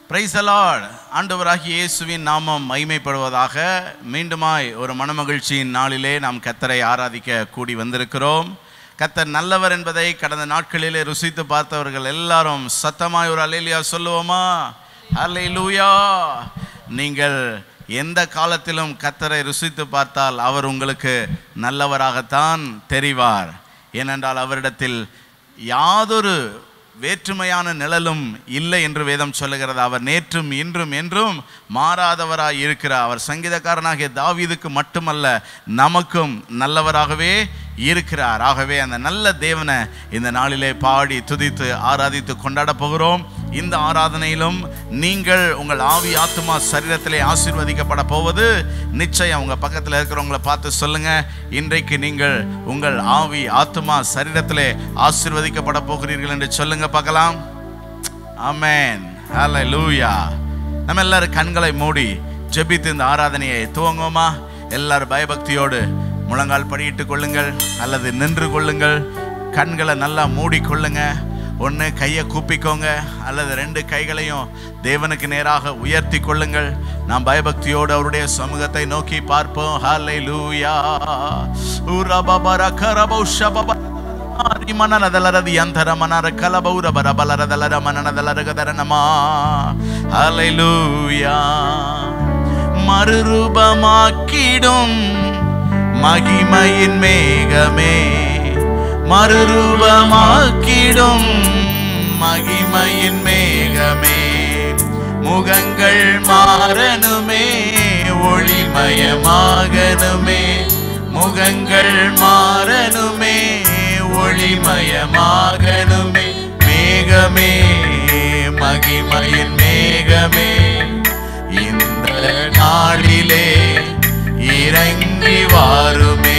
Praise the Lord. ஆண்டவராகிய இயேசுவின் நாமம் மகிமைப்படுவதாக. மீண்டுமாய் ஒரு மனமகிழ்ச்சியின் நாளிலே நாம் கர்த்தரை ஆராதிக்க கூடி வந்திருக்கிறோம். கர்த்தர் நல்லவர் என்பதை கடந்த நாட்களிலே ருசித்து பார்த்தவர்கள் எல்லாரும் சத்தமாய் ஒரு அல்லேலூயா சொல்லுவோமா? அல்லேலூயா. நீங்கள் எந்த காலத்திலும் கர்த்தரை ருசித்து பார்த்தால் அவர் உங்களுக்கு நல்லவராகத்தான் தெரிவார். ஏனென்றால் அவரிடத்தில் யாதொரு வேற்றுமையான நிழலும் இல்லை என்று வேதம் சொல்லுகிறது. அவர் நேற்றும் இன்றும் என்றும் மாறாதவராய் இருக்கிறார். அவர் சங்கீதக்காரனாகிய தாவீதுக்கு மட்டுமல்ல, நமக்கும் நல்லவராகவே இருக்கிறார். ஆகவே அந்த நல்ல தேவனை இந்த நாளிலே பாடி துதித்து ஆராதித்து கொண்டாட போகிறோம். இந்த ஆராதனையிலும் நீங்கள் உங்கள் ஆவி ஆத்துமா சரீரத்திலே ஆசீர்வதிக்கப்பட போவது நிச்சயம். உங்கள் பக்கத்தில் இருக்கிறவங்களை பார்த்து சொல்லுங்க, இன்றைக்கு நீங்கள் உங்கள் ஆவி ஆத்துமா சரீரத்திலே ஆசீர்வதிக்கப்பட போகிறீர்கள் என்று சொல்லுங்க பார்க்கலாம். ஆமென், ஹல்லேலூயா. நம்ம எல்லாரும் கண்களை மூடி ஜெபித்து இந்த ஆராதனையை துவங்குவோமா? எல்லாரும் பயபக்தியோடு முழங்கால் படியிட்டு கொள்ளுங்கள் அல்லது நின்று கொள்ளுங்கள். கண்களை நல்லா மூடிக்கொள்ளுங்க. ஒன்று கையை கூப்பிக்கோங்க அல்லது ரெண்டு கைகளையும் தேவனுக்கு நேராக உயர்த்தி கொள்ளுங்கள். நாம் பயபக்தியோடு அவருடைய சமூகத்தை நோக்கி பார்ப்போம். ஹல்லேலூயா. ஹல்லேலூயா. மறுரூபமாக்கிடும் மகிமையின் மேகமே, மறுரூபமாக்கிடும் மகிமையின் மேகமே, முகங்கள் மாறனுமே ஒளிமயமாகனுமே, முகங்கள் மாறனுமே ஒளிமயமாகனுமே, மேகமே மகிமையின் மேகமே, இந்த நாளிலே இறங்கி வாருமே,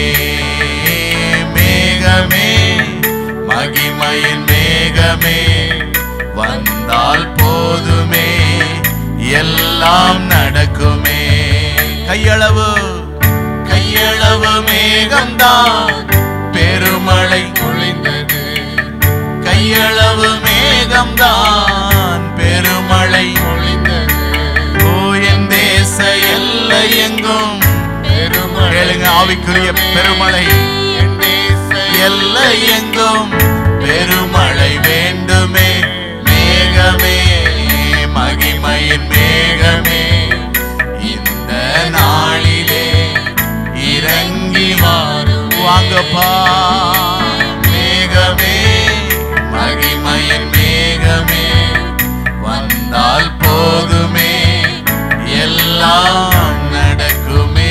மேகமே மகிமையின் மேகமே, வந்தால் போதுமே எல்லாம் நடக்குமே. கையளவு கையளவு மேகம்தான் பெருமழை பொழிந்தது, கையளவு மேகம்தான் பெருமழை பொழிந்தது. ஓ என் தேச எல்லை எங்கும் பெருமழை, ஆவிக்குரிய பெருமழை, எல்லை எங்கும் பெருமழை வேண்டுமே, மேகமே மகிமையின் மேகமே, இந்த நாளிலே இறங்கி வாங்கப்பா, மேகமே மகிமையின் மேகமே, வந்தால் போதுமே எல்லாம் நடக்குமே.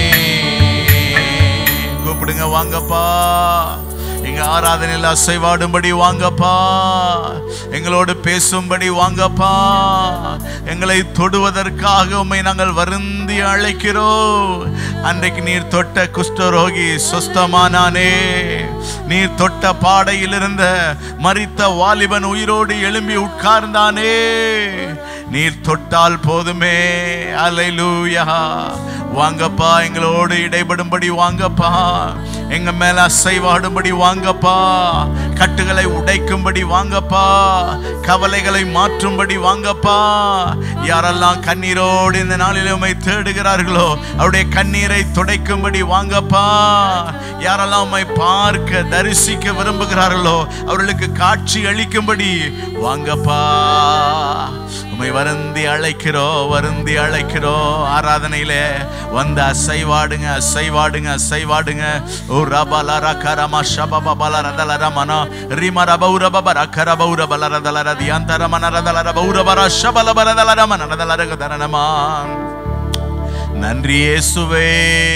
கூப்பிடுங்க, வாங்கப்பா, எங்க ஆராதனையில் அசைவாடும்படி வாங்கப்பா, எங்களோடு பேசும்படி வாங்கப்பா, எங்களை தொடுவதற்காக உம்மை நாங்கள் வருந்தி அழைக்கிறோம். அன்றைக்கு நீர் தொட்ட குஷ்டரோகி சுஸ்தமானானே, நீர் தொட்ட பாடையில் இருந்த மரித்த வாலிபன் உயிரோடு எழும்பி உட்கார்ந்தானே, நீர் தொட்டால் போதுமே. அல்லேலூயா. வாங்கப்பா, எங்களோடு இடைபடும்படி வாங்கப்பா, எங்க மேல அசைவாடும்படி வாங்கப்பா, கட்டுகளை உடைக்கும்படி வாங்கப்பா, கவலைகளை மாற்றும்படி வாங்கப்பா. யாரெல்லாம் கண்ணீரோடு இந்த நாளில் உம்மை தேடுகிறார்களோ அவருடைய கண்ணீரை துடைக்கும்படி வாங்கப்பா. யாரெல்லாம் உம்மை பார்க்க தரிசிக்க விரும்புகிறார்களோ அவர்களுக்கு காட்சி அளிக்கும்படி வாங்கப்பா. உம்மை வருந்தி அழைக்கிறோம், வருந்தி அழைக்கிறோம். ஆராதனையிலே வந்து அசைவாடுங்க, அசைவாடுங்க, அசைவாடுங்க. ஓ ரபலர கரம ஷபபல ரதலர மன ரிம ரபௌரப ரகரபௌர பலரதலர தியந்தர மனரதலர பௌரபர ஷபல பரதலர மனரதலர கதரணமா. நன்றி இயேசுவே.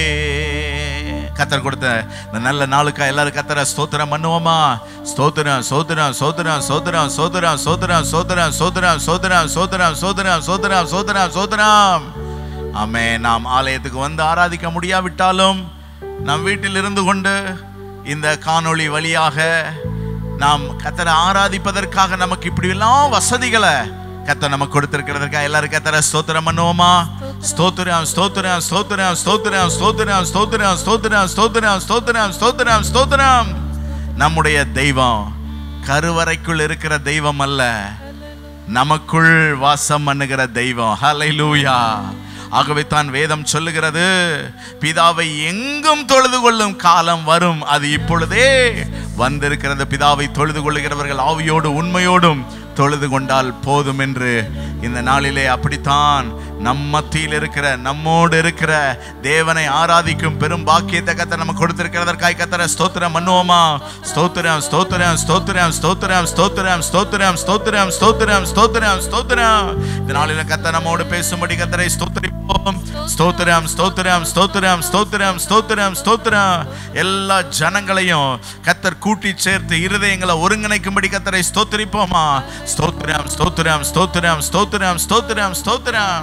கர்த்தர் கொடுத்த இந்த நல்ல நாளுக்கா எல்லாரும் கர்த்தரை ஸ்தோத்திரம் பண்ணுவோமா? ஸ்தோத்திரம் ஸ்தோத்திரம் ஸ்தோத்திரம் ஸ்தோத்திரம் ஸ்தோத்திரம் ஸ்தோத்திரம் ஸ்தோத்திரம் ஸ்தோத்திரம் ஸ்தோத்திரம் ஸ்தோத்திரம் ஸ்தோத்திரம் ஸ்தோத்திரம் ஸ்தோத்திரம் ஸ்தோத்திரம். ஆமே. நாம் ஆலயத்துக்கு வந்து ஆராதிக்க முடியாவிட்டாலும் நம் வீட்டில் இருந்து கொண்டு இந்த காணொளி வழியாக நாம் கர்த்தரை ஆராதிப்பதற்காக நமக்கு இப்படி எல்லாம் வசதிகளை கர்த்தர் நமக்கு கொடுத்திருக்கிறதற்காக எல்லாரும் கர்த்தரை ஸ்தோத்திரம் பண்ணுவோமா? ஸ்தோத்திரம் ஸ்தோத்திரம் ஸ்தோத்திரம் ஸ்தோத்திரம் ஸ்தோத்திரம் ஸ்தோத்திரம் ஸ்தோத்திரம் ஸ்தோத்திரம் ஸ்தோத்திரம் ஸ்தோத்திரம் ஸ்தோத்திரம். நம்முடைய தெய்வம் கருவறைக்குள் இருக்கிற தெய்வம் அல்ல, நமக்குள் வாசம் பண்ணுகிற தெய்வம். ஹல்லேலூயா. ஆகவே தான் வேதம் சொல்லுகிறது, பிதாவை எங்கும் தொழுது கொள்ளும் காலம் வரும், அது இப்பொழுதே வந்திருக்கிறது. பிதாவை தொழுது கொள்ளுகிறவர்கள் ஆவியோடு உண்மையோடும் தொழுது கொண்டால் போதும் என்று இந்த நாளிலே அப்படித்தான் நம் மத்தியில் இருக்கிற, நம்மோடு இருக்கிற தேவனை ஆராதிக்கும் பெரும் பாக்கியத்தை கர்த்தர் நமக்கு கொடுத்திருக்கிறதற்காய் கர்த்தரை ஸ்தோத்திரம் பண்ணுவோமா? ஸ்தோத்திரம் ஸ்தோத்திரம் ஸ்தோத்திரம் ஸ்தோத்திரம் ஸ்தோத்திரம் ஸ்தோத்திரம் ஸ்தோத்திரம் ஸ்தோத்திரம் ஸ்தோத்திரம் ஸ்தோத்திரம். இந்த நாளிலே கர்த்தர் நம்மோடு பேசும்படி கர்த்தரை ஸ்தோத்திரிப்போம். ஸ்தோத்திரம் ஸ்தோத்திரம் ஸ்தோத்திரம் ஸ்தோத்திரம் ஸ்தோத்திரம் ஸ்தோத்திரம். எல்லா ஜனங்களையும் கர்த்தர் கூட்டி சேர்த்து இருதயங்களை ஒருங்கிணைக்கும்படி கர்த்தரை ஸ்தோத்திரிப்போமா? ஸ்தோத்திரம் ஸ்தோத்திரம் ஸ்தோத்திரம் ஸ்தோத்திரம் ஸ்தோத்திரம் ஸ்தோத்திரம்.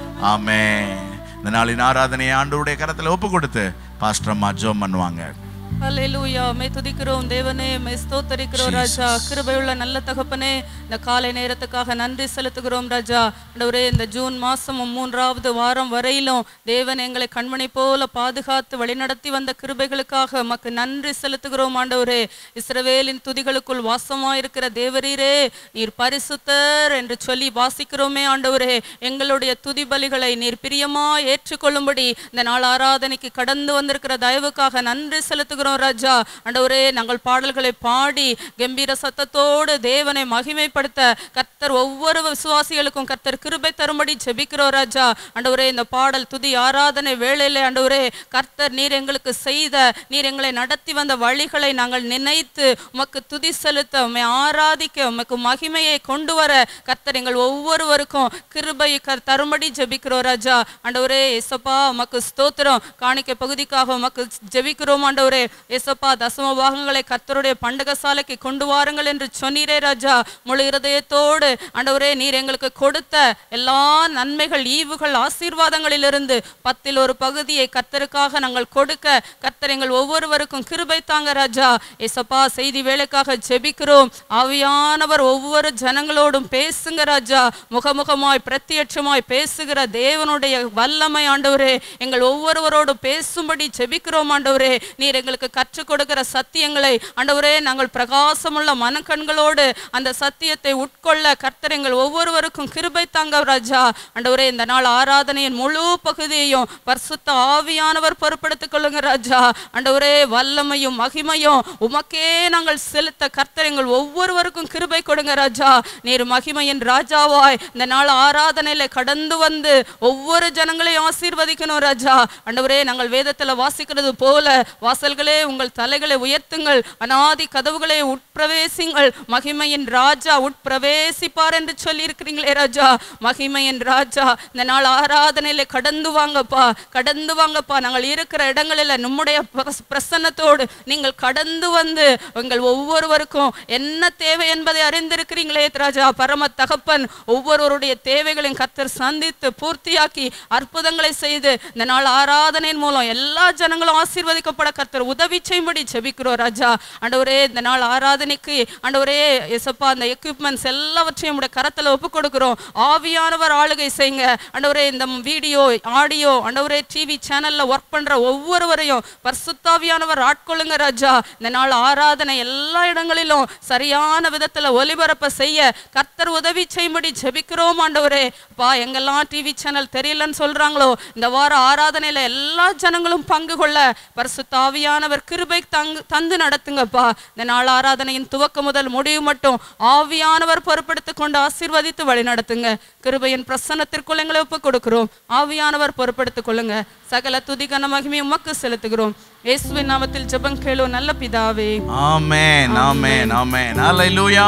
ஆமென். இந்த நாளின் ஆராதனையை ஆண்டவருடைய கரத்தில் ஒப்பு கொடுத்து பாஸ்டர் அம்மா ஜெபம் பண்ணுவாங்க. ஹல்லேலூயா. மே துதிக்கிறோம் தேவனே, மே ஸ்தோத்தரிக்கிறோம் ராஜா. கிருபையுள்ள நல்ல தகப்பனே, இந்த காலை நேரத்துக்காக நன்றி செலுத்துகிறோம் ராஜா. ஆண்டவரே, இந்த ஜூன் மாதம் 3வது வாரம் வரையிலும் தேவன் எங்களை கண்மணி போல பாதுகாத்து வழிநடத்தி வந்த கிருபைகளுக்காக உமக்கு நன்றி செலுத்துகிறோம் ஆண்டவரே. இஸ்ரவேலின் துதிகளுக்குள் வாசமாயிருக்கிற தேவரீரே, நீர் பரிசுத்தர் என்று சொல்லி வாசிக்கிறோமே ஆண்டவரே. எங்களுடைய துதி பலிகளை நீர் பிரியமா ஏற்றுக்கொள்ளும்படி இந்த நாள் ஆராதனைக்கு கடந்து வந்திருக்கிற தயவுக்காக நன்றி செலுத்துகிறோம் ராஜா. ஆண்டவரே, நாங்கள் பாடல்களை பாடி கம்பீர சத்தத்தோடு தேவனை மகிமைப்படுத்த கர்த்தர் ஒவ்வொரு விசுவாசிகளுக்கும் கர்த்தர் கிருபை தரும்படி ஜெபிக்கிறோம் ராஜா. ஆண்டவரே, இந்த பாடல் துதி ஆராதனை வேளையிலே ஆண்டவரே கர்த்தர் நீர் எங்களுக்கு செய்த, நீர் எங்களை நடத்தி வந்த வழிகளை நாங்கள் நினைத்து உமக்கு துதி செலுத்த, உம்மை ஆராதிக்க, உமக்கு மகிமையை கொண்டு வர கர்த்தர் எங்கள் ஒவ்வொருவருக்கும் கிருபை தரும்படி ஜெபிக்கிறோம் ராஜா. ஆண்டவரே ஏசப்பா, உமக்கு ஸ்தோத்திரம். காணிக்கை பகுதிக்காக உமக்கு ஜெபிக்கிறோம் ஆண்டவரே. ஏசப்பா, தசம பாகங்களை கர்த்தருடைய பண்டகசாலைக்கு கொண்டு வாருங்கள் என்று சொன்னீரே ராஜா. முழு இருதயத்தோடு ஆண்டவரே நீர் எங்களுக்கு கொடுத்த எல்லா நன்மைகள், ஈவுகள், ஆசீர்வாதங்களிலிருந்து 10ல் ஒரு பகுதியை கர்த்தருக்காக நாங்கள் கொடுக்க கர்த்தர் எங்கள் ஒவ்வொருவருக்கும் கிருபை தாங்க ராஜா. ஏசப்பா, செய்தி வேலைக்காக ஜெபிக்கிறோம். ஆவியானவர் ஒவ்வொரு ஜனங்களோடும் பேசுங்க ராஜா. முகமுகமாய் பிரத்யட்சமாய் பேசுகிற தேவனுடைய வல்லமை ஆண்டவரே எங்கள் ஒவ்வொருவரோடும் பேசும்படி ஜெபிக்கிறோம் ஆண்டவரே. நீர் எங்களுக்கு கற்றுக் கொடுக்கிற சத்தியங்களை ஆண்டவரே நாங்கள் பிரகாசமுள்ள மனக்கண்களோடு அந்த சத்தியத்தை உட்கொள்ள கர்த்தர் எங்கள் ஒவ்வொருவருக்கும் கிருபை தாங்க ராஜா. ஆண்டவரே, இந்த நாள் ஆராதனையின் முழு பகுதியையும் பரிசுத்த ஆவியானவர் பொறுப்படுத்திக் கொள்ளுங்க ராஜா. ஆண்டவரே, வல்லமையும் மகிமையும் உமக்கே நாங்கள் செலுத்த கர்த்தர் எங்கள் ஒவ்வொருவருக்கும் கிருபை கொடுங்க ராஜா. நீர் மகிமையின் ராஜாவாய் இந்த நாள் ஆராதனையில கடந்து வந்து ஒவ்வொரு ஜனங்களையும் ஆசீர்வதிக்கணும் ராஜா. ஆண்டவரே, நாங்கள் வேதத்தில் வாசிக்கிறது போல, வாசல்களே உங்கள் தலைகளை உயர்த்துங்கள், அநாதி கதவுகளை உட்பிரவேசிங்கள், மகிமையின் ராஜா உட்பிரவேசிப்பார் என்று சொல்லி இருக்கிறீங்களே ராஜா. மகிமையின் ராஜா, இந்த நாள் ஆராதனையில கடந்து வாங்கப்பா, கடந்து வாங்கப்பா. நாங்கள் இருக்கிற இடங்களில் நம்முடைய பிரசன்னத்தோடு நீங்கள் கடந்து வந்து எங்கள் ஒவ்வொருவருக்கும் என்ன தேவை என்பதை அறிந்திருக்கிறீங்களே ராஜா. பரம தகப்பன் ஒவ்வொருவருடைய தேவைகளையும் கர்த்தர் சந்தித்து பூர்த்தியாக்கி அற்புதங்களை செய்து இந்த நாள் ஆராதனையின் மூலம் எல்லா ஜனங்களும் ஆசீர்வதிக்கப்பட கர்த்தர் உதவி செய்யும்படி ஜெபிக்கிறோம் ராஜா. ஆண்டவரே, இந்த நாள் ஆராதனைக்கு ஆண்டவரே ஏசப்பா அந்த எக்யூப்மெண்ட்ஸ் எல்லாவற்றையும் உடைய கரத்தில் ஒப்பு கொடுக்கிறோம். ஆவியானவர் ஆளுகை செய்யுங்க ஆண்டவரே. இந்த வீடியோ, ஆடியோ ஆண்டவரே டிவி சேனல்ல ஒர்க் பண்ற ஒவ்வொருவரையும் பரிசுத்தாவியானவர் ஆட்கொள்ளுங்க ராஜா. இந்த நாள் ஆராதனை எல்லா இடங்களிலும் சரியான விதத்தில் ஒலிபரப்ப செய்ய கர்த்தர் உதவி செய்யும்படி ஜெபிக்கிறோம் ஆண்டவரே. பா, எங்கெல்லாம் டிவி சேனல் தெரியலன்னு சொல்றாங்களோ இந்த வார ஆராதனையில எல்லா ஜனங்களும் பங்கு கொள்ள பரிசுத்தாவியானவர் கிருபை தந்து நடத்துங்கப்பா. இந்த நாள் ஆராதனையின் துவக்கம் முதல் முடிவு மட்டும் ஆவியானவர் பொறுப்படுத்திக் கொண்டு ஆசீர்வதித்து வழி நடத்துங்க. கிருபையின் பிரசன்னத்திற்குள் எங்களை ஒப்புக் கொடுக்கிறோம். ஆவியானவர் பொறுப்படுத்திக் கொள்ளுங்க. சகல துதி கன மகிமை உமக்கு செலுத்துகிறோம். இயேசுவின் நாமத்தில் ஜெபம் கேளு நல்ல பிதாவே. ஆமென் ஆமென் ஆமென். ஹல்லேலூயா.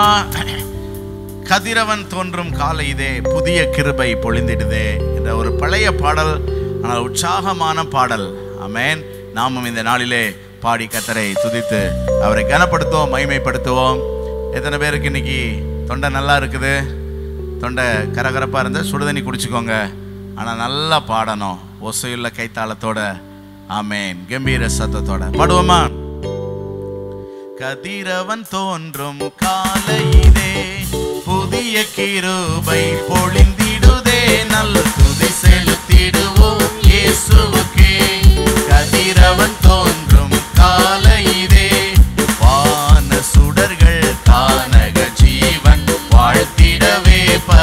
கதிரவன் தோன்றும் காலை இதே, புதிய கிருபை பொழிந்திடுதே என்ற ஒரு பழைய பாடல், ஆனால் உற்சாகமான பாடல். ஆமென். நாமும் இந்த நாளிலே பாடி கர்த்தரை துதித்து அவரை கனப்படுத்துவோம், மகிமைப்படுத்துவோம். எத்தனை பேருக்கு இன்னைக்கு தொண்டை நல்லா இருக்குது? தொண்டை கரகரப்பாக இருந்தால் சுடுதண்ணி குடிச்சுக்கோங்க. ஆனால் நல்லா பாடணும், ஒசையுள்ள கைத்தாளத்தோட. ஆமென். கம்பீர சத்தத்தோட பாடுவோமா? கதிரவன் தோன்றும் காலையிலே புதிய கிருபை பொழிந்திடுதே, நல்ல துதி செலுத்திடுவோம் இயேசுவுக்கே. கதிரவன் தோன்றும் காலையிலே வான சுடர்கள் கானக ஜீவன் வாழ்த்திடவே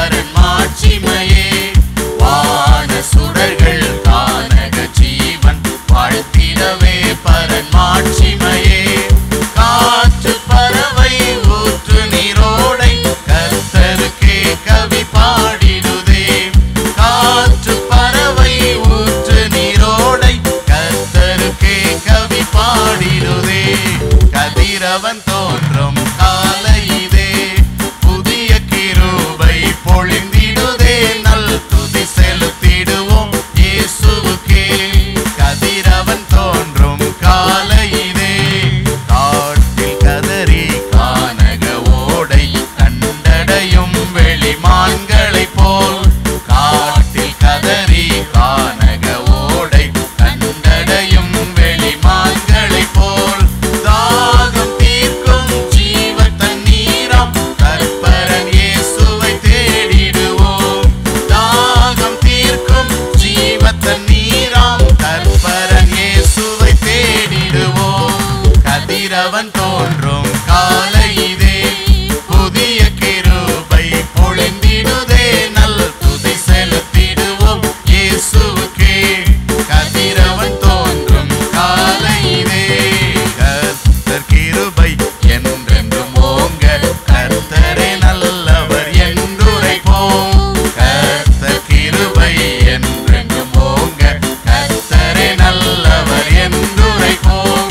கதிரவன் தோன்றும் காலை இதே, புதிய கிருபை பொழிந்திடுதே, நல் துதி செலுத்திடுவோம் இயேசுவுக்கே. கதிரவன் தோன்றும் காலை இதே, காட்டில் கதறி கானக ஓடை கண்டடையும் வெளிமான்களை போல், காட்டில் கதறி கானக ஓடை கண்டடையும் வெளிமான்களை போல், தாகம் தீர்க்கும் ஜீவ தண்ணீராம் கர்ப்பரன் இயேசுவை தேடிடுவோம். தாகம் தீர்க்கும் ஜீவ தண்ணீராம் கர்ப்பரன் இயேசுவை தேடிடுவோம். கதிரவன் தோன்றும் காலை இதே, புதிய கிருபை பொழிந்திடுதே, நல் துதி செலுத்திடுவோம் இயேசுவுக்கே. கதிரவன் தோன்றும் காலை இதே, கர்த்தர் கிருபை என்றென்றும் ஓங்க, கர்த்தரே நல்லவர் என்றுரைப்போம். கர்த்தர் கிருபை என்றென்றும் ஓங்க, கர்த்தரே நல்லவர் என்றுரைப்போம்.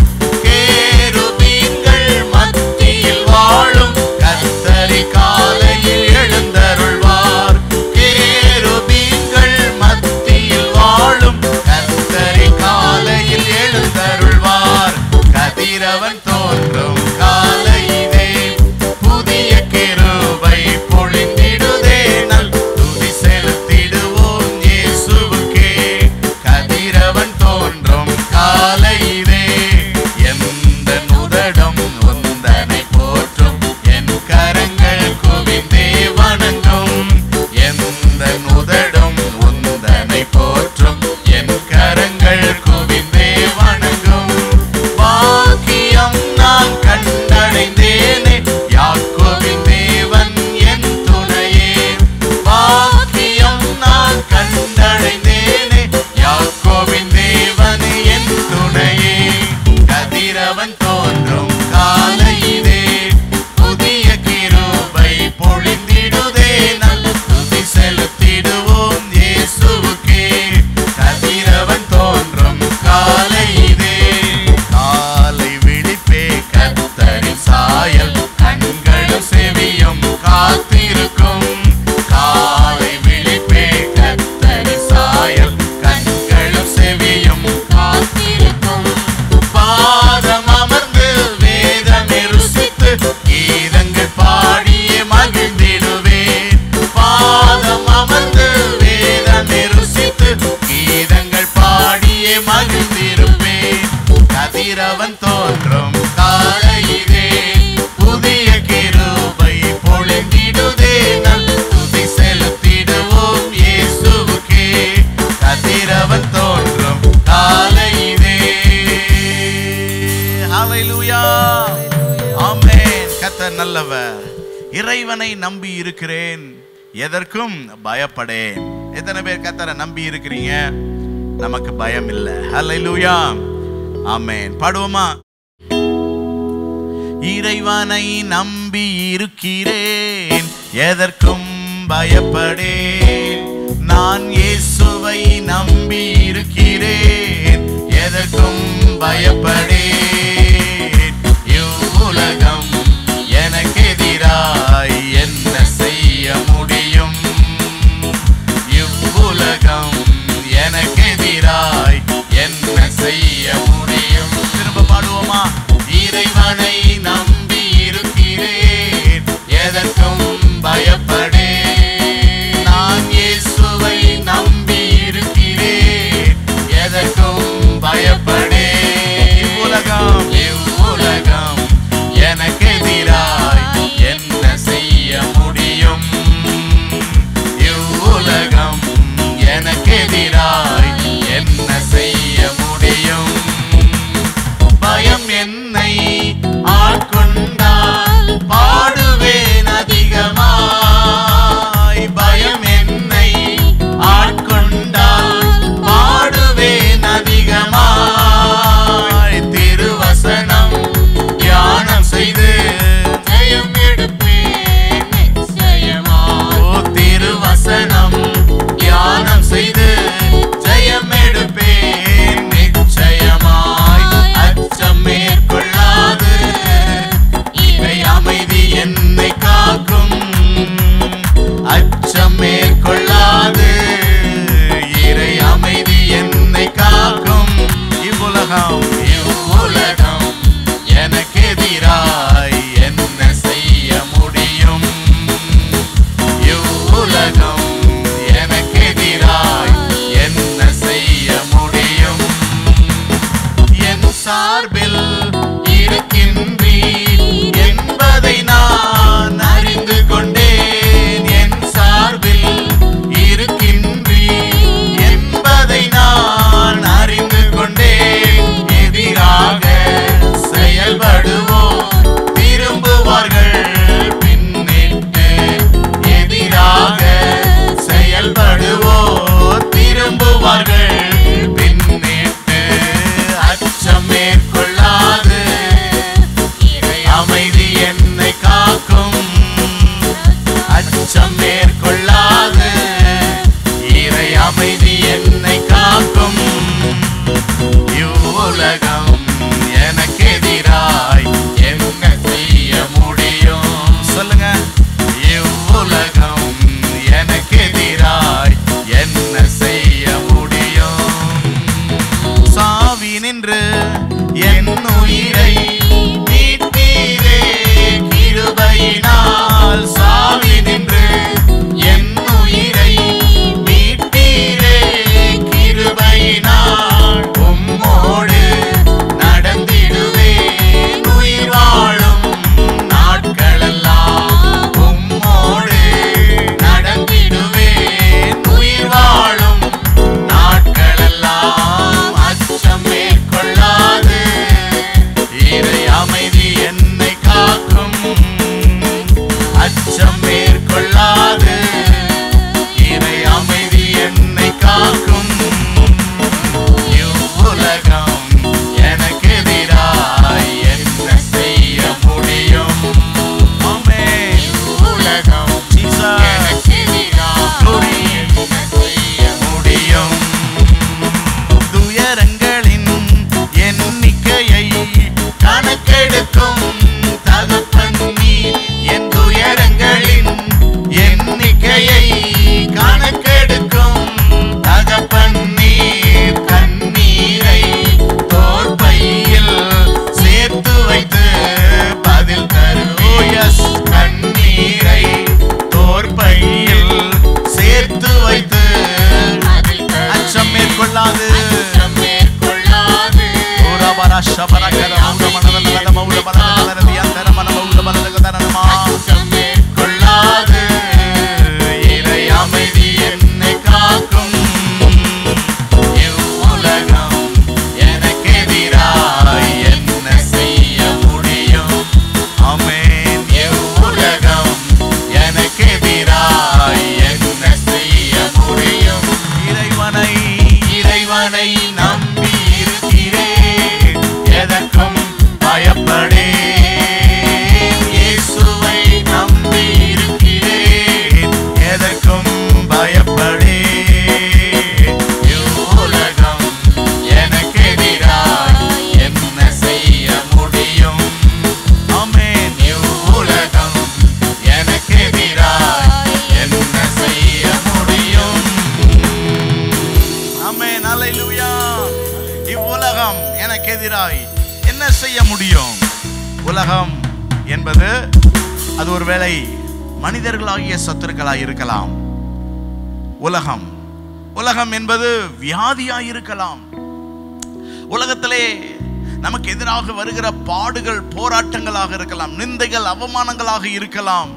கேருபீன்கள் மத்தியில் வாழும் கர்த்தரை காலையில் எழுந்தருள்வார். கேருபீன்கள் மத்தியில் வாழும் கர்த்தரை காலையில் எழுந்தருள்வார். கதிரவன் தோன்றும் காலை இதே, புதிய கிருபை பொழிந்திடுதே, நல் துதி செலுத்திடுவோம் இயேசுவுக்கே. கதிரவன் தோன்றும் காலை இதே, எந்த நுதடம் உந்தனை போற்றும், என் கரங்கள் குவிந்தே வணங்கும். எந்த நுதடம் உந்தனை போற்றும், என் கரங்கள் குவிந்தே வணங்கும். பாக்கியம் நான் கண்டடைந்தேனே, யாக்கோபின் தேவன் என் துணையே. பாக்கியம் நான் கண்டடைந்தேனே, யாக்கோபின் தேவன் என் துணையே. கதிரவன் தோன்றும் காலை இதே, புதிய கிருபை பொழிந்திடுதே, நல் துதி செலுத்திடுவோம் இயேசுவுக்கே. கதிரவன் தோன்றும் காலை இதே, காலை விழிப்பே கர்த்தரின் சாயல், கண்களும் செவியும் காத்திருக்கும். காலை விழிப்பே கர்த்தரின் சாயல், கண்களும் செவியும் காத்திருக்கும். பாதம் அமர்ந்து வேதம் ருசித்து, கீதங்கள் பாடியே மகிழ்ந்திடுவேன். பாதம் அமர்ந்து வேதம் ருசித்து, கீதங்கள் பாடியே மகிழ்ந்திருப்பேன். கதிரவன் தோன்றும் காலை இதே, புதிய கிருபை பொழிந்திடுதே, நல் துதி செலுத்திடுவோம் இயேசுவுக்கே. கதிரவன் தோன்றும் காலை இதே. ஹல்லேலூயா, ஆமென். கர்த்தர் நல்லவர். இறைவனை நம்பி இருக்கிறேன், எதற்கும் பயப்படேன். எத்தனை பேர் கர்த்தரை நம்பி இருக்கிறீங்க? நமக்கு பயம் இல்லை. ஹல்லேலூயா, ஆமென். பாடுவோமா? இறைவனை நம்பி இருக்கிறேன், எதற்கும் பயப்படேன். நான் இயேசுவை நம்பி இருக்கிறேன், எதற்கும் பயப்படேன். இவ்வுலகம் எனக்கு எதிராய் என்ன செய்ய முடியும்? இவ்வுலகம் எனக்கு எதிராய் என்ன செய்ய முடியும்? திரும்ப பாடுவோமா? இறைவனை நம்பி இருக்கிறேன், எதற்கும் பயப்படேன். நான் இயேசுவை நம்பி இருக்கிறேன், எதற்கும் பயப்படேன். இவ்வுலகம் எனக்கு எதிராய் என்ன செய்ய முடியும்? இவ்வுலகம் எனக்கு எதிராய் என்ன செய்ய முடியும்? பயம் என்னை ஆட்கொண்டால் பாடுவேன் அதிகமாய். கொள்ளாது இறை அமைதி என்னை காக்கும். இவ்வுலகம் எனக்கு எதிராய் என்ன செய்ய முடியும்? ஆமென். இவ்வுலகம் எனக்கு எதிராய் என்ன செய்ய முடியும்? இறைவனை நம்பி இருக்கிறேன், எதற்கும் பயப்படேன். இயேசுவை நம்பி இருக்கிறேன், எதற்கும் பயப்படேன். இவ்வுலகம் எனக்கு எதிராய் என்ன செய்ய முடியும்? ஆமென். இவ்வுலகம் எனக்கு எதிராய் என்ன செய்ய முடியும்? ஆமென். அல்லேலூயா. இவ்வுலகம் எனக்கு எதிராய் என்ன செய்ய முடியும்? உலகம் என்பது அது ஒருவேளை மனிதர்களாகிய சத்துருக்களாய் இருக்கலாம். உலகம் என்பது வியாதியாய் இருக்கலாம். உலகத்திலே நமக்கு எதிராக வருகிற பாடுகள் போராட்டங்களாக இருக்கலாம், நிந்தைகள் அவமானங்களாக இருக்கலாம்,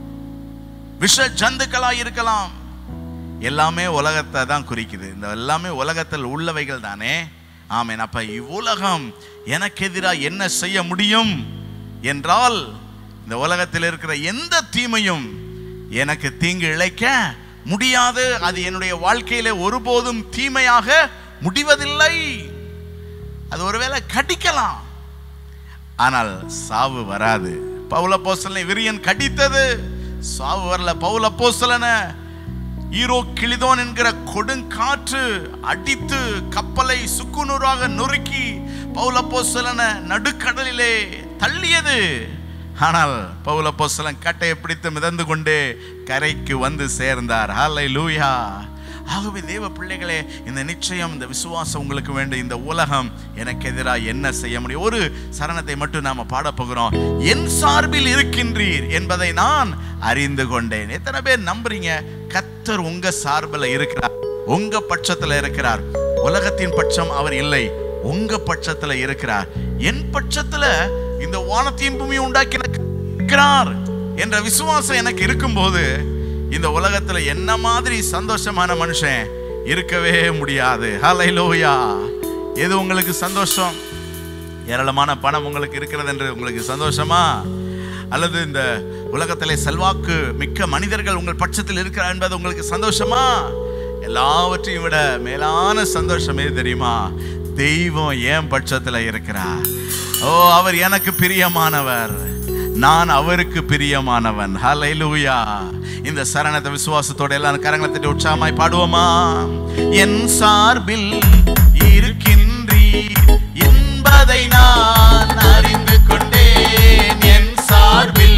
விஷ ஜந்துக்களாய் இருக்கலாம். எல்லாமே உலகத்தை தான் குறிக்குது. இந்த எல்லாமே உலகத்தில் உள்ளவைகள் தானே. ஆமென். அப்ப இவ்வுலகம் எனக்கு எதிராக என்ன செய்ய முடியும் என்றால், இந்த உலகத்தில் இருக்கிற எந்த தீமையும் எனக்கு தீங்கு இழைக்க முடியாது. அது என்னுடைய வாழ்க்கையில ஒருபோதும் தீமையாக முடிவதில்லை. அது ஒருவேளை கடிக்கலாம், ஆனால் சாவு வராது. பவுல் அப்போஸ்தலனை விரியன் கடித்தது, சாவு வரல. பவுல் அப்போஸ்தலனை ஈரோ கிளிதோன் என்கிற கொடுங்காற்று அடித்து கப்பலை சுக்குநூறாக நொறுக்கி பவுல் அப்போஸ்தலனை நடுக்கடலிலே தள்ளியது. ஆனால் பவுல் அப்போஸ்தலன் கட்டையை பிடித்து மிதந்து கொண்டே கரைக்கு வந்து சேர்ந்தார். ஹல்லேலூயா. ஆகவே தேவ பிள்ளைகளே, இந்த நிச்சயம், இந்த விசுவாசம் உங்களுக்கு வேண்டும். இந்த உலகம் எனக்கு எதிராக என்ன செய்ய முடியும்? ஒரு சரணத்தை மட்டும் நாம பாட போகிறோம். என் சார்பில் இருக்கின்றீர் என்பதை நான் அறிந்து கொண்டேன். எத்தனை பேர் நம்புறீங்க? கர்த்தர் உங்க சார்பில் இருக்கிறார், உங்க பட்சத்துல இருக்கிறார். உலகத்தின் பட்சம் அவர் இல்லை, உங்க பட்சத்துல இருக்கிறார். என் பட்சத்துல இந்த வானத்தையும் பூமியை உண்டாக்கினார் என்ற விசுவாசம் எனக்கு இருக்கும்போது, இந்த உலகத்துல என்ன மாதிரி சந்தோஷமான மனுஷன் இருக்கவே முடியாது. ஹல்லேலூயா. எது உங்களுக்கு சந்தோஷம்? ஏராளமான பணம் உங்களுக்கு இருக்கிறது என்று உங்களுக்கு சந்தோஷமா? அல்லது இந்த உலகத்திலே செல்வாக்கு மிக்க மனிதர்கள் உங்கள் பட்சத்தில் இருக்கிறார் என்பது உங்களுக்கு சந்தோஷமா? எல்லாவற்றையும் விட மேலான சந்தோஷம் எது தெரியுமா? தெய்வம் என் பட்சத்துல இருக்கிறார். ஓ, அவர் எனக்கு பிரியமானவர், நான் அவருக்கு பிரியமானவன். ஹல்லேலூயா. இந்த சரணத்தை விசுவாசத்தோட எல்லாரும் கரங்களை தட்டி உற்சாகமாய் பாடுவோமா? என் சார்பில் இருக்கின்றீர் என்பதை நான் அறிந்து கொண்டேன். என் சார்பில்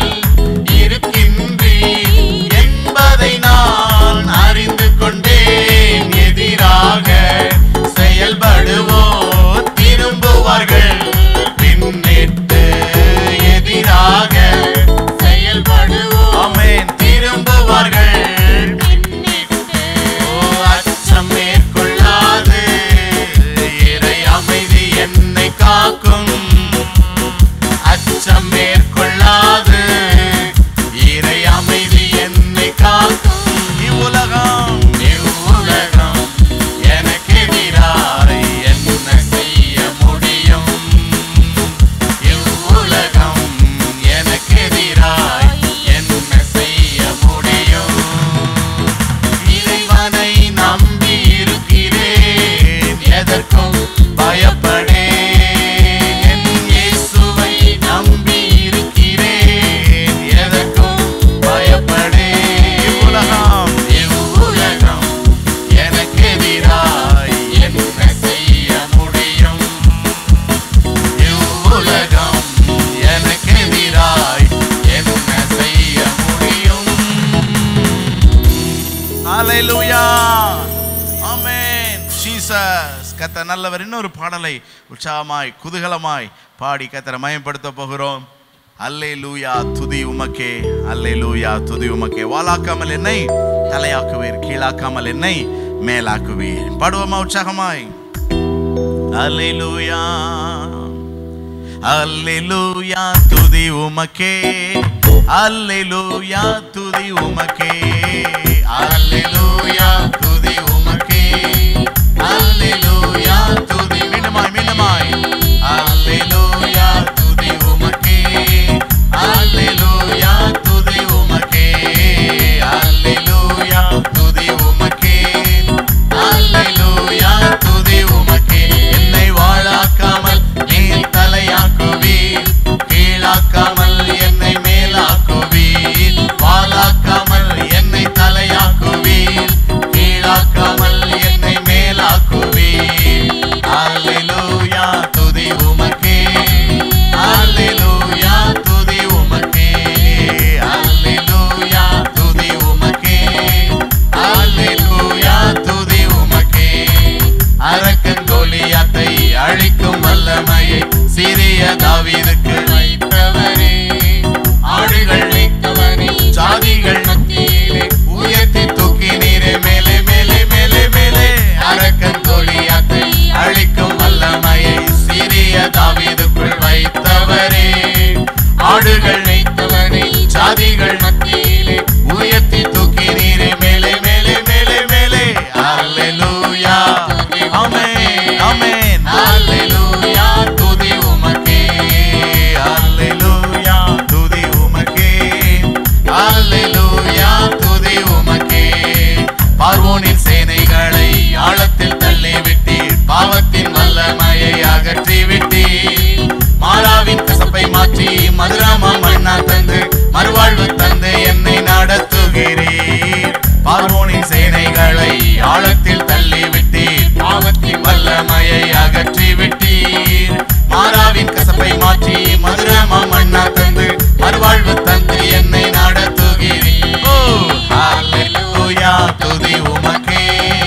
இருக்கின்றீர் என்பதை நான் அறிந்து கொண்டேன். எதிராக செயல்படுவோர் திரும்புவார்கள் பின்னிட்டு. எதிராக செயல்படுவோர் ஆமென் திரும்புவார்கள் பின்னிட்டு. ஓ, அச்சம் மேற்கொள்ளாது இறை அமைதி என்னை காக்கும். அச்சம் மேற்கொள்ளாது இறை அமைதி என்னை காக்கும். இவ்வுலகம் எனக்கு எதிராய் என்ன செய்ய முடியும்? இவ்வுலகம் எனக்கு எதிராய் என்ன செய்ய முடியும்? இறைவனை நம்பி இருக்கிறேன், எதற்கும் பயப்படேன். இயேசுவை நம்பி இருக்கிறேன், எதற்கும் பயப்படேன். இவ்வுலகம் எனக்கு எதிராய் என்ன செய்ய முடியும்? இவ்வுலகம் எனக்கு எதிராய் என்ன செய்ய முடியும்? ஹல்லேலூயா. ஆமென். ஜீசஸ். கர்த்தர் நல்லவர். இன்னொரு பாடலை உற்சாகமாய் குதூகலமாய் பாடி கர்த்தரை மகிமைப்படுத்த போகிறோம். அல்லேலூயா, துதி உமக்கே, அல்லேலூயா, துதி உமக்கே. வாளாக்காமல் என்னை தலையாக்குவீர், கீழாக்காமல் என்னை மேலாக்குவீர். பாடுவோமா உற்சாகமாய்? அல்லேலூயா. அல்லேலூயா துதி உமக்கே, அல்லேலூயா துதி உமக்கே, அல்லேலூயா துதி உமக்கே, அல்லேலூயா துதி. மீண்டுமாய் மீண்டுமாய் அல்லேலூயா துதி உமக்கே, அல்லேலூயா துதி உமக்கே, அல்லேலூயா துதி உமக்கே, அல்லேலூயா துதி உமக்கே. என்னை வாழாக்காமல் நீர் தலையாக்குவீர், கீழாக்காமல் என்னை மேலாக்குவீர், வாழாக்காமல் என்னை தலையாக்குவீர், கீழாக்காமல் என்னை மேலாக்குவீர். அல்லேலூயா துதி உமக்கே, அல்லேலூயா துதி உமக்கே, அல்லேலூயா துதி உமக்கே, அல்லேலூயா துதி உமக்கே. அரக்கன் கோலியாத்தை அழிக்கும் வல்லமையை சிறிய தாவீதுக்கு வைத்தவரே, ஆடுகள் வைத்தவனே, ஜாதிகள் மத்தியிலே உயர்த்தி தூக்கினீரே மேலே மேலே மேலே மேலே. அரக்கன் கோலியாத்தை அழிக்கும் வல்லமையை சிறிய தாவீதுக்குள் வைத்தவரே, ஆடுகள் வைத்தவனே, ஜாதிகள் மத்தியிலே உயர்த்தி தூக்கினீரே மேலே மேலே மேலே மேலே. அல்லேலூயா ஆமென் ஆமென் அல்லேலூயா துதி உமக்கே, அல்லேலூயா துதி உமக்கே, அல்லேலூயா துதி உமக்கே. பார்வோனின் சேனைகளை ஆழத்தில் தள்ளிவிட்டீர், பாவத்தின் வல்லமையை அகற்றிவிட்டீர், மாறாவின் கசப்பை மாற்றி மதுராமா மண்ணா தந்து மறுவாழ்வு தந்து என்னை நடத்துகிறீர். பார்வோனின் சேனைகளை ஆழத்தில் தள்ளிவிட்டீர், பாவத்தின் வல்லமையை அகற்றிவிட்டீர், மாறாவின் கசப்பை மாற்றி மதுராமா மண்ணா தந்து மறுவாழ்வு தந்து என்னை நடத்துகிறீர். ஓ அல்லேலூயா துதி உமக்கே,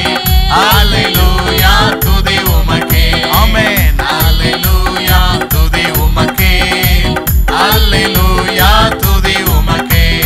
அல்லேலூயா துதி உமக்கே, ஆமென் அல்லேலூயா துதி உமக்கே, அல்லேலூயா துதி உமக்கே.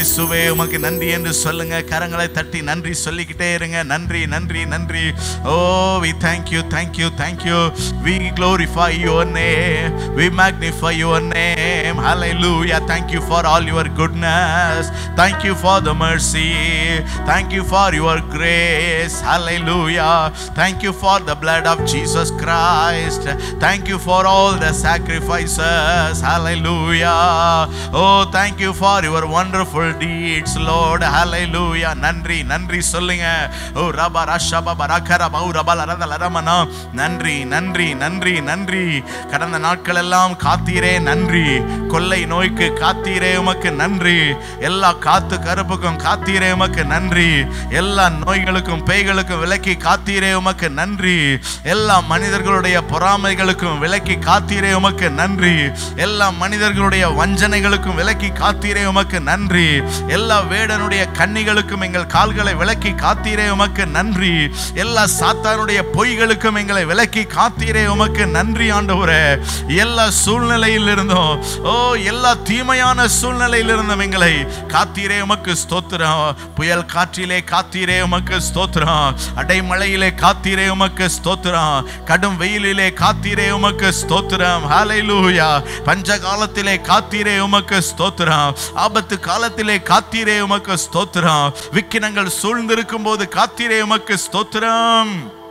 இயேசுவே உமக்கு நன்றி என்று சொல்லுங்க. கரங்களை தட்டி நன்றி சொல்லிக்கிட்டே இருங்க. நன்றி நன்றி நன்றி. Oh, we thank you, thank you, thank you. We glorify your name, we magnify your name. Hallelujah. Thank you for all your goodness, thank you for the mercy, thank you for your grace. Hallelujah. Thank you for the blood of Jesus Christ, thank you for all the sacrifices. Hallelujah. Oh, thank you for your wonderful deeds, Lord. Hallelujah. நன்றி நன்றி சொல்லுங்க. ஓ ரபா ரஷபா பரகர பௌரபல ரதலரமனா. நன்றி நன்றி நன்றி நன்றி. கடந்த நாட்கள் எல்லாம் காத்தீரே நன்றி. கொள்ளை நோய்க்கு காத்தீரே உமக்கு நன்றி. எல்லா காத்து கருப்புக்கும் காத்தீரே உமக்கு நன்றி. எல்லா நோய்களுக்கும் பேய்களுக்கும் விலக்கி காத்தீரே உமக்கு நன்றி. எல்லா மனிதர்களுடைய பொறாமைகளுக்கும் விலக்கி காத்தீரே உமக்கு நன்றி. எல்லா மனிதர்களுடைய வஞ்சனைகளுக்கும் விலக்கி காத்தீரே உமக்கு நன்றி. எல்லா வேடனுடைய கண்ணிகளுக்கும் எங்கள் கால்களை விலக்கி காத்தீரே உமக்கு நன்றி. எல்லா சாத்தானுடைய பொய்களுக்கும் எங்களை விலக்கி காத்தீரே உமக்கு நன்றி ஆண்டவரே. எல்லா சூழ்நிலையில் இருந்தோம், ஓ எல்லா தீமையான சூழ்நிலையில் இருந்தும் எங்களை காத்தீரே உமக்கு ஸ்தோத்திரம். புயல் காற்றிலே காத்தீரே உமக்கு ஸ்தோத்திரம். அடைமழையிலே காத்தீரே உமக்கு ஸ்தோத்திரம். கடும் வெயிலிலே காத்தீரே உமக்கு ஸ்தோத்திரம். ஹல்லேலூயா. பஞ்ச காலத்திலே காத்தீரே உமக்கு ஸ்தோத்திரம். ஆபத்து காலத்திலே காத்தீரே உமக்கு ஸ்தோத்திரம். விக்கினங்கள் சூழ்ந்திருக்கும் போது காத்தீரே உமக்கு ஸ்தோத்திரம்.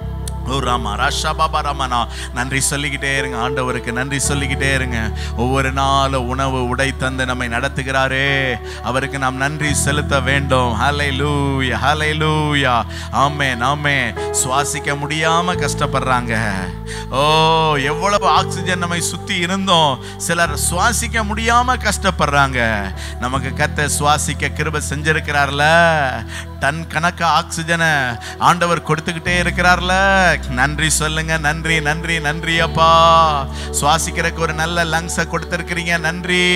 ஓ ராமா ராஷா பாபா ராமனா. நன்றி சொல்லிக்கிட்டே இருங்க. ஆண்டவருக்கு நன்றி சொல்லிக்கிட்டே இருங்க. ஒவ்வொரு நாளும் உணவு உடை தந்து நம்மை நடத்துகிறாரே, அவருக்கு நாம் நன்றி செலுத்த வேண்டும். ஹல்லேலூயா ஹல்லேலூயா. ஆமென் ஆமென். சுவாசிக்க முடியாம கஷ்டப்படுறாங்க. ஓ எவ்வளவு ஆக்சிஜன் நம்மை சுத்தி இருந்தோம், சிலர் சுவாசிக்க முடியாம கஷ்டப்படுறாங்க. நமக்கு கர்த்தர் சுவாசிக்க கிருபை செஞ்சிருக்கிறார்ல. டன் கணக்கா ஆக்சிஜனை ஆண்டவர் கொடுத்துக்கிட்டே இருக்கிறார்ல. நன்றி சொல்லுங்க. நன்றி நன்றி நன்றி அப்பா. சுவாசிக்கிறதுக்கு ஒரு நல்ல லங்ஸை கொடுத்திருக்கிறீங்க. நன்றி.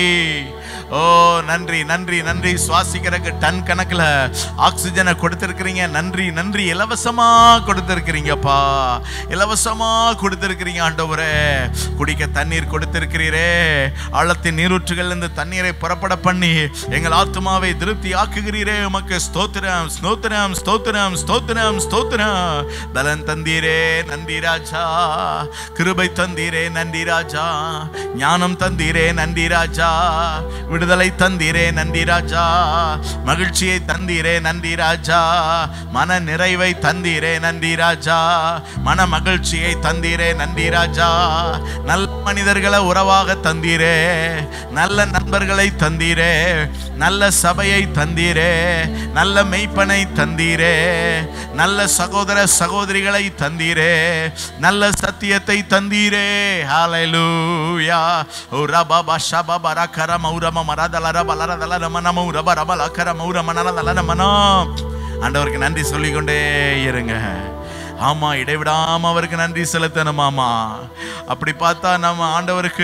ஓ நன்றி நன்றி நன்றி. சுவாசிக்கிறதுக்கு டன் கணக்கில் ஆக்சிஜனை கொடுத்திருக்கிறீங்க. நன்றி நன்றி. இலவசமா கொடுத்திருக்கிறீங்கப்பா, இலவசமா கொடுத்திருக்கிறீங்க ஆண்டவரே. குடிக்க தண்ணீர் கொடுத்திருக்கிறீரே. ஆழத்தின் நீரூற்றுகள் இருந்து தண்ணீரை புறப்பட பண்ணி எங்கள் ஆத்துமாவை திருப்தி ஆக்குகிறீரே. உமக்கு ஸ்தோத்திரம் ஸ்தோத்திரம் ஸ்தோத்திரம் ஸ்தோத்திரம் ஸ்தோத்திரம். பலன் தந்தீரே நன்றி ராஜா. கிருபை தந்தீரே நன்றி ராஜா. ஞானம் தந்தீரே நன்றி ராஜா. விடுதலை தந்தீரே நன்றி ராஜா. மகிழ்ச்சியை தந்தீரே நன்றி ராஜா. மன நிறைவை தந்தீரே நன்றி ராஜா. மன மகிழ்ச்சியை தந்தீரே நன்றி ராஜா. நல்ல மனிதர்களை உறவாக தந்தீரே. நல்ல நண்பர்களை தந்தீரே. நல்ல சபையை தந்தீரே. நல்ல மெய்ப்பனை தந்தீரே. நல்ல சகோதர சகோதரிகளை தந்தீரே. நல்ல சத்தியத்தை தந்தீரே. ஹல்லேலூயா. ஓ ரபா ஷபா பரகர மௌரம மரதலர பலரதல ரமனம ரப ரபல கர மௌர மனரதல ரமனா. ஆண்டவருக்கு நன்றி சொல்லிக்கொண்டே இருங்க. ஆமா, இடைவிடாம அவருக்கு நன்றி செலுத்தணும். ஆமா, அப்படி பார்த்தா நம்ம ஆண்டவருக்கு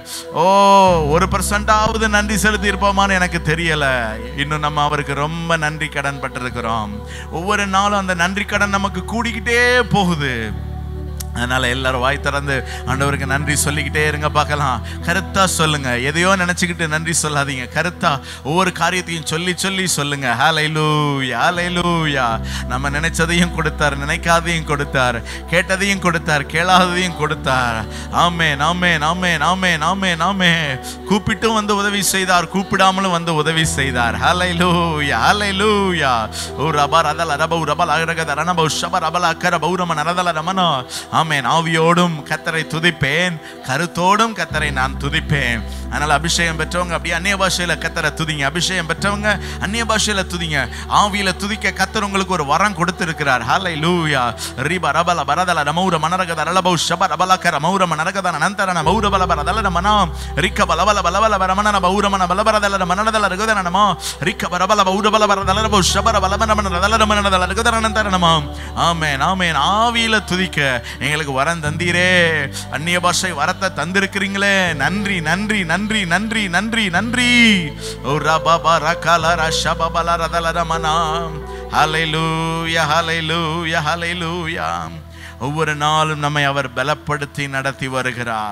1% நன்றி செலுத்தி இருப்போமான்னு எனக்கு தெரியல. இன்னும் நம்ம அவருக்கு ரொம்ப நன்றி கடன் பட்டிருக்கிறோம். ஒவ்வொரு நாளும் அந்த நன்றி கடன் நமக்கு கூடிக்கிட்டே போகுது. அதனால எல்லாரும் வாய் திறந்து ஆண்டவருக்கு நன்றி சொல்லிக்கிட்டே இருங்க. பார்க்கலாம். கருத்தா சொல்லுங்க. எதையோ நினைச்சுக்கிட்டு நன்றி சொல்லாதீங்க. கருத்தா ஒவ்வொரு காரியத்தையும் சொல்லி சொல்லி சொல்லுங்க. ஹல்லேலூயா ஹல்லேலூயா. நம்ம நினைச்சதையும் கொடுத்தார், நினைக்காதையும் கொடுத்தார், கேட்டதையும் கொடுத்தார், கேளாததையும் கொடுத்தார். ஆமென் ஆமென் ஆமென் ஆமென் ஆமென் ஆமென். கூப்பிட்டும் வந்து உதவி செய்தார், கூப்பிடாமலும் வந்து உதவி செய்தார். ஹல்லேலூயா ஹல்லேலூயா. ஓ ரபா ரதல ரப ரபல அகரக தரணப ஷப ரபல அக்கர பௌரம நரதல ரமனா. ஆமென். ஆவியோடும் கர்த்தரை துதிப்பேன், கருத்தோடும் கர்த்தரை நான் துதிப்பேன். அதனால அபிஷேகம் பெற்றவங்க அப்படியே அந்நிய பாஷையில கர்த்தரை துதிங்க. அபிஷேகம் பெற்றவங்க அந்நிய பாஷையில துதிங்க. ஆவியில துதிக்க கர்த்தர் உங்களுக்கு ஒரு வரம் கொடுத்திருக்கிறார். ஹல்லேலூயா. ரிப ரபல பரதல நமௌர மனரகத ரலபௌ ஷப ரபலக மௌர மனரகத அனந்தரன மௌர பல பரதல மனா ரிக்க பலவல பலவல பரமன பௌர மன பல பரதல மனதல ரகதன நம ரிக்க பரபல பௌர பல பரதல பௌ ஷப பலமன மனதல மனதல ரகதன அனந்தரன நம. ஆமென் ஆமென். ஆவியில துதிக்க எங்களுக்கு வரம் தந்தீரே. அந்நிய பாஷை வரத்தை தந்திருக்கிறீங்களே. நன்றி நன்றி நன்றி நன்றி நன்றி நன்றி. ஓ ரபா ரகல ரஷபல ரதல ரமனா. ஹல்லேலூயா ஹல்லேலூயா ஹல்லேலூயா. ஒவ்வொரு நாளும் நம்மை அவர் பலப்படுத்தி நடத்தி வருகிறார்.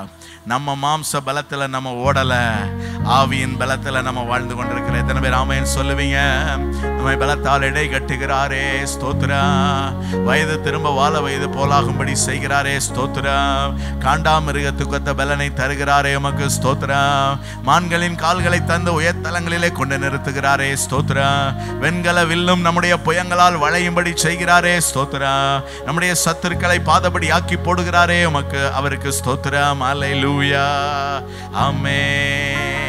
நம்ம மாம்ச பலத்துல நம்ம ஓடல, ஆவியின் பலத்துல நம்ம வாழ்ந்து கொண்டிருக்கிற எத்தனை பேர் ஆமென் சொல்லுவீங்க? நம்மை பலத்தால் எடை கட்டுகிறாரே, ஸ்தோத்திரம். வயது திரும்ப வாழ வயது போலாகும்படி செய்கிறாரே, ஸ்தோத்திரம். காண்டாமிருகத்துக்கு ஒத்த பலனை தருகிறாரே, உமக்கு ஸ்தோத்திரம். மான்களின் கால்களை தந்து உயர்த்தலங்களிலே கொண்டு நிறுத்துகிறாரே, ஸ்தோத்திரம். வெண்கல வில்லும் நம்முடைய புயங்களால் வளையும்படி செய்கிறாரே, ஸ்தோத்திரம். நம்முடைய சத்துருக்களை பாதபடி ஆக்கி போடுகிறாரே, உமக்கு அவருக்கு ஸ்தோத்திரம். அல்லேலூயா, ஆமென்.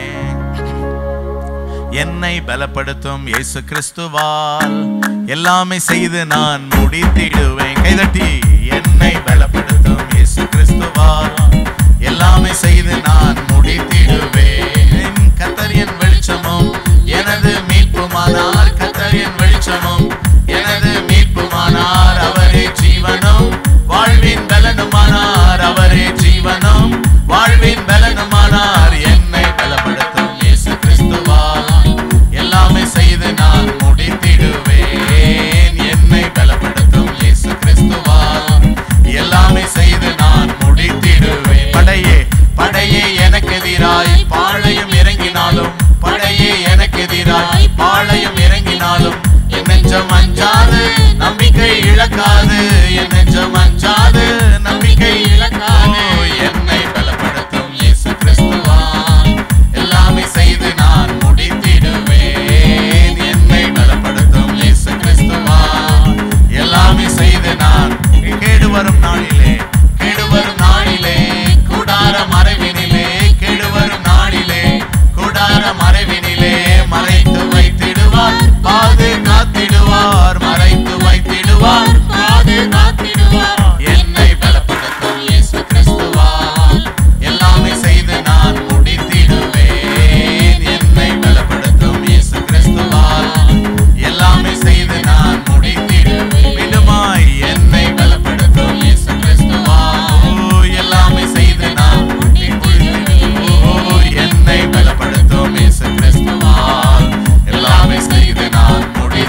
என்னை பலப்படுத்தும் இயேசு கிறிஸ்துவால் எல்லாமே செய்து நான் முடித்திடுவேன். கைதட்டி. என்னை பலப்படுத்தும் இயேசு கிறிஸ்துவால் எல்லாமே செய்து நான் முடித்திடுவேன். கர்த்தர் என் வெளிச்சமும் எனது மீட்புமானார், கர்த்தர் என் வெளிச்சமும் எனது மீட்புமானார். அவரே ஜீவனும் வாழ்வின் பலனுமானார், அவரே ஜீவனும் வாழ்வின் பலனுமானார். என்னை பலப்படுத்தும் இயேசு கிறிஸ்துவால் எல்லாமே செய்து நான் முடித்திடுவேன். என்னை பலப்படுத்தும் இயேசு கிறிஸ்துவால் எல்லாமே செய்து நான் முடித்திடுவேன். படையே படையே எனக்கு எதிராய் பாளையம் இறங்கினாலும், படையே எனக்கு எதிராய் பாளையம் இறங்கினாலும் என் நெஞ்சம் அஞ்சாது, நம்பிக்கை இழக்காது. என் நெஞ்சம் அஞ்சாது, நம்பிக்கை இழக்காது. என்னை பலப்படுத்தும் இயேசு கிறிஸ்துவால் எல்லாமே செய்து நான் முடித்திடுவேன். என்னை பலப்படுத்தும் இயேசு கிறிஸ்துவால் எல்லாமே செய்து நான் கேடு வரும் நாளிலே, கேடு வரும் நாளிலே கூடார மறைவினிலே, கேடு வரும் நாளிலே கூடார மறைவினிலே மறைத்து வைத்திடுவார், பாதுகாத்திடுவார். மறைத்து வைத்திடுவார், பாதுகாத்திடுவார். என்னை பலப்படுத்தும் இயேசு கிறிஸ்துவால் எல்லாமே செய்து நான் முடித்திடுவேன். என்னை பலப்படுத்தும் இயேசு கிறிஸ்துவால் எல்லாமே செய்து நான் முடித்திடுவேன். விடுமாய் என்னை பலப்படுத்தும் இயேசு கிறிஸ்துவால் எல்லாமே செய்து நான் முடித்திடுவேன். என்னை பலப்படுத்தும் இயேசு கிறிஸ்துவால் எல்லாமே செய்து நான்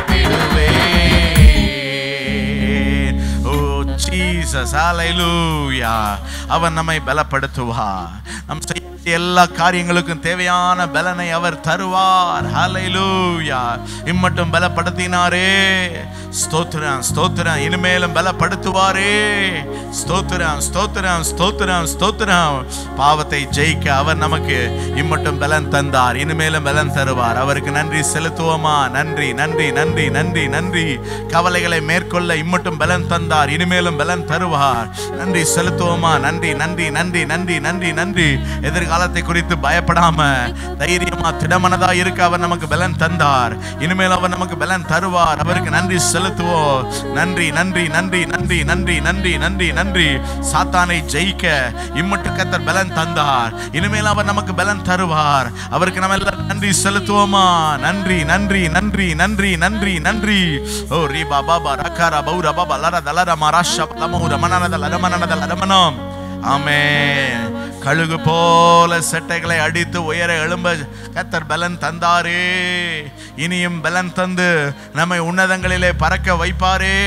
முடித்திடுவேன். ஓ ஜீசஸ், ஹல்லேலூயா. அவன் நம்மை பலப்படுத்துவார். நம் செய்ய எல்லா காரியங்களுக்கும் தேவையான பலனை அவர் தருவார். ஹல்லேலூயா. இம்மட்டும் பலப்படுத்தினாரே, ஸ்தோத்திரம் ஸ்தோத்திரம். இனிமேலும் பலப்படுத்துவாரே, ஸ்தோத்திரம் ஸ்தோத்திரம் ஸ்தோத்திரம் ஸ்தோத்திரம். பாவத்தை ஜெயிக்க அவர் நமக்கு இம்மட்டும் பலன் தந்தார், இனிமேலும் பலன் தருவார். அவருக்கு நன்றி செலுத்துவோமா? நன்றி நன்றி நன்றி நன்றி நன்றி. கவலைகளை மேற்கொள்ள இம்மட்டும் பலன் தந்தார், இனிமேலும் பலன் தருவார். நன்றி செலுத்துவோமா? நன்றி நன்றி நன்றி நன்றி நன்றி நன்றி. எதிர்காலத்தை குறித்து பயப்படாம தைரியமா திடமனதா இருக்க அவர் நமக்கு பலன் தந்தார், இனிமேல் அவர் நமக்கு பலன் தருவார். அவருக்கு நன்றி செலுத்துவோம். நன்றி நன்றி நன்றி நன்றி நன்றி நன்றி நன்றி நன்றி. சாத்தானை ஜெயிக்க இம்மட்டு கர்த்தர் பலன் தந்தார், இனிமேல் அவர் நமக்கு பலன் தருவார். அவருக்கு நம்ம எல்லாம் நன்றி செலுத்துவோமா? நன்றி நன்றி நன்றி நன்றி நன்றி நன்றி. ஓ ரீ பாபா ரகாரா பௌரா பாபா லர தலர மராஷா லமௌர மனனத லரமனனத லரமனம். ஆமென். கழுகு போல செட்டைகளை அடித்து உயர எழும்ப கர்த்தர் பலன் தந்தாரே, இனியும் பலன் தந்து நம்மை உன்னதங்களிலே பறக்க வைப்பாரே.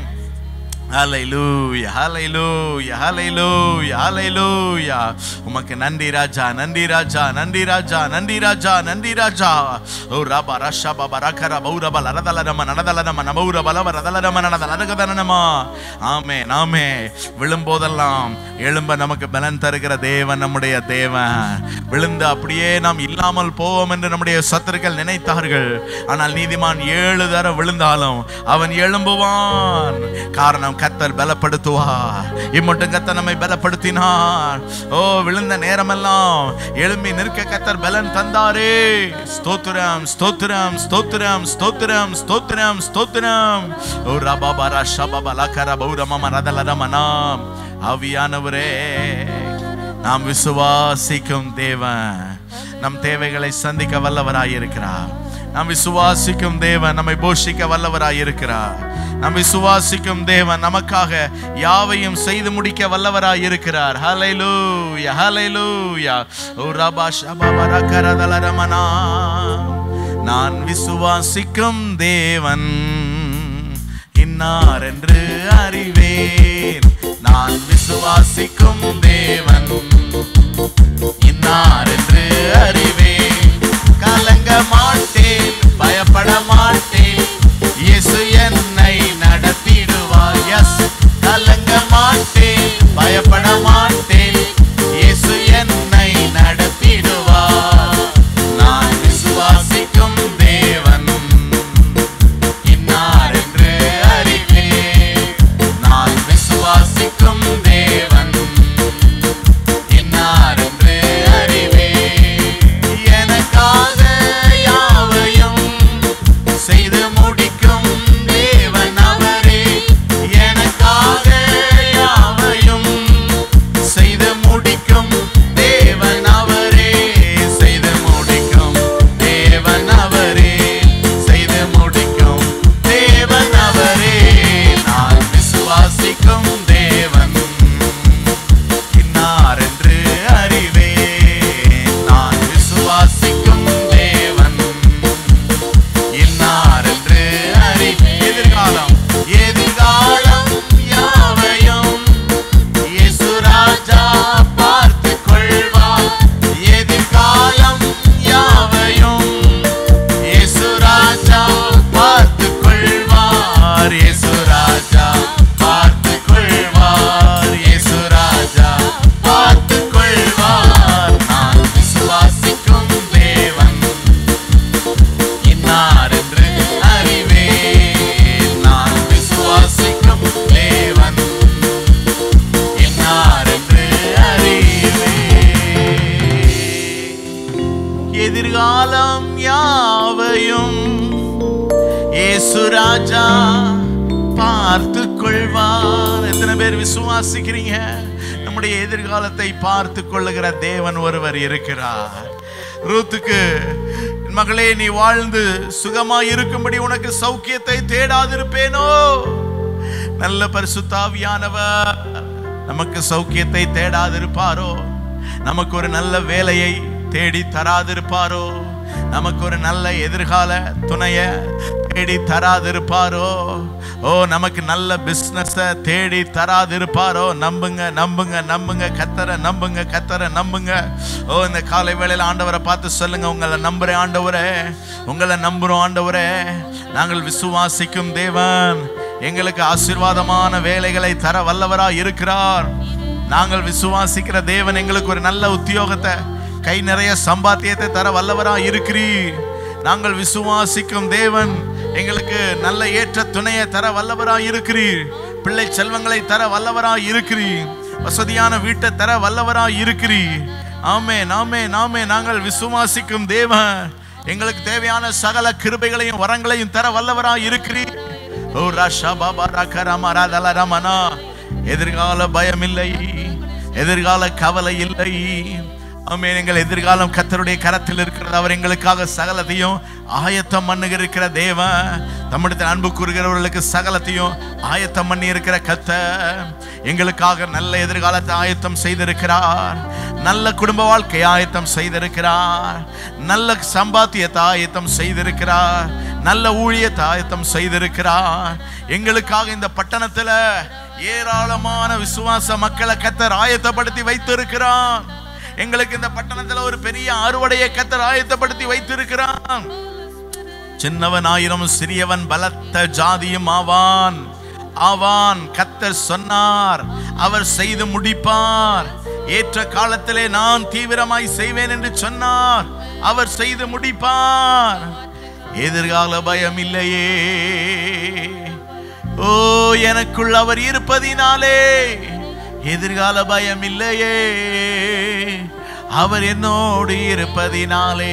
ஹல்லேலூயா ஹல்லேலூயா ஹல்லேலூயா ஹல்லேலூயா. உமக்கு நன்றி ராஜா, நன்றி ராஜா, நன்றி ராஜா, நன்றி ராஜா, நன்றி ராஜா. ஓ ரபா ரஷா பாபா ரகர பௌரப லரதலரம நனதலரம நமௌர பலவ ரதலரம நனதலரகதனமா. ஆமென் ஆமென். விழும்போதெல்லாம் எழும்ப நமக்கு பலன் தருகிற தேவன் நம்முடைய தேவன். விழுந்து அப்படியே நாம் இல்லாமல் போவோம் என்று நம்முடைய சத்துருக்கள் நினைத்தார்கள். ஆனால் நீதிமான் 7 தடவை விழுந்தாலும் அவன் எழும்புவான். காரணம் கர்த்தர் பலப்படுத்துவார். இம்மட்டும் கர்த்தர் நம்மை பலப்படுத்தினார். ஓ விழுந்த நேரமெல்லாம் எழும்பி நிற்க கர்த்தர் பலன் தந்தாரே. ஸ்தோத்திரம் ஸ்தோத்திரம் ஸ்தோத்திரம் ஸ்தோத்திரம் ஸ்தோத்திரம் ஸ்தோத்திரம். ஓ ரபாபா ஷபாபா லகர பௌரம ரதலரமனாம். ஆவியானவரே, நாம் விசுவாசிக்கும் தேவன் நம் தேவைகளை சந்திக்க வல்லவராயிருக்கிறார். நாம் விசுவாசிக்கும் தேவன் நம்மை போஷிக்க வல்லவராயிருக்கிறார். நாம் விசுவாசிக்கும் தேவன் நமக்காக யாவையும் செய்து முடிக்க வல்லவராயிருக்கிறார். ஹல்லேலூயா ஹல்லேலூயா. ஓ ரபா ஷபாபா ரகரதலரமனா. நான் விசுவாசிக்கும் தேவன் இன்னார் என்று அறிவேன். நான் விசுவாசிக்கும் தேவன் இன்னார் என்று அறிவேன். கலங்க மாட்டேன், பயப்பட மாட்டேன், இயேசு என்னை நடத்திடுவார். எஸ், கலங்க மாட்டேன், பயப்பட மாட்டேன், இயேசு என்னை நடத்திடுவார். நான் விசுவாசிக்கும் தேவன் இன்னார் என்று அறிவேன். நான் விசுவாசிக்கும் தேவன் இன்னார் என்று அறிவேன். எனக்காக யாவையும் செய்து முடிக்கும் தேவன் அவரே. எனக்காக யாவையும் செய்து முடிக்கும் தேவன் அவரே. செய்து முடிக்கும் தேவன் அவரே. செய்து முடிக்கும் தேவன் அவரே. நான் விசுவாசிக்கும் தேவன் இன்னார் என்று அறிவேன். நான் விசுவாசிக்கும் தேவன் இன்னார் என்று அறிவேன். எதிர்காலம் எதிர்காலம் யாவையும் இயேசு ராஜா பார்த்துக் கொள்வார். எதிர்காலம் யாவையும் இயேசு ராஜா பார்த்துக் கொள்வார். இயேசு ராஜா பார்த்துக் கொள்வார். இயேசு ராஜா பார்த்துக் கொள்வார். நான் விசுவாசிக்கும் தேவன் இன்னார் என்று அறிவேன். நான் விசுவாசிக்கும் தேவன் இன்னார் என்று அறிவேன். எதிர்காலம் யாவையும் இயேசு ராஜா பார்த்துக் கொள்வார். எத்தனை பேர் விசுவாசிக்கிறீங்க? நம்முடைய எதிர்காலத்தை பார்த்து கொள்ளுகிற தேவன் ஒருவர் இருக்கிறார். ரூத்துக்கு, மகளே, நீ வாழ்ந்து சுகமாய் இருக்கும்படி உனக்கு சௌக்கியத்தை தேடாதிருப்பேனோ? நல்ல பரிசுத்த ஆவியானவர் நமக்கு சௌக்கியத்தை தேடாதிருப்பாரோ? நமக்கு ஒரு நல்ல வேலையை தேடி தராதிருப்பாரோ? நமக்கு ஒரு நல்ல எதிர்கால துணைய தேடி தராதிருப்பாரோ? ஓ, நமக்கு நல்ல பிசினஸ் தேடி தராதிருப்பாரோ? நம்புங்க, நம்புங்க, நம்புங்க, கத்தரை நம்புங்க, கத்தரை நம்புங்க. ஓ, இந்த காலை வேளையில் ஆண்டவரை பார்த்து சொல்லுங்க, உங்களை நம்புறேன் ஆண்டவரே, உங்களை நம்புறோம் ஆண்டவரே. நாங்கள் விசுவாசிக்கும் தேவன் எங்களுக்கு ஆசீர்வாதமான வேலைகளை தர வல்லவராய் இருக்கிறார். நாங்கள் விசுவாசிக்கிற தேவன் எங்களுக்கு ஒரு நல்ல உத்தியோகத்தை, கை நிறைய சம்பாத்தியத்தை தர வல்லவராய் இருக்கிறீர். நாங்கள் விசுவாசிக்கும் தேவன் எங்களுக்கு நல்ல ஏற்ற துணையை தர வல்லவராய் இருக்கிறீர். பிள்ளை செல்வங்களை தர வல்லவராய் இருக்கிறீர். வசதியான வீட்டை தர வல்லவராய் இருக்கிறீர். ஆமென், ஆமென், ஆமென். நாங்கள் விசுவாசிக்கும் தேவன் எங்களுக்கு தேவையான சகல கிருபைகளையும் வரங்களையும் தர வல்லவராய் இருக்கிறீர். ஓ ராஷா பாபா ராகரமா ராதலரமனா. எதிர்கால பயம் இல்லை, எதிர்கால கவலை இல்லை. ஆமென். எங்கள் எதிர்காலம் கர்த்தருடைய கரத்தில் இருக்கிறது. அவர் எங்களுக்காக சகலத்தையும் ஆயத்தம் பண்ணுகிற தேவன். நம்மிடத்தில் அன்பு கூறுகிறவர்களுக்கு சகலத்தையும் ஆயத்தம் பண்ணி இருக்கிற கர்த்தர் எங்களுக்காக நல்ல எதிர்காலத்தை ஆயத்தம் செய்திருக்கிறார். நல்ல குடும்ப வாழ்க்கை ஆயத்தம் செய்திருக்கிறார். நல்ல சம்பாத்தியத்தை ஆயத்தம் செய்திருக்கிறார். நல்ல ஊழியத்தை ஆயத்தம் செய்திருக்கிறார். எங்களுக்காக இந்த பட்டணத்துல ஏராளமான விசுவாச மக்களை கர்த்தர் ஆயத்தப்படுத்தி வைத்திருக்கிறார். எங்களுக்கு இந்த பட்டணத்துல ஒரு பெரிய அறுவடையை கர்த்தர் ஆயத்தப்படுத்தி வைத்திருக்கிறான். சின்னவன் ஆயிரம் சிறியவன் பலத்த ஜாதியும் ஆவான். ஆவான். கர்த்தர் சொன்னார், அவர் செய்து முடிப்பார். ஏற்ற காலத்திலே நான் தீவிரமாய் செய்வேன் என்று சொன்னார். அவர் செய்து முடிப்பார். எதிர்கால பயம் இல்லையே. ஓ, எனக்குள் அவர் இருப்பதினாலே எதிர்கால பயம் இல்லையே. அவர் என்னோடு இருப்பதினாலே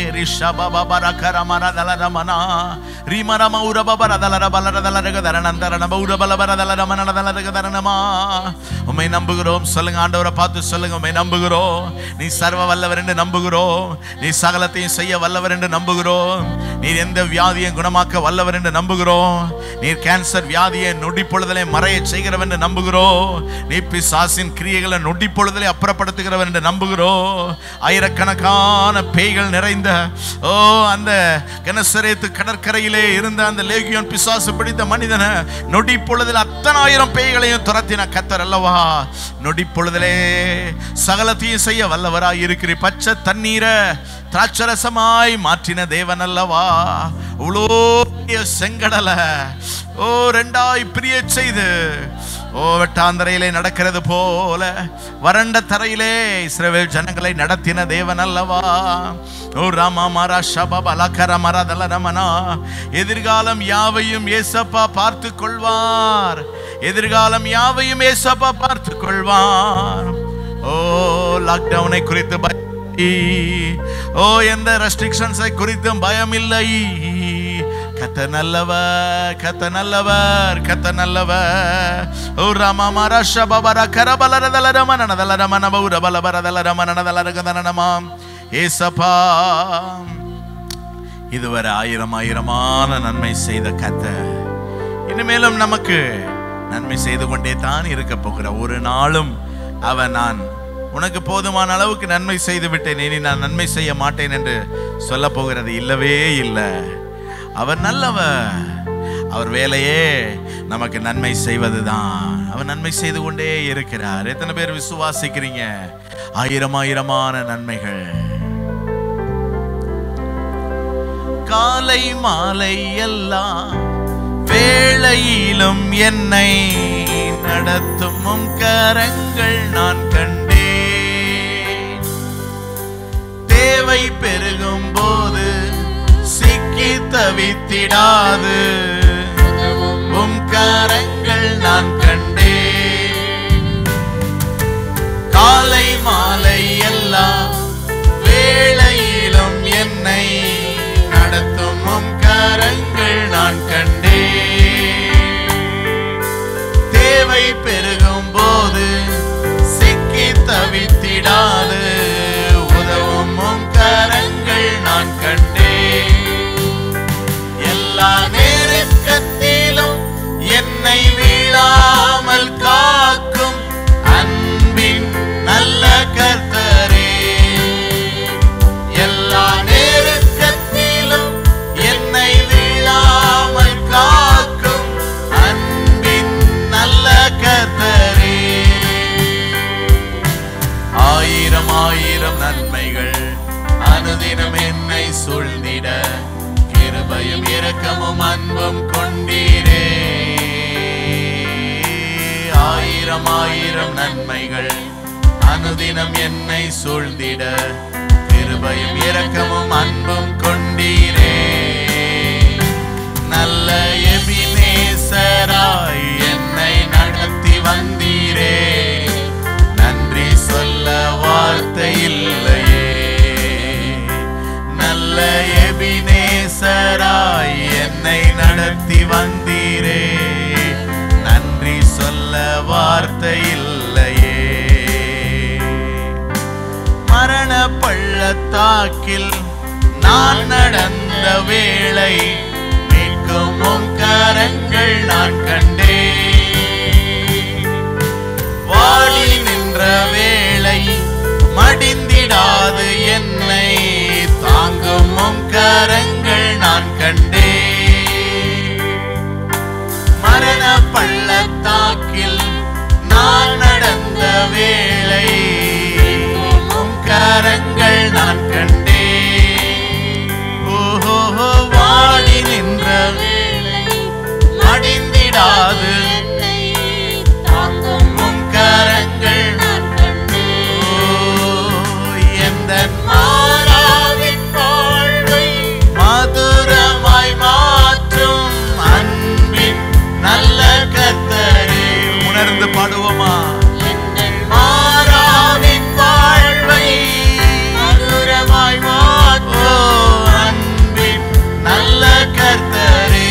உம்மை நம்புகிறோம். சொல்லுங்க, ஆண்டவரை பார்த்து சொல்லுங்க, உம்மை நம்புகிறோம். நீ சர்வ வல்லவர் என்று நம்புகிறோம். நீ சகலத்தையும் செய்ய வல்லவர் என்று நம்புகிறோம். நீர் எந்த வியாதியை குணமாக்க வல்லவர் என்று நம்புகிறோம். நீர் கேன்சர் வியாதியை நொடி பொழுதலை மறைய செய்கிறவன் என்று நம்புகிறோம். நீ பிசாசின் கிரியைகளை நொடி பொழுதலை அப்புறப்படுத்துகிறவன் என்று நம்புகிறோம். ஆயிரக்கணக்கான பேய்கள் நிறைந்த ஓ அந்த கெனசரேத்து கடற்கரையிலே இருந்த அந்த லேகியோன் பிசாசு பிடித்த மனிதனை நொடி பொழுதில் 10,000 பேய்களையும் துரத்தின கர்த்தர் அல்லவா. நொடி பொழுதிலே சகலத்தையும் செய்ய வல்லவராய் இருக்கிற பச்சை தண்ணீரை திராட்சரசமாய் மாற்றின தேவன் அல்லவா. அவ்வளோ செங்கடலை ரெண்டாய் பிரிய செய்து வெட்டாந்தரையிலே நடக்கிறது போல வறண்ட தரையிலே இஸ்ரவேல் ஜனங்களை நடத்தின தேவன் அல்லவா. எதிர்காலம் யாவையும் ஏசப்பா பார்த்து கொள்வார். எதிர்காலம் யாவையும் ஏசப்பா பார்த்து கொள்வார். லாக்டவுனை குறித்து எந்த ரெஸ்ட்ரிக்ஷன்ஸை குறித்தும் பயம் இல்லை. கர்த்தர் நல்லவர், கர்த்தர் நல்லவர், கர்த்தர் நல்லவர். ஓ ராமாமாரா ஷபபர கரபலரதலரமனதலரமன பௌரபலபரதலரமனதலரகதனமா. ஏசப்பா இதுவரை ஆயிரமான நன்மை செய்த கர்த்தர் இனிமேலும் நமக்கு நன்மை செய்து கொண்டே தான் இருக்க போகிற. ஒரு நாளும் அவன் நான் உனக்கு போதுமான அளவுக்கு நன்மை செய்து விட்டேன், இனி நான் நன்மை செய்ய மாட்டேன் என்று சொல்ல போகிறது இல்லவே இல்லை. அவர் நல்லவர். அவர் வேலையே நமக்கு நன்மை செய்வதுதான். அவர் நன்மை செய்து கொண்டே இருக்கிறார். எத்தனை பேர் விசுவாசிக்கிறீங்க? ஆயிரமான நன்மைகள். காலை மாலை எல்லாம் வேளையிலும் என்னை நடத்தும் கரங்கள் நான் கண்டேன். தேவை பெருகும் போது சிக்கி தவித்திடாது உம் கரங்கள் நான் கண்டேன். காலை மாலை எல்லாம் வேளையிலும் என்னை நடத்தும் உம் கரங்கள் நான் கண்டேன். தேவை பெருகும் போது சிக்கி தவித்திடாது உதவும் உம் கரங்கள் நான் கண்டேன். எல்லா நெருக்கத்திலும் என்னை வீழாமல் காக்கும் அன்பின் நல்ல கர்த்தரே. எல்லா நெருக்கத்திலும் என்னை வீழாமல் காக்கும் அன்பின் நல்ல கர்த்தரே. ஆயிரம் நன்மைகள் அனுதினம் என்னை சூழ்ந்திட கிருபையும் இரக்கமும் அன்பும் கொண்டீரே. ஆயிரம் நன்மைகள் அனுதினம் என்னை சூழ்ந்திட கிருபையும் இரக்கமும் அன்பும் கொண்டீரே. நல்ல எபினேசராய் என்னை நடத்தி வந்தீரே. நன்றி சொல்ல வார்த்தை இல்லையே. நல்ல எபினேசராய் என்னை நடத்தி வந்தீரே. நன்றி சொல்ல வார்த்தை இல்லையே. மரண பள்ளத்தாக்கில் நான் நடந்த வேளை மீட்கும் உம் கரங்கள் நான் கண்டேன். வாடி நின்ற வேளை மடிந்திடாது என்னை தாங்கும் உம் கரங்கள் நான் கண்டேன். மரண பள்ளத்தாக்கில் நான் நடந்த வேளை உம் கரங்கள் நான் கண்டேன். ஓஹோ வாடி நின்ற வேளை மடிந்திடாது தாங்கும் உம் கரங்கள் நான் மாறாவின் வாழ்வை மதுரமாய் மாற்றும் அன்பின் நல்ல கர்த்தரே. உணர்ந்து பாடுவோமா? மாறாவின் வாழ்வை மதுரமாய் மாற்றும் அன்பின் நல்ல கர்த்தரே.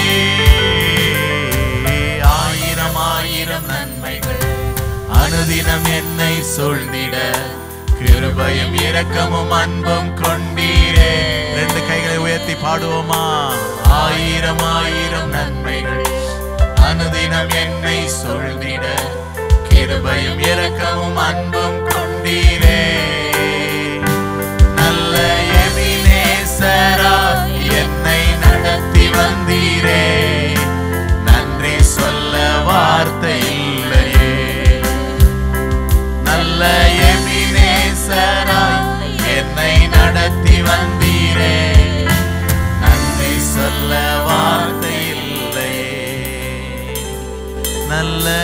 ஆயிரம் நன்மைகள் அனுதினம் என்னை சூழ்ந்திட கிருபையும் இரக்கமும் அன்பும் கொண்டீரே. ரெண்டு கைகளை உயர்த்தி பாடுவோமா? ஆயிரம் நன்மைகள் அனுதினம் என்னை சூழ்ந்திட கிருபையும் இரக்கமும் அன்பும் கொண்டீரே. நல்ல எபினே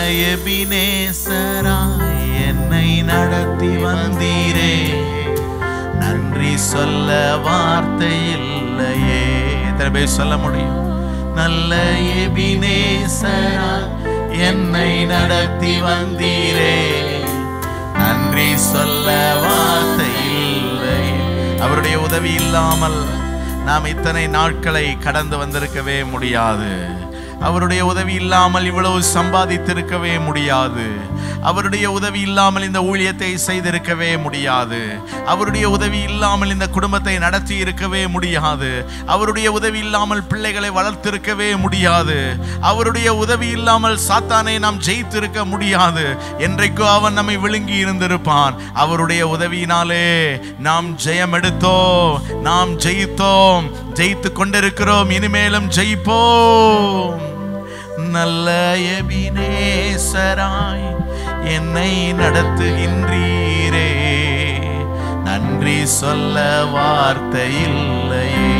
எபினேசராய் என்னை நடத்தி வந்தீரே, நன்றி சொல்ல வார்த்தை இல்லையே. எத்தனை பேர் சொல்ல முடியும்? நல்ல எபினேசராய் என்னை நடத்தி வந்தீரே, நன்றி சொல்ல வார்த்தை இல்லை. அவருடைய உதவி இல்லாமல் நாம் இத்தனை நாட்களை கடந்து வந்திருக்கவே முடியாது. அவருடைய உதவி இல்லாமல் இவ்வளவு சம்பாதித்திருக்கவே முடியாது. அவருடைய உதவி இல்லாமல் இந்த ஊழியத்தை செய்திருக்கவே முடியாது. அவருடைய உதவி இல்லாமல் இந்த குடும்பத்தை நடத்தி இருக்கவே முடியாது. அவருடைய உதவி இல்லாமல் பிள்ளைகளை வளர்த்திருக்கவே முடியாது. அவருடைய உதவி இல்லாமல் சாத்தானை நாம் ஜெயித்திருக்க முடியாது. என்றைக்கோ அவன் நம்மை விழுங்கி இருந்திருப்பான். அவருடைய உதவியினாலே நாம் ஜெயம் எடுத்தோம், நாம் ஜெயித்தோம், ஜெயித்து கொண்டிருக்கிறோம், இனிமேலும் ஜெயிப்போம். நல்ல எபினேசராய் என்னை நடத்துகின்றீரே, நன்றி சொல்ல வார்த்தை இல்லையே.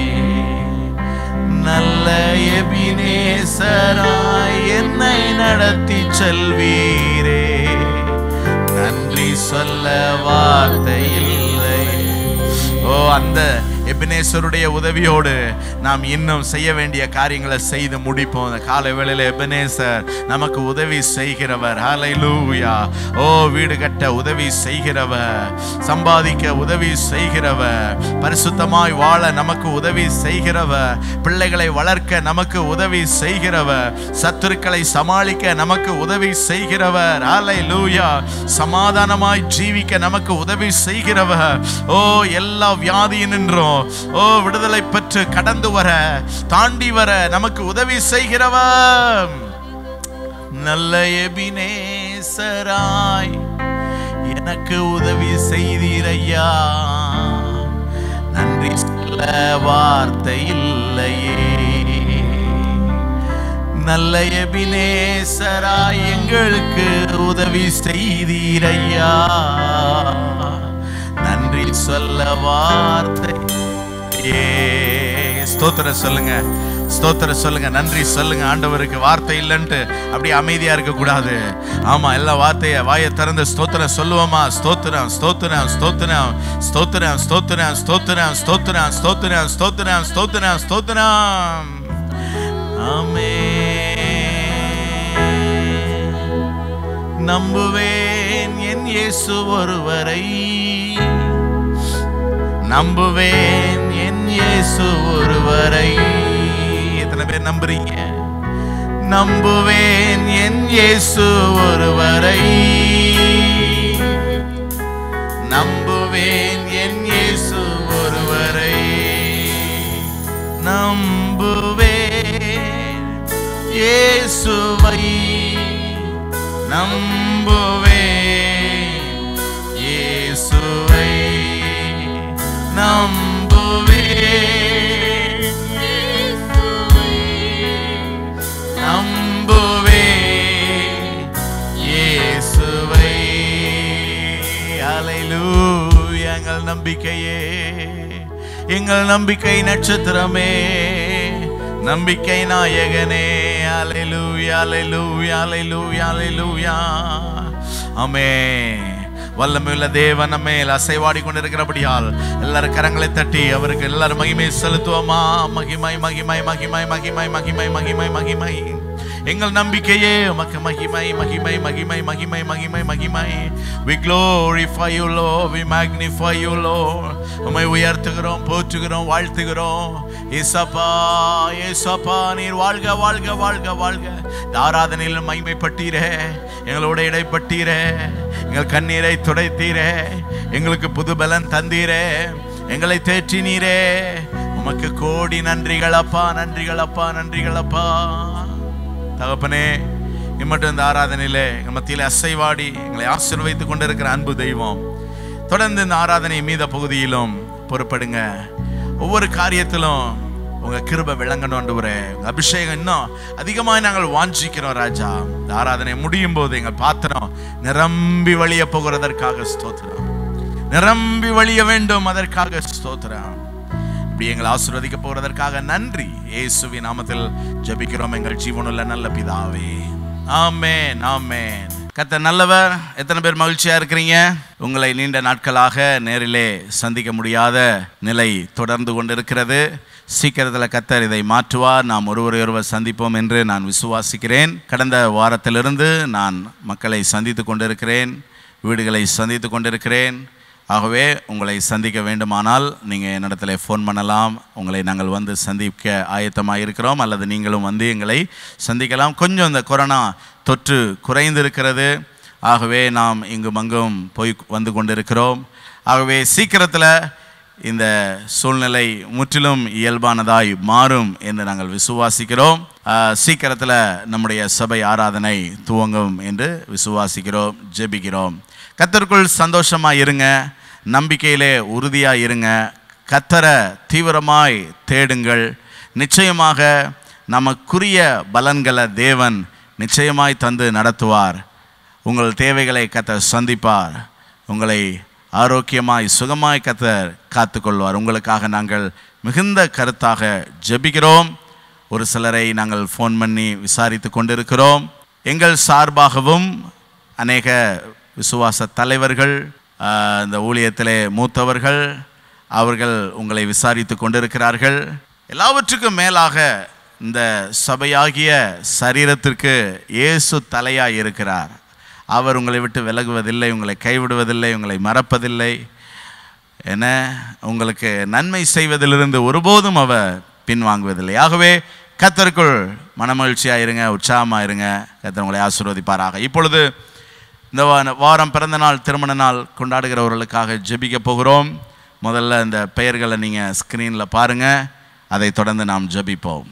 நல்ல எபினேசராய் என்னை நடத்தி செல்வீரே, நன்றி சொல்ல வார்த்தை இல்லை. ஓ, அந்த எபினேசருடைய உதவியோடு நாம் இன்னும் செய்ய வேண்டிய காரியங்களை செய்து முடிப்போம். அந்த காலை வேளையில எபினேசர் நமக்கு உதவி செய்கிறவர். ஹல்லேலூயா. ஓ, வீடு கட்ட உதவி செய்கிறவர், சம்பாதிக்க உதவி செய்கிறவர், பரிசுத்தமாய் வாழ நமக்கு உதவி செய்கிறவர், பிள்ளைகளை வளர்க்க நமக்கு உதவி செய்கிறவர், சத்துருக்களை சமாளிக்க நமக்கு உதவி செய்கிறவர். ஹல்லேலூயா. சமாதானமாய் ஜீவிக்க நமக்கு உதவி செய்கிறவர். ஓ, எல்லா வியாதியினின்றும் ஓ விடுதலை பெற்று கடந்து வர, தாண்டி வர நமக்கு உதவி செய்கிறவர். நல்ல எபினேசராய் எனக்கு உதவி செய்தீரையா, நன்றி சொல்ல வார்த்தை இல்லையே. நல்ல எபினேசராய் எங்களுக்கு உதவி செய்தீரையா, நன்றி சொல்ல வார்த்தை. ஸ்தோத்திரம் சொல்லுங்க, ஸ்தோத்திரம் சொல்லுங்க, நன்றி சொல்லுங்க. ஆண்டவருக்கு வார்த்தை இல்லைன்ட்டு அப்படியே அமைதியா இருக்க கூடாது. ஆமா, எல்லா வார்த்தைய வாயை திறந்து ஸ்தோத்திரம் சொல்லுவோமா? ஸ்தோத்திரம், ஸ்தோத்திரம், ஸ்தோத்திரம், ஸ்தோத்திரம், ஸ்தோத்திரம், ஸ்தோத்திரம், ஸ்தோத்திரம், ஸ்தோத்திரம், ஸ்தோத்திரம், ஸ்தோத்திரம், ஸ்தோத்திரம். ஆமென். நம்புவேன் என் இயேசு ஒருவரை, நம்புவேன் என் இயேசு ஒருவரை. எத்தனை பேர் நம்புறீங்க? நம்புவேன் என் இயேசு ஒருவரை, நம்புவேன் என் இயேசு ஒருவரை, நம்புவேன் இயேசுவை, நம்புவேன் இயேசுவை, நம்புவேன் இயேசுவை, நம்புவேன் இயேசுவை. ஹல்லேலூயா. எங்கள் நம்பிக்கையே, எங்கள் நம்பிக்கை நட்சத்திரமே, நம்பிக்கை நாயகனே. ஹல்லேலூயா, ஹல்லேலூயா, ஹல்லேலூயா, ஹல்லேலூயா. ஆமென். வல்லமையுள்ள தேவன் நம்ம மேல் அசைவாடி கொண்டிருக்கிறபடியால் எல்லாரும் கரங்களை தட்டி அவருக்கு எல்லாரும் மகிமை செலுத்துவோமா? மகிமை, மகிமை, மகிமை, மகிமை, மகிமை, மகிமை, மகிமை. எங்கள் நம்பிக்கையே உமக்கு மகிமை, மகிமை, மகிமை, மகிமை, மகிமை, மகிமை. We glorify you Lord, we magnify you Lord. உம்மை உயர்த்துகிறோம், போற்றுகிறோம், வாழ்த்துகிறோம். இயேசப்பா, இயேசப்பா, நீர் வாழ்க, வாழ்க, வாழ்க, வாழ்க. ஆராதனையில் மகிமைப்பட்டீரே, எங்களோட இடைப்பட்டீரே, எங்கள் கண்ணீரை துடைத்தீரே, எங்களுக்கு புது பலன் தந்தீரே, எங்களை தேற்றினீரே. உமக்கு கோடி நன்றிகள் அப்பா, நன்றிகள் அப்பா, நன்றிகள் அப்பா. தகப்பனே, இம்மட்டும் இந்த ஆராதனையிலே எங்கள் மத்தியில் அசைவாடி எங்களை ஆசீர்வதித்துக் கொண்டிருக்கிற அன்பு தெய்வம், தொடர்ந்து இந்த ஆராதனை மீத பகுதியிலும் பொறுப்படுங்க. ஒவ்வொரு காரியத்திலும் உங்க கிருபை விளங்கணும் ஆண்டவரே. உங்க அபிஷேகம் இன்னும் அதிகமாக நாங்கள் வாஞ்சிக்கிறோம் ராஜா. இந்த ஆராதனை முடியும் போது எங்கள் பாத்திரம் நிரம்பி வழிய போகிறதற்காக ஸ்தோத்திரம், நிரம்பி வழிய வேண்டும் அதற்காக ஸ்தோத்திரம். இப்படி எங்களை ஆசீர்வதிக்க போகிறதற்காக நன்றி. இயேசுவின் நாமத்தில் ஜெபிக்கிறோம் எங்கள் ஜீவனுள்ள நல்ல பிதாவே. ஆமென், ஆமென். கர்த்தர் நல்லவர். எத்தனை பேர் மகிழ்ச்சியா இருக்கிறீங்க? உங்களை நீண்ட நாட்களாக நேரிலே சந்திக்க முடியாத நிலை தொடர்ந்து கொண்டிருக்கிறது. சீக்கிரத்தில் கர்த்தர் இதை மாற்றுவார். நாம் ஒருவரையொருவர் சந்திப்போம் என்று நான் விசுவாசிக்கிறேன். கடந்த வாரத்திலிருந்து நான் மக்களை சந்தித்து கொண்டிருக்கிறேன், வீடுகளை சந்தித்து கொண்டிருக்கிறேன். ஆகவே உங்களை சந்திக்க வேண்டுமானால் நீங்கள் என்னிடத்தில் ஃபோன் பண்ணலாம். உங்களை நாங்கள் வந்து சந்திக்க ஆயத்தமாக இருக்கிறோம், அல்லது நீங்களும் வந்து எங்களை சந்திக்கலாம். கொஞ்சம் இந்த கொரோனா தொற்று குறைந்திருக்கிறது. ஆகவே நாம் இங்கும் அங்கும் போய் வந்து கொண்டிருக்கிறோம். ஆகவே சீக்கிரத்தில் இந்த சூழ்நிலை முற்றிலும் இயல்பானதாய் மாறும் என்று நாங்கள் விசுவாசிக்கிறோம். சீக்கிரத்தில் நம்முடைய சபை ஆராதனை துவங்கும் என்று விசுவாசிக்கிறோம், ஜெபிக்கிறோம். கர்த்தருக்குள் சந்தோஷமாக இருங்க, நம்பிக்கையிலே உறுதியாக இருங்க, கர்த்தரை தீவிரமாய் தேடுங்கள். நிச்சயமாக நமக்குரிய பலன்களை தேவன் நிச்சயமாய் தந்து நடத்துவார். உங்கள் தேவைகளை கர்த்தர் சந்திப்பார். உங்களை ஆரோக்கியமாய் சுகமாய் கர்த்தர் காத்துக்கொள்வார். உங்களுக்காக நாங்கள் மிகுந்த கருத்தாக ஜெபிக்கிறோம். ஒரு சிலரை நாங்கள் ஃபோன் பண்ணி விசாரித்து கொண்டிருக்கிறோம். எங்கள் சார்பாகவும் அநேக விசுவாச தலைவர்கள், இந்த ஊழியத்திலே மூத்தவர்கள், அவர்கள் உங்களை விசாரித்து கொண்டிருக்கிறார்கள். எல்லாவற்றுக்கும் மேலாக இந்த சபையாகிய சரீரத்திற்கு இயேசு தலையாய் இருக்கிறார். அவர் உங்களை விட்டு விலகுவதில்லை, உங்களை கைவிடுவதில்லை, உங்களை மறப்பதில்லை. என உங்களுக்கு நன்மை செய்வதிலிருந்து ஒருபோதும் அவர் பின்வாங்குவதில்லை. ஆகவே கர்த்தருக்குள் மனமகிழ்ச்சியாக இருங்க, உற்சாகமாக இருங்க. கர்த்தர் உங்களை ஆசீர்வதிப்பாராக. இப்பொழுது இந்த வாரம் பிறந்த நாள், திருமண நாள் கொண்டாடுகிறவர்களுக்காக ஜெபிக்க போகிறோம். முதல்ல இந்த பெயர்களை நீங்கள் ஸ்க்ரீனில் பாருங்கள். அதை தொடர்ந்து நாம் ஜெபிப்போம்.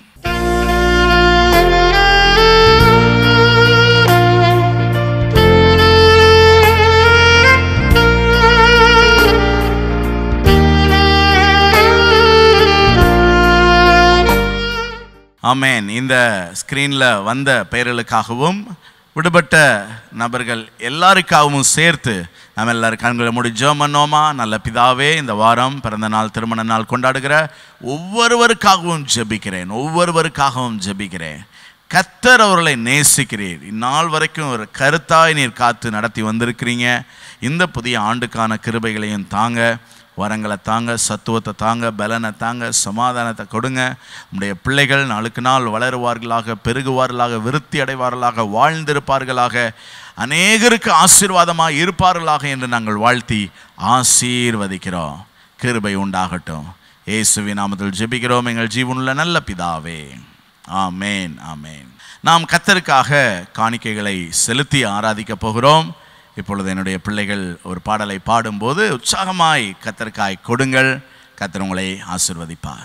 ஆமென். இந்த ஸ்க்ரீனில் வந்த பெயர்களுக்காகவும் விடுபட்ட நபர்கள் எல்லாருக்காகவும் சேர்த்து நம்ம எல்லாரும் கண்களை மூடி ஜெபம் பண்ணோமா? நல்ல பிதாவே, இந்த வாரம் பிறந்த நாள், திருமண நாள் கொண்டாடுகிற ஒவ்வொருவருக்காகவும் ஜெபிக்கிறேன். கர்த்தர் அவர்களை நேசிக்கிறீர். இந்நாள் வரைக்கும் ஒரு கருத்தாய் நீர் காத்து நடத்தி வந்திருக்கிறீங்க. இந்த புதிய ஆண்டுக்கான கிருபைகளையும் தாங்க, வரங்களை தாங்க, சத்துவத்தை தாங்க, பலனை தாங்க, சமாதானத்தை கொடுங்க. நம்முடைய பிள்ளைகள் நாளுக்கு நாள் வளருவார்களாக, பெருகுவார்களாக, விருத்தி அடைவார்களாக, வாழ்ந்திருப்பார்களாக, அநேகருக்கு ஆசீர்வாதமாக இருப்பார்களாக என்று நாங்கள் வாழ்த்தி ஆசீர்வதிக்கிறோம். கிருபை உண்டாகட்டும். இயேசுவின் நாமத்தில் ஜெபிக்கிறோம் எங்கள் ஜீவனுள்ள நல்ல பிதாவே. ஆமேன், ஆமேன். நாம் கர்த்தருக்காக காணிக்கைகளை செலுத்தி ஆராதிக்க போகிறோம். இப்பொழுது என்னுடைய பிள்ளைகள் ஒரு பாடலை பாடும்போது உற்சாகமாய் கர்த்தருக்காய் கொடுங்கள். கர்த்தர் உங்களை ஆசீர்வதிப்பார்.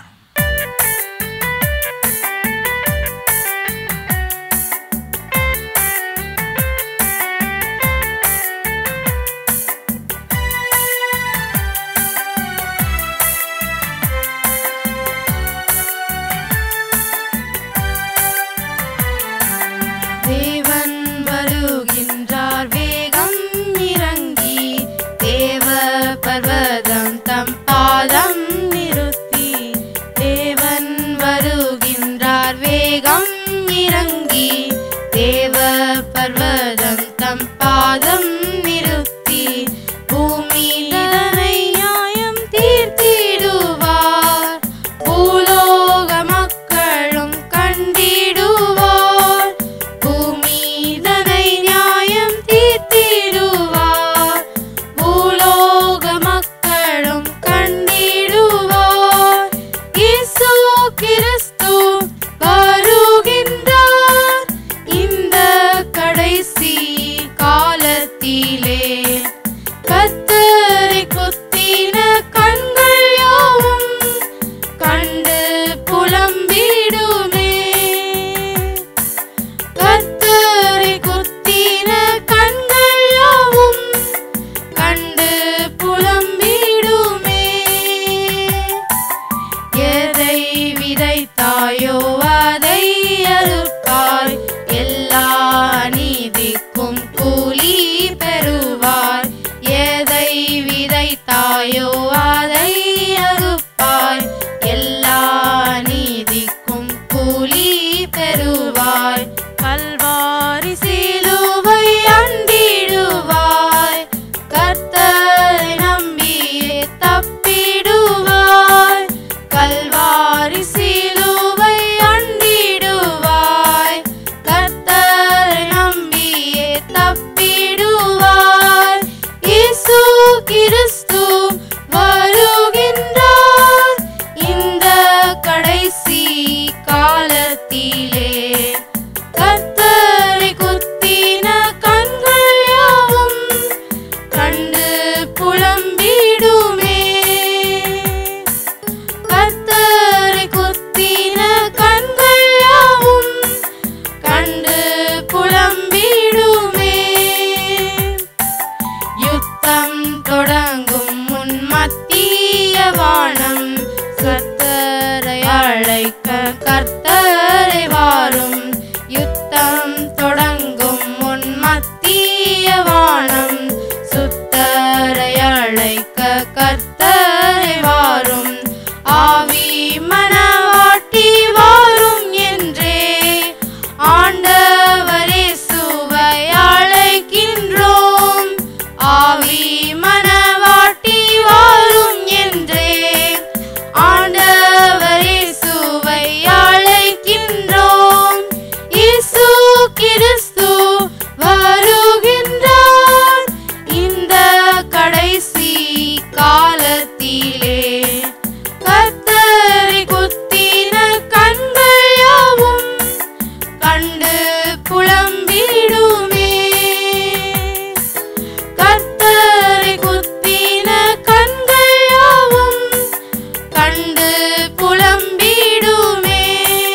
தேவன் வருகின்றார், வேகம் இறங்கி, தேவ பர்வதம் தம் பாதம் நிறுத்தி. தேவன் வருகின்றார், வேகம் இறங்கி, தேவ பர்வதம் தம் பாதம் நிறுத்தி. பூமியிலனை நியாயம் தீர்த்திடுவார், பூலோக மக்களும் கண்டிடுவார். பூமியிலனை நியாயம் தீர்த்திடுவார், பூலோக மக்களும் கண்டிடுவார். இயேசு கிறிஸ்து வருகின்றார், அழைக்க கர்த்தரை வாரும். யுத்தம் தொடங்கும் முன் மத்திய வானம் சுத்தரை அழைக்க கர்த்தரை வாரும். ஆவி மனவாட்டி வாரும் என்றே ஆண்டவரே சுவை அழைக்கின்றோம். ஆவி மனவாட்டி வாரும் என்றே ஆண்டவரே சுவை அழைக்கின்றோம். இயேசு கிறிஸ்து வருகின்றார் இந்த கடைசி காலத்திலே. கர்த்தரை குத்தின கண்கள் யாவும் கண்டு புலம்பிடுமே. கர்த்தரை குத்தின கண்கள் யாவும் கண்டு புலம்பிடுமே.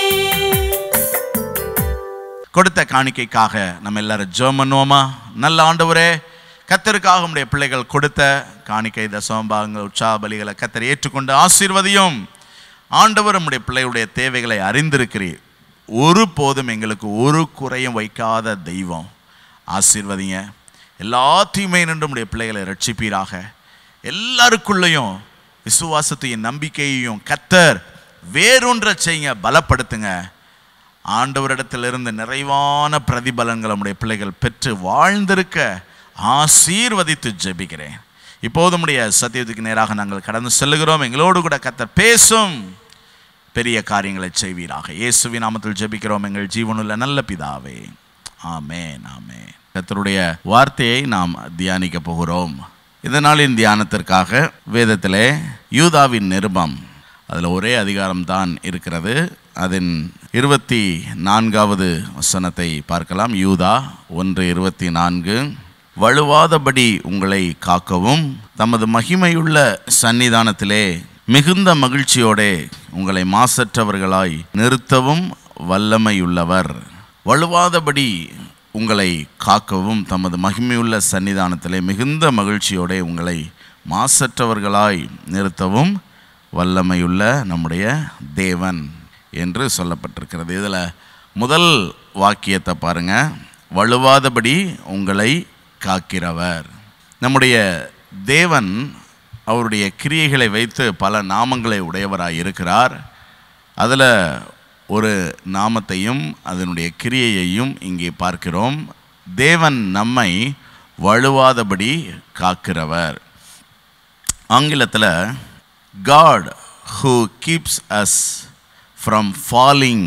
கொடுத்த காணிக்கைக்காக நம்ம எல்லாரும் ஜெபம் பண்ணுவோமா? நல்ல ஆண்டவரே, கர்த்தருக்காக உம்முடைய பிள்ளைகள் கொடுத்த காணிக்கை தசமபாகங்கள் உற்சாக பலிகளை கர்த்தர் ஏற்றுக்கொண்டு ஆசீர்வதியும். ஆண்டவர் உம்முடைய பிள்ளைகளுடைய தேவைகளை அறிந்திருக்கிறீர். ஒரு போதும் எங்களுக்கு ஒரு குறையும் வைக்காத தெய்வம். ஆசீர்வதிங்க. எல்லா தீமை நின்று உம்முடைய பிள்ளைகளை ரட்சிப்பீராக. எல்லாருக்குள்ளேயும் விசுவாசத்தையும் நம்பிக்கையையும் கர்த்தர் வேறொன்ற செய்யுங்க, பலப்படுத்துங்க. ஆண்டவரிடத்திலிருந்து நிறைவான பிரதிபலன்கள் நம்முடைய பிள்ளைகள் பெற்று வாழ்ந்திருக்க ஆசீர்வதித்து ஜெபிக்கிறேன். இப்போது நம்முடைய சத்தியத்துக்கு நேராக நாங்கள் கடந்து செல்லுகிறோம். எங்களோடு கூட கர்த்தர் பேசும் பெரிய காரியங்களை செய்வீராக. இயேசுவின் நாமத்தில் ஜெபிக்கிறோம் எங்கள் ஜீவனுள்ள நல்ல பிதாவே, ஆமென் ஆமென். கர்த்தருடைய வார்த்தையை நாம் தியானிக்க போகிறோம். இந்த நாளின் தியானத்திற்காக வேதத்திலே யூதாவின் நிருபம், அதில் ஒரே அதிகாரம் தான் இருக்கிறது. அதன் 24வது வசனத்தை பார்க்கலாம். யூதா 1:24. வழுவாதபடி உங்களை காக்கவும் தமது மகிமையுள்ள சன்னிதானத்திலே மிகுந்த மகிழ்ச்சியோடே உங்களை மாசற்றவர்களாய் நிறுத்தவும் வல்லமையுள்ளவர். வழுவாதபடி உங்களை காக்கவும் தமது மகிமையுள்ள சன்னிதானத்திலே மிகுந்த மகிழ்ச்சியோடே உங்களை மாசற்றவர்களாய் நிறுத்தவும் வல்லமையுள்ள நம்முடைய தேவன் என்று சொல்லப்பட்டிருக்கிறது. இதில் முதல் வாக்கியத்தை பாருங்க. வழுவாதபடி உங்களை காக்கிறவர். நம்முடைய தேவன் அவருடைய கிரியைகளை வைத்து பல நாமங்களை உடையவராய் இருக்கிறார். அதில் ஒரு நாமத்தையும் அதனுடைய கிரியையையும் இங்கே பார்க்கிறோம். தேவன் நம்மை வழுவாதபடி காக்கிறவர். ஆங்கிலத்தில் God who keeps us from falling.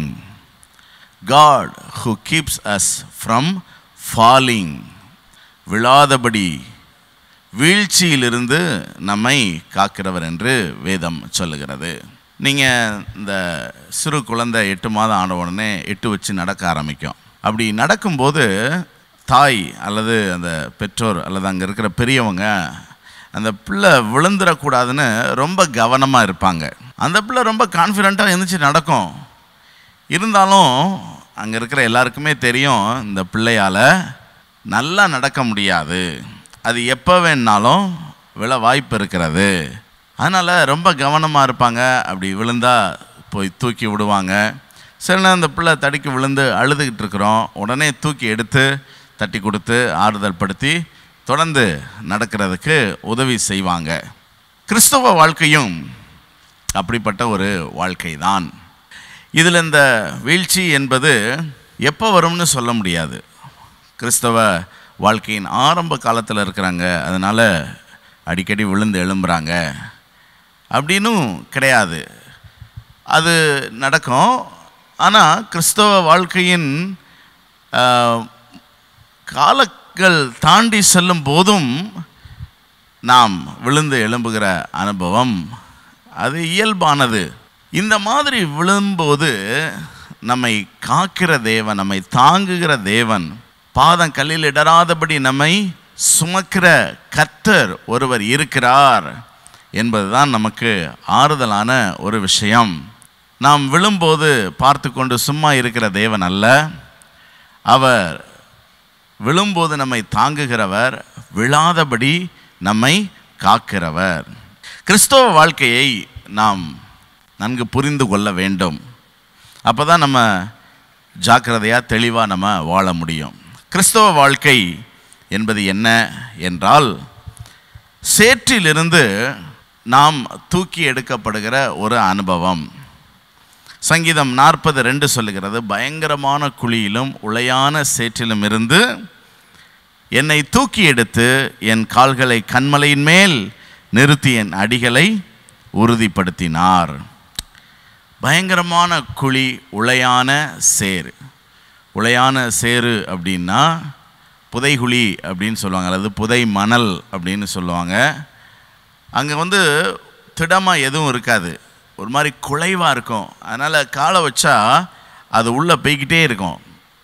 God who keeps us from falling. விழாதபடி வீழ்ச்சியிலிருந்து நம்மை காக்கிறவர் என்று வேதம் சொல்லுகிறது. நீங்கள் இந்த சிறு குழந்தை 8 மாதம் ஆன உடனே 8 வச்சு நடக்க ஆரம்பிக்கும். அப்படி நடக்கும்போது தாய் அல்லது அந்த பெற்றோர் அல்லது அங்கே இருக்கிற பெரியவங்க அந்த பிள்ளை விழுந்துடக்கூடாதுன்னு ரொம்ப கவனமாக இருப்பாங்க. அந்த பிள்ளை ரொம்ப கான்ஃபிடெண்ட்டாக எழுந்திரிச்சு நடக்கும். இருந்தாலும் அங்கே இருக்கிற எல்லாருக்குமே தெரியும் இந்த பிள்ளையால் நல்லா நடக்க முடியாது, அது எப்போ வேணாலும் விழ வாய்ப்பு இருக்கிறது. அதனால் ரொம்ப கவனமாக இருப்பாங்க. அப்படி விழுந்தால் போய் தூக்கி விடுவாங்க. சில அந்த பிள்ளை தடிக்கு விழுந்து அழுதுகிட்டு இருக்கிறோம், உடனே தூக்கி எடுத்து தட்டி கொடுத்து ஆறுதல் படுத்தி தொடர்ந்து நடக்கிறதுக்கு உதவி செய்வாங்க. கிறிஸ்தவ வாழ்க்கையும் அப்படிப்பட்ட ஒரு வாழ்க்கை தான். இதில் இந்த வீழ்ச்சி என்பது எப்போ வரும்னு சொல்ல முடியாது. கிறிஸ்தவ வாழ்க்கையின் ஆரம்ப காலத்தில் இருக்கிறாங்க, அதனால் அடிக்கடி விழுந்து எழும்புறாங்க அப்படின்னும் கிடையாது. அது நடக்கும். ஆனால் கிறிஸ்தவ வாழ்க்கையின் காலங்கள் தாண்டி செல்லும் போதும் நாம் விழுந்து எழும்புகிற அனுபவம் அது இயல்பானது. இந்த மாதிரி விழும்போது நம்மை காக்கிற தேவன், நம்மை தாங்குகிற தேவன், பாதம் கல்லில் இடராதபடி நம்மை சுமக்கிற கர்த்தர் ஒருவர் இருக்கிறார் என்பதுதான் நமக்கு ஆறுதலான ஒரு விஷயம். நாம் விழும்போது பார்த்து கொண்டு சும்மா இருக்கிற தேவன் அல்ல, அவர் விழும்போது நம்மை தாங்குகிறவர், விழாதபடி நம்மை காக்கிறவர். கிறிஸ்தவ வாழ்க்கையை நாம் நன்கு புரிந்து கொள்ள வேண்டும். அப்போ தான் நம்ம ஜாக்கிரதையாக தெளிவாக நம்ம வாழ முடியும். கிறிஸ்தவ வாழ்க்கை என்பது என்ன என்றால், சேற்றிலிருந்து நாம் தூக்கி எடுக்கப்படுகிற ஒரு அனுபவம். சங்கீதம் 40:2 சொல்லுகிறது, பயங்கரமான குழியிலும் உளையான சேற்றிலும் இருந்து என்னை தூக்கி எடுத்து என் கால்களை கன்மலையின் மேல் நிறுத்தி என் அடிகளை உறுதிப்படுத்தினார். பயங்கரமான குழி, உளையான சேறு. உளையான சேறு அப்படின்னா புதைகுழி அப்படின்னு சொல்லுவாங்க, அல்லது புதை மணல் அப்படின்னு சொல்லுவாங்க. அங்கே திடமாக எதுவும் இருக்காது, ஒரு மாதிரி குலைவாக இருக்கும். அதனால் காலை வச்சா அது உள்ளே போய்கிட்டே இருக்கும்.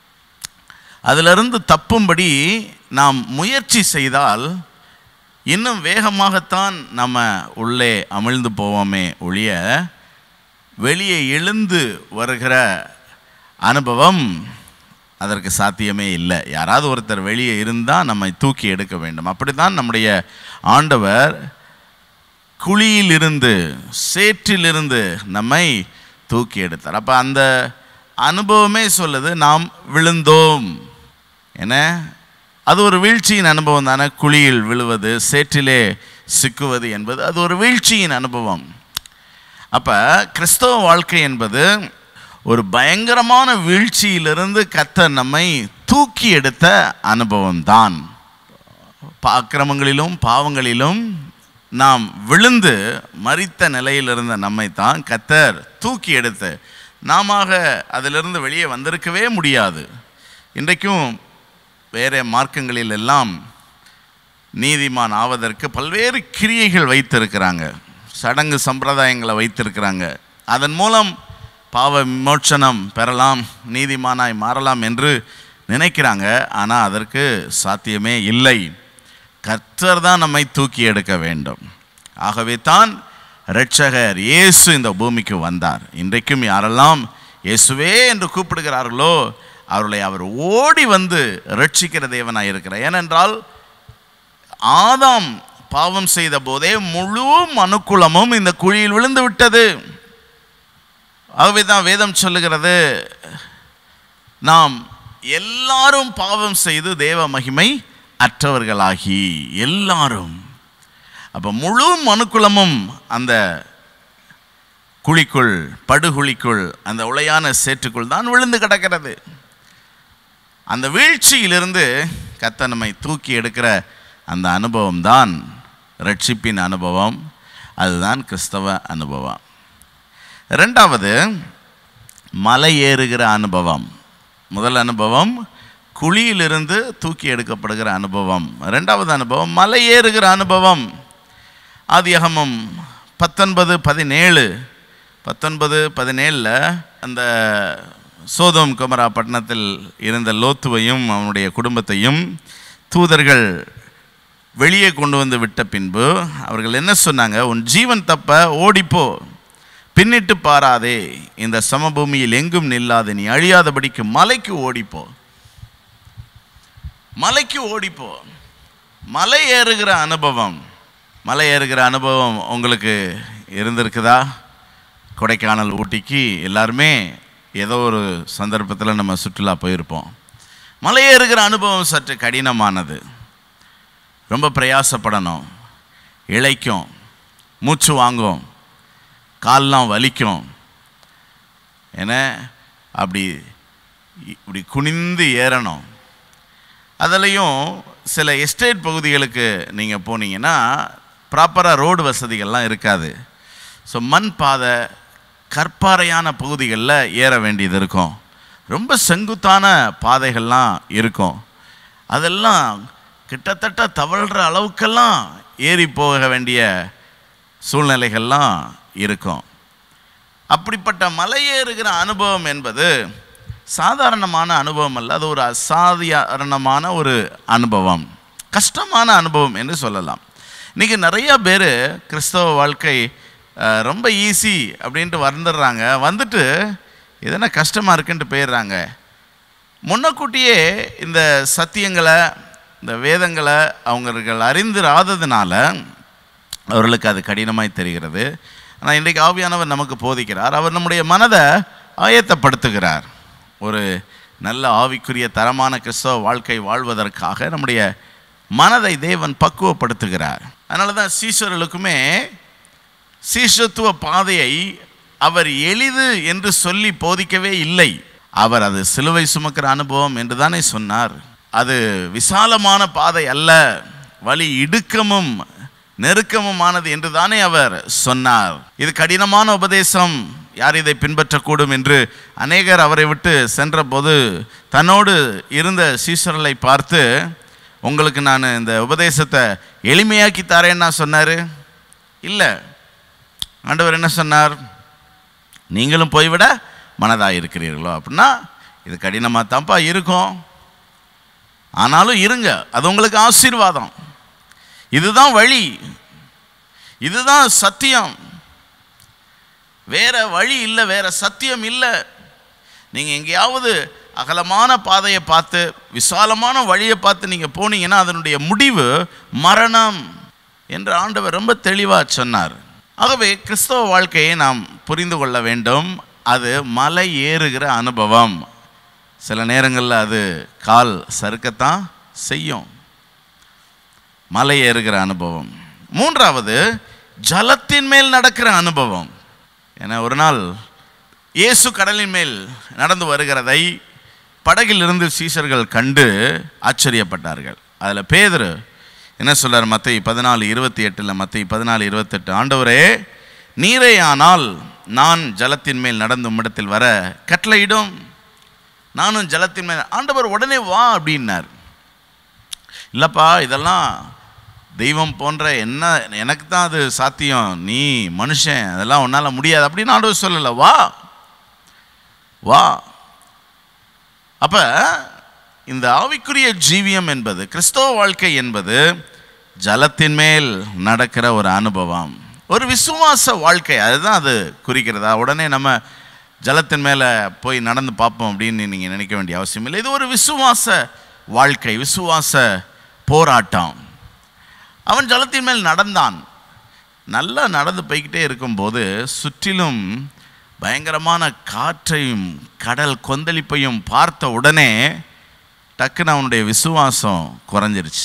அதிலிருந்து தப்பும்படி நாம் முயற்சி செய்தால் இன்னும் வேகமாகத்தான் நம்ம உள்ளே அமிழ்ந்து போவோமே ஒழிய வெளியே எழுந்து வருகிற அனுபவம் அதற்கு சாத்தியமே இல்லை. யாராவது ஒருத்தர் வெளியே இருந்தால் நம்மை தூக்கி எடுக்க வேண்டும். அப்படி தான் நம்முடைய ஆண்டவர் குழியிலிருந்து, சேற்றிலிருந்து நம்மை தூக்கி எடுத்தார். அப்போ அந்த அனுபவமே சொல்லுது, நாம் விழுந்தோம். என்ன, அது ஒரு வீழ்ச்சியின் அனுபவம் தானே. குழியில் விழுவது, சேற்றிலே சிக்குவது என்பது அது ஒரு வீழ்ச்சியின் அனுபவம். அப்போ கிறிஸ்தவ வாழ்க்கை என்பது ஒரு பயங்கரமான வீழ்ச்சியிலிருந்து கர்த்தர் நம்மை தூக்கி எடுத்த அனுபவம் தான். அக்கிரமங்களிலும் பாவங்களிலும் நாம் விழுந்து மரித்த நிலையில் இருந்த நம்மை தான் கர்த்தர் தூக்கி எடுத்து, நாம அதிலிருந்து வெளியே வந்திருக்கவே முடியாது. இன்றைக்கும் வேறு மார்க்கங்களில் எல்லாம் நீதிமான் ஆவதற்கு பல்வேறு கிரியைகள் வைத்திருக்கிறாங்க, சடங்கு சம்பிரதாயங்களை வைத்திருக்கிறாங்க. அதன் மூலம் பாவ விமோச்சனம் பெறலாம், நீதிமானாய் மாறலாம் என்று நினைக்கிறாங்க. ஆனால் அதற்கு சாத்தியமே இல்லை. கர்த்தர் தான் நம்மை தூக்கி எடுக்க வேண்டும். ஆகவே தான் இரட்சகர் இயேசு இந்த பூமிக்கு வந்தார். இன்றைக்கும் யாரெல்லாம் இயேசுவே என்று கூப்பிடுகிறார்களோ அவர்களை அவர் ஓடி வந்து ரட்சிக்கிற தேவனாய் இருக்கிறார். ஏனென்றால் ஆதாம் பாவம் செய்த போதே முழு மனுக்குலமும் இந்த குழியில் விழுந்து விட்டது. ஆகவே தான் வேதம் சொல்லுகிறது, நாம் எல்லாரும் பாவம் செய்து தேவ மகிமை அற்றவர்களாகி எல்லாரும். அப்போ முழு மனுக்குலமும் அந்த குழிக்குள், படுகுழிக்குள், அந்த உளையான சேற்றுக்குள் தான் விழுந்து கிடக்கிறது. அந்த வீழ்ச்சியிலிருந்து கர்த்தர் நம்மை தூக்கி எடுக்கிற அந்த அனுபவம் தான் ரட்சிப்பின் அனுபவம். அதுதான் கிறிஸ்தவ அனுபவம். ரெண்டாவது, மலை ஏறுகிற அனுபவம். முதல் அனுபவம் குழியிலிருந்து தூக்கி எடுக்கப்படுகிற அனுபவம். ரெண்டாவது அனுபவம் மலை ஏறுகிற அனுபவம். ஆதியாகமம் 19:17 அந்த சோதோம் கொமரா பட்டணத்தில் இருந்த லோத்துவையும் அவனுடைய குடும்பத்தையும் தூதர்கள் வெளியே கொண்டு வந்து விட்ட பின்பு அவர்கள் என்ன சொன்னாங்க? உன் ஜீவன் தப்ப ஓடிப்போ, பின்னிட்டு பாராதே, இந்த சமபூமியில் எங்கும் நில்லாது, நீ அழியாதபடிக்கு மலைக்கு ஓடிப்போ. மலைக்கு ஓடிப்போ. மலை ஏறுகிற அனுபவம். மலை ஏறுகிற அனுபவம் உங்களுக்கு இருந்திருக்குதா? கொடைக்கானல், ஊட்டிக்கு எல்லாருமே ஏதோ ஒரு சந்தர்ப்பத்தில் நம்ம சுற்றுலா போயிருப்போம். மலை ஏறுகிற அனுபவம் சற்று கடினமானது. ரொம்ப பிரயாசப்படணும், இளைக்கும், மூச்சு வாங்கும், கால்லாம் வலிக்கும். ஏன்னா இப்படி குனிந்து ஏறணும். அதுலேயும் சில எஸ்டேட் பகுதிகளுக்கு நீங்கள் போனீங்கன்னா ப்ராப்பராக ரோடு வசதிகள்லாம் இருக்காது. ஸோ மண் பாதை, கற்பாறையான பகுதிகளில் ஏற வேண்டியது இருக்கும். ரொம்ப செங்குத்தான பாதைகள்லாம் இருக்கும். அதெல்லாம் கிட்டத்தட்ட தவழ்கிற அளவுக்கெல்லாம் ஏறி போக வேண்டிய சூழ்நிலைகள்லாம் இருக்கும். அப்படிப்பட்ட மலை ஏறுகிற அனுபவம் என்பது சாதாரணமான அனுபவம் அல்ல, அது ஒரு அசாதாரணமான ஒரு அனுபவம், கஷ்டமான அனுபவம் என்று சொல்லலாம். இன்றைக்கி நிறையா பேர் கிறிஸ்தவ வாழ்க்கை ரொம்ப ஈஸி அப்படின்ட்டு வந்துடுறாங்க, வந்துட்டு எதனா கஷ்டமாக இருக்குன்ட்டு போயிடுறாங்க. முன்னக்கூட்டியே இந்த சத்தியங்களை, இந்த வேதங்களை அவர்கள் அறிந்திராததுனால அவர்களுக்கு அது கடினமாய் தெரிகிறது. ஆனால் இன்றைக்கு ஆவியானவர் நமக்கு போதிக்கிறார். அவர் நம்முடைய மனதை ஆயத்தப்படுத்துகிறார். ஒரு நல்ல ஆவிக்குரிய தரமான கிறிஸ்தவ வாழ்க்கை வாழ்வதற்காக நம்முடைய மனதை தேவன் பக்குவப்படுத்துகிறார். அதனால தான் சீஷர்களுக்குமே சீஷத்துவ பாதையை அவர் எளிது என்று சொல்லி போதிக்கவே இல்லை. அவர் அது சிலுவை சுமக்கிற அனுபவம் என்று தானே சொன்னார். அது விசாலமான பாதை அல்ல, வழி இடுக்கமும் நெருக்கமுமானது என்று தானே அவர் சொன்னார். இது கடினமான உபதேசம், யார் இதை பின்பற்றக்கூடும் என்று அநேகர் அவரை விட்டு சென்ற போது தன்னோடு இருந்த சீஷர்களை பார்த்து, உங்களுக்கு நான் இந்த உபதேசத்தை எளிமையாக்கி தரேன்னா சொன்னார்? இல்லை. ஆண்டவர் என்ன சொன்னார்? நீங்களும் போய்விட மனதாக இருக்கிறீர்களோ? அப்படின்னா இது கடினமாக தான்ப்பா இருக்கும், ஆனாலும் இருங்க, அது உங்களுக்கு ஆசீர்வாதம். இதுதான் வழி, இதுதான் சத்தியம், வேற வழி இல்லை, வேற சத்தியம் இல்லை. நீங்கள் எங்கேயாவது அகலமான பாதையை பார்த்து விசாலமான வழியை பார்த்து நீங்கள் போனீங்கன்னா அதனுடைய முடிவு மரணம் என்று ஆண்டவர் ரொம்ப தெளிவாக சொன்னார். ஆகவே கிறிஸ்தவ வாழ்க்கையை நாம் புரிந்து கொள்ள வேண்டும். அது மலை ஏறுகிற அனுபவம். சில நேரங்களில் அது கால் சறுக்கத்தான் செய்யும். மலை ஏறுகிற அனுபவம். மூன்றாவது, ஜலத்தின் மேல் நடக்கிற அனுபவம். ஏன்னா ஒரு நாள் இயேசு கடலின் மேல் நடந்து வருகிறதை படகிலிருந்து சீஷர்கள் கண்டு ஆச்சரியப்பட்டார்கள். அதில் பேதுரு என்ன சொல்றார்? மத்தேயு 14:28, மத்தேயு 14:28, ஆண்டவரே, நீரே ஆனால் நான் ஜலத்தின் மேல் நடந்து உம்மிடத்தில் வர கட்டளையிடும். நானும் ஜலத்தின் மேல். ஆண்டவர் உடனே வா அப்படின்னார். இல்லைப்பா, இதெல்லாம் தெய்வம் போன்ற என்ன, எனக்கு தான் அது சாத்தியம், நீ மனுஷன், அதெல்லாம் உன்னால் முடியாது அப்படின்னு ஆண்டவர் சொல்லலை. வா வா. அப்போ இந்த ஆவிக்குரிய ஜீவியம் என்பது, கிறிஸ்தவ வாழ்க்கை என்பது ஜலத்தின் மேல் நடக்கிற ஒரு அனுபவம், ஒரு விசுவாச வாழ்க்கை. அதுதான் அது குறிக்கிறதா? உடனே நம்ம ஜலத்தின் மேலே போய் நடந்து பார்ப்போம் அப்படின்னு நீங்கள் நினைக்க வேண்டிய அவசியம் இல்லை. இது ஒரு விசுவாச வாழ்க்கை, விசுவாச போராட்டம். அவன் ஜலத்தின் மேல் நடந்தான். நல்லா நடந்து போய்கிட்டே இருக்கும்போது சுற்றிலும் பயங்கரமான காற்றையும் கடல் கொந்தளிப்பையும் பார்த்த உடனே டக்குன்னு அவனுடைய விசுவாசம் குறைஞ்சிருச்சு.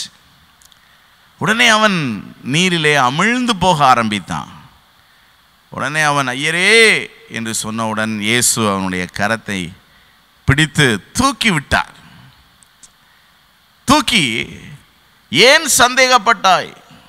உடனே அவன் நீரிலே அமிழ்ந்து போக ஆரம்பித்தான். உடனே அவன் ஐயரே என்று சொன்னவுடன் இயேசு அவனுடைய கரத்தை பிடித்து தூக்கி விட்டார். தூக்கி, ஏன் சந்தேகப்பட்டாய்,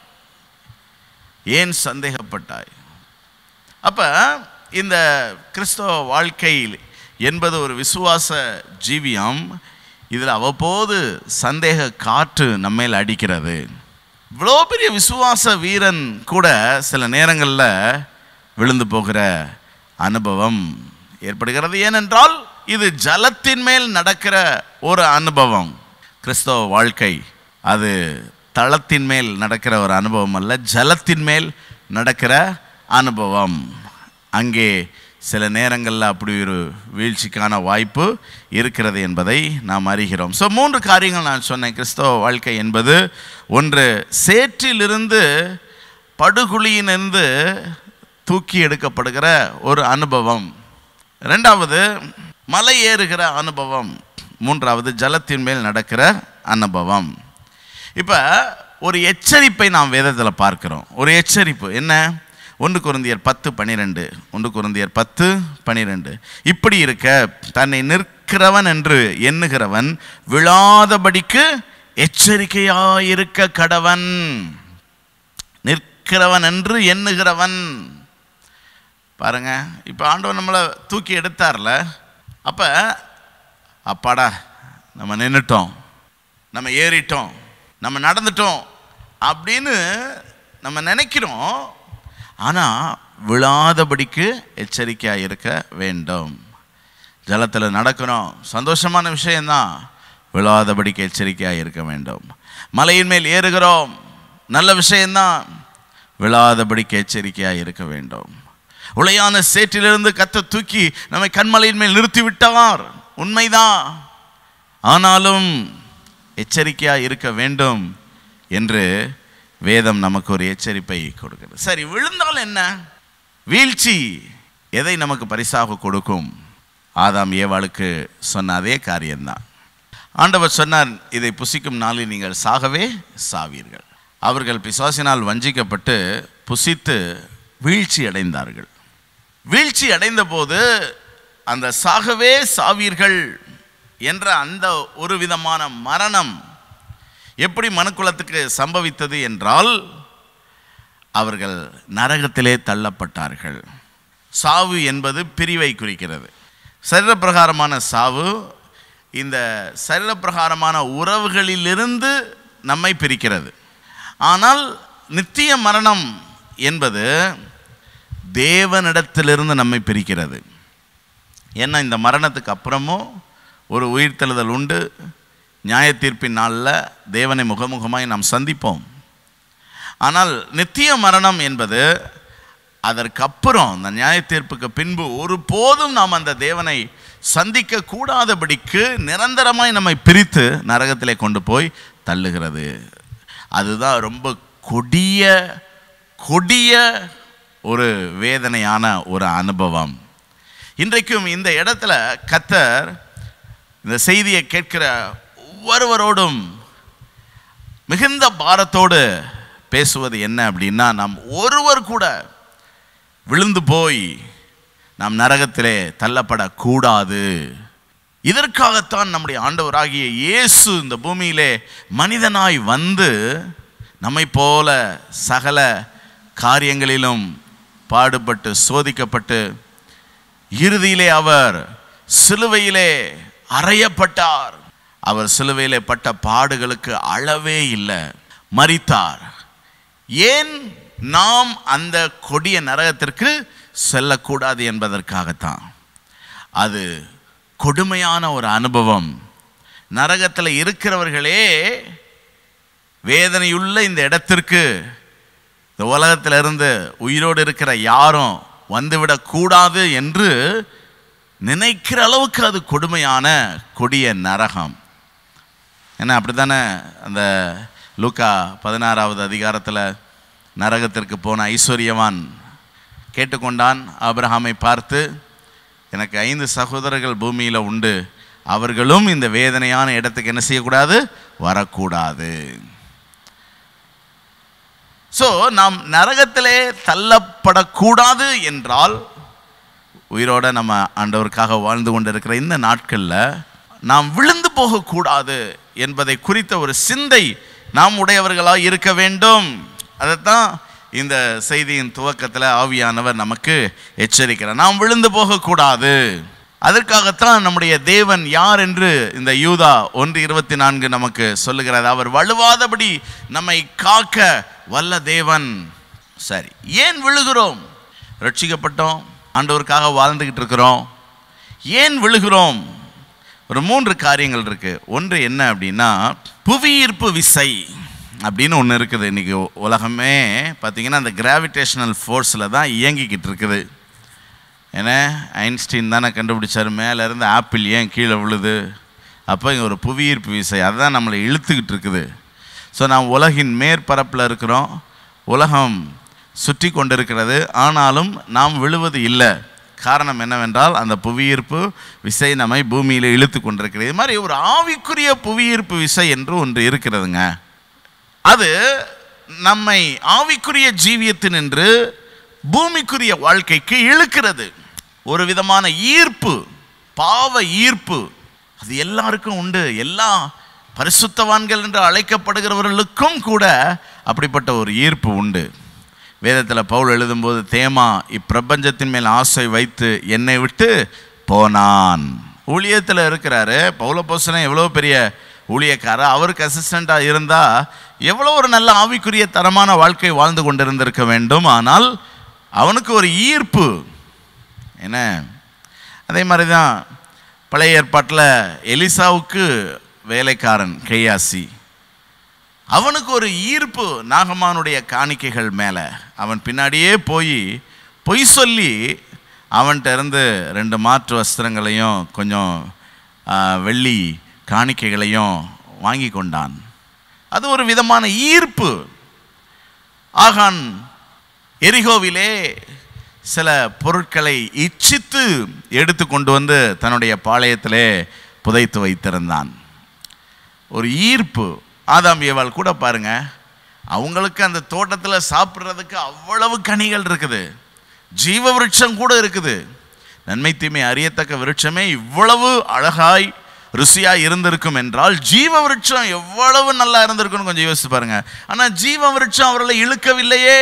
ஏன் சந்தேகப்பட்டாய்? அப்ப இந்த கிறிஸ்தவ வாழ்க்கை என்பது ஒரு விசுவாச ஜீவியம். இதில் அவ்வப்போது சந்தேக காற்று நம்மேல் அடிக்கிறது. இவ்வளோ பெரிய விசுவாச வீரன் கூட சில நேரங்களில் விழுந்து போகிற அனுபவம் ஏற்படுகிறது. ஏனென்றால் இது ஜலத்தின் மேல் நடக்கிற ஒரு அனுபவம். கிறிஸ்தவ வாழ்க்கை அது தளத்தின் மேல் நடக்கிற ஒரு அனுபவம் அல்ல, ஜலத்தின் மேல் நடக்கிற அனுபவம். அங்கே சில நேரங்களில் அப்படி ஒரு வீழ்ச்சிக்கான வாய்ப்பு இருக்கிறது என்பதை நாம் அறிகிறோம். ஸோ 3 காரியங்கள் நான் சொன்னேன். கிறிஸ்தவ வாழ்க்கை என்பது, ஒன்று, சேற்றிலிருந்து படுகுழியிலிருந்து தூக்கி எடுக்கப்படுகிற ஒரு அனுபவம். 2வது, மலை ஏறுகிற அனுபவம். 3வது, ஜலத்தின் மேல் நடக்கிற அனுபவம். இப்போ ஒரு எச்சரிப்பை நாம் வேதத்தில் பார்க்கிறோம். ஒரு எச்சரிப்பு என்ன? 1 கொரிந்தியர் 10:12, 1 கொரிந்தியர் 10:12, இப்படி இருக்க தன்னை நிற்கிறவன் என்று எண்ணுகிறவன் விழாதபடிக்கு எச்சரிக்கையாயிருக்க கடவன். நிற்கிறவன் என்று எண்ணுகிறவன். பாருங்க, இப்போ ஆண்டவர் நம்மளை தூக்கி எடுத்தார்ல, அப்போ அப்பாடா நம்ம நின்றுட்டோம், நம்ம ஏறிட்டோம், நம்ம நடந்துட்டோம் அப்படின்னு நம்ம நினைக்கிறோம். ஆனால் விழாதபடிக்கு எச்சரிக்கையாக இருக்க வேண்டும். ஜலத்தில் நடக்கிறோம், சந்தோஷமான விஷயந்தான், விழாதபடிக்கு எச்சரிக்கையாக இருக்க வேண்டும். மலையின் மேல் ஏறுகிறோம், நல்ல விஷயந்தான், விழாதபடிக்கு எச்சரிக்கையாக இருக்க வேண்டும். உளையான சேற்றிலிருந்து கர்த்தர் தூக்கி நம்மை கண்மலையின் மேல் நிறுத்தி விட்டார், உண்மைதான். ஆனாலும் எச்சரிக்கையாக இருக்க வேண்டும் என்று வேதம் நமக்கு ஒரு எச்சரிப்பை கொடுக்கிறது. சரி, விழுந்தால் என்ன? வீழ்ச்சி எதை நமக்கு பரிசாக கொடுக்கும்? ஆதாம் ஏவாளுக்கு சொன்ன அதே காரியம்தான். ஆண்டவர் சொன்னார், இதை புசிக்கும் நாளில் நீங்கள் சாகவே சாவீர்கள். அவர்கள் பிசாசினால் வஞ்சிக்கப்பட்டு புசித்து வீழ்ச்சி அடைந்தார்கள். வீழ்ச்சி அடைந்த போது அந்த சாகவே சாவீர்கள் என்ற அந்த ஒரு விதமான மரணம் எப்படி மனுக்குலத்துக்கு சம்பவித்தது என்றால், அவர்கள் நரகத்திலே தள்ளப்பட்டார்கள். சாவு என்பது பிரிவை குறிக்கிறது. சரீரப்பிரகாரமான சாவு இந்த சரீரப்பிரகாரமான உறவுகளிலிருந்து நம்மை பிரிக்கிறது. ஆனால் நித்திய மரணம் என்பது தேவனிடத்திலிருந்து நம்மை பிரிக்கிறது. ஏன்னா இந்த மரணத்துக்கு அப்புறமும் ஒரு உயிர்த்தெழுதல் உண்டு. நியாய தீர்ப்பின் நாளில் தேவனை முகமுகமாய் நாம் சந்திப்போம். ஆனால் நித்திய மரணம் என்பது அதற்கப்புறம், அந்த நியாய தீர்ப்புக்கு பின்பு ஒருபோதும் நாம் அந்த தேவனை சந்திக்க கூடாதபடிக்கு நிரந்தரமாய் நம்மை பிரித்து நரகத்திலே கொண்டு போய் தள்ளுகிறது. அதுதான் ரொம்ப கொடிய கொடிய ஒரு வேதனையான ஒரு அனுபவம். இன்றைக்கும் இந்த இடத்துல கர்த்தர் இந்த செய்தியை கேட்கிற ஒவ்வொருவரோடும் மிகுந்த பாரத்தோடு பேசுவது என்ன அப்படின்னா, நாம் ஒருவர் கூட விழுந்து போய் நாம் நரகத்திலே தள்ளப்படக்கூடாது. இதற்காகத்தான் நம்முடைய ஆண்டவராகிய இயேசு இந்த பூமியிலே மனிதனாய் வந்து நம்மை போல சகல காரியங்களிலும் பாடுபட்டு சோதிக்கப்பட்டு இறுதியிலே அவர் சிலுவையிலே அறையப்பட்டார். அவர் சிலுவையிலே பட்ட பாடுகளுக்கு அளவே இல்லை, மரித்தார். ஏன் நாம் அந்த கொடிய நரகத்திற்கு செல்லக்கூடாது என்பதற்காகத்தான். அது கொடுமையான ஒரு அனுபவம். நரகத்தில் இருக்கிறவர்களே வேதனையுள்ள இந்த இடத்திற்கு இந்த உலகத்திலிருந்து உயிரோடு இருக்கிற யாரும் வந்துவிடக்கூடாது என்று நினைக்கிற அளவுக்கு அது கொடுமையான கொடிய நரகம். ஏன்னா அப்படி தானே அந்த லூக்கா 16வது அதிகாரத்தில் நரகத்திற்கு போன ஐஸ்வர்யவான் கேட்டுக்கொண்டான். ஆபிரகாமை பார்த்து, எனக்கு 5 சகோதரர்கள் பூமியில் உண்டு, அவர்களும் இந்த வேதனையான இடத்துக்கு என்ன செய்யக்கூடாது? வரக்கூடாது. ஸோ நாம் நரகத்திலே தள்ளப்படக்கூடாது என்றால், உயிரோட நம்ம ஆண்டவருக்காக வாழ்ந்து கொண்டிருக்கிற இந்த நாட்களில் நாம் விழுந்து போகக்கூடாது என்பதை குறித்த ஒரு சிந்தை நாம் உடையவர்களாக இருக்க வேண்டும். அதைத்தான் இந்த செய்தியின் துவக்கத்தில் ஆவியானவர் நமக்கு எச்சரிக்கிறார். நாம் விழுந்து போகக்கூடாது. அதற்காகத்தான் நம்முடைய தேவன் யார் என்று இந்த யூதா 1:24 நமக்கு சொல்லுகிறார். அவர் வலுவாதபடி நம்மை காக்க வல்ல தேவன். சரி, ஏன் விழுகிறோம்? ரட்சிக்கப்பட்டோம், ஆண்டவருக்காக வாழ்ந்துக்கிட்டு இருக்கிறோம், ஏன் விழுகிறோம்? ஒரு 3 காரியங்கள் இருக்கு. ஒன்று என்ன அப்படின்னா, புவியீர்ப்பு விசை அப்படின்னு ஒன்று இருக்குது. இன்றைக்கி உலகமே பார்த்திங்கன்னா அந்த கிராவிடேஷனல் ஃபோர்ஸில் தான் இயங்கிக்கிட்டு இருக்குது. ஏன்னா ஐன்ஸ்டீன் தானே கண்டுபிடிச்சார், மேலேருந்து ஆப்பிள் ஏன் கீழே விழுது? அப்போ இங்கே ஒரு புவியீர்ப்பு விசை அதுதான் நம்மளை இழுத்துக்கிட்டு இருக்குது. ஸோ நாம் உலகின் மேற்பரப்பில் இருக்கிறோம், உலகம் சுற்றி கொண்டிருக்கிறது, ஆனாலும் நாம் விழுவது இல்லை. காரணம் என்னவென்றால் அந்த புவியீர்ப்பு விசை நம்மை பூமியில் இழுத்து கொண்டிருக்கிறது. இது மாதிரி ஒரு ஆவிக்குரிய புவியீர்ப்பு விசை என்று ஒன்று இருக்கிறதுங்க. அது நம்மை ஆவிக்குரிய ஜீவியத்தினின்று பூமிக்குரிய வாழ்க்கைக்கு இழுக்கிறது. ஒரு விதமான ஈர்ப்பு, பாவ ஈர்ப்பு, அது எல்லாருக்கும் உண்டு. எல்லா பரிசுத்தவான்கள் என்று அழைக்கப்படுகிறவர்களுக்கும் கூட அப்படிப்பட்ட ஒரு ஈர்ப்பு உண்டு. வேதத்தில் பவுல் எழுதும்போது, தேமா இப்பிரபஞ்சத்தின் மேல் ஆசை வைத்து என்னை விட்டு போனான். ஊழியத்தில் இருக்கிறாரு பவுலப்போஸ்தலன், எவ்வளோ பெரிய ஊழியக்காரர். அவருக்கு அசிஸ்டண்ட்டாக இருந்தால் எவ்வளோ ஒரு நல்ல ஆவிக்குரிய தரமான வாழ்க்கை வாழ்ந்து கொண்டிருந்திருக்க வேண்டும். ஆனால் அவனுக்கு ஒரு ஈர்ப்பு என்ன. அதே மாதிரி தான் பழைய ஏற்பாட்டில் எலிசாவுக்கு வேலைக்காரன் கேயாசி, அவனுக்கு ஒரு ஈர்ப்பு நாகமானுடைய காணிக்கைகள் மேலே. அவன் பின்னாடியே போய் பொய் சொல்லி அவன்கிட்ட இருந்து 2 மாற்று வஸ்திரங்களையும் கொஞ்சம் வெள்ளி காணிக்கைகளையும் வாங்கி கொண்டான். அது ஒரு விதமான ஈர்ப்பு. ஆகான் எரிகோவிலே சில பொருட்களை இச்சித்து எடுத்து கொண்டு வந்து தன்னுடைய பாளையத்திலே புதைத்து வைத்திருந்தான். ஒரு ஈர்ப்பு. ஆதாம் ஏவாள் கூட பாருங்க, அவங்களுக்கு அந்த தோட்டத்தில் சாப்பிட்றதுக்கு அவ்வளவு கனிகள் இருக்குது, ஜீவ விருட்சம் கூட இருக்குது. நன்மை தீமை அறியத்தக்க விருட்சமே இவ்வளவு அழகாய் ருசியாய் இருந்திருக்கும் என்றால் ஜீவ விருட்சம் எவ்வளவு நல்லா இருந்திருக்குன்னு கொஞ்சம் யோசிச்சு பாருங்க. ஆனால் ஜீவ விருட்சம் அவர்களை இழுக்கவில்லையே.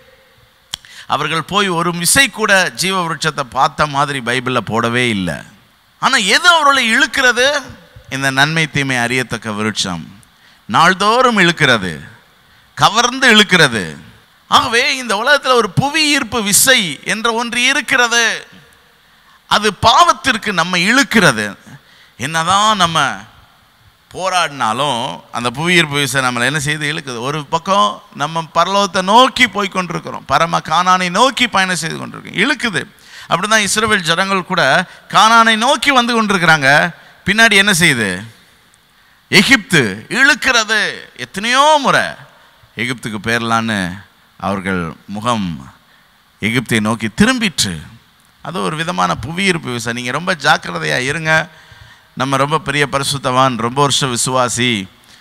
அவர்கள் போய் ஒரு விசை கூட ஜீவ விருட்சத்தை பார்த்த மாதிரி பைபிளில் போடவே இல்லை. ஆனால் எது அவர்களை இழுக்கிறது? இந்த நன்மை தீமை அறியத்தக்க விருட்சம் நாள்தோறும் இழுக்கிறது, கவர்ந்து இழுக்கிறது. ஆகவே இந்த உலகத்தில் ஒரு புவி ஈர்ப்பு விசை என்ற ஒன்று இருக்கிறது. அது பாவத்திற்கு நம்ம இழுக்கிறது. என்னதான் நம்ம போராடினாலும் அந்த புவி ஈர்ப்பு விசை நம்மளை என்ன செய்து இழுக்குது. ஒரு பக்கம் நம்ம பரலோகத்தை நோக்கி போய் கொண்டிருக்கிறோம், பரம கானானை நோக்கி பயணம் செய்து கொண்டிருக்கோம், இழுக்குது. அப்படிதான் இஸ்ரவேல் ஜனங்கள் கூட கானானை நோக்கி வந்து கொண்டிருக்கிறாங்க. பின்னாடி என்ன செய்யுது? எகிப்து இழுக்கிறது. எத்தனையோ முறை எகிப்துக்கு பேரலான்னு அவர்கள் முகம் எகிப்தை நோக்கி திரும்பிற்று. அது ஒரு விதமான புவியீர்ப்பு விசை. நீங்கள் ரொம்ப ஜாக்கிரதையாக இருங்க. நம்ம ரொம்ப பெரிய பரிசுத்தவான், ரொம்ப வருஷம் விசுவாசி,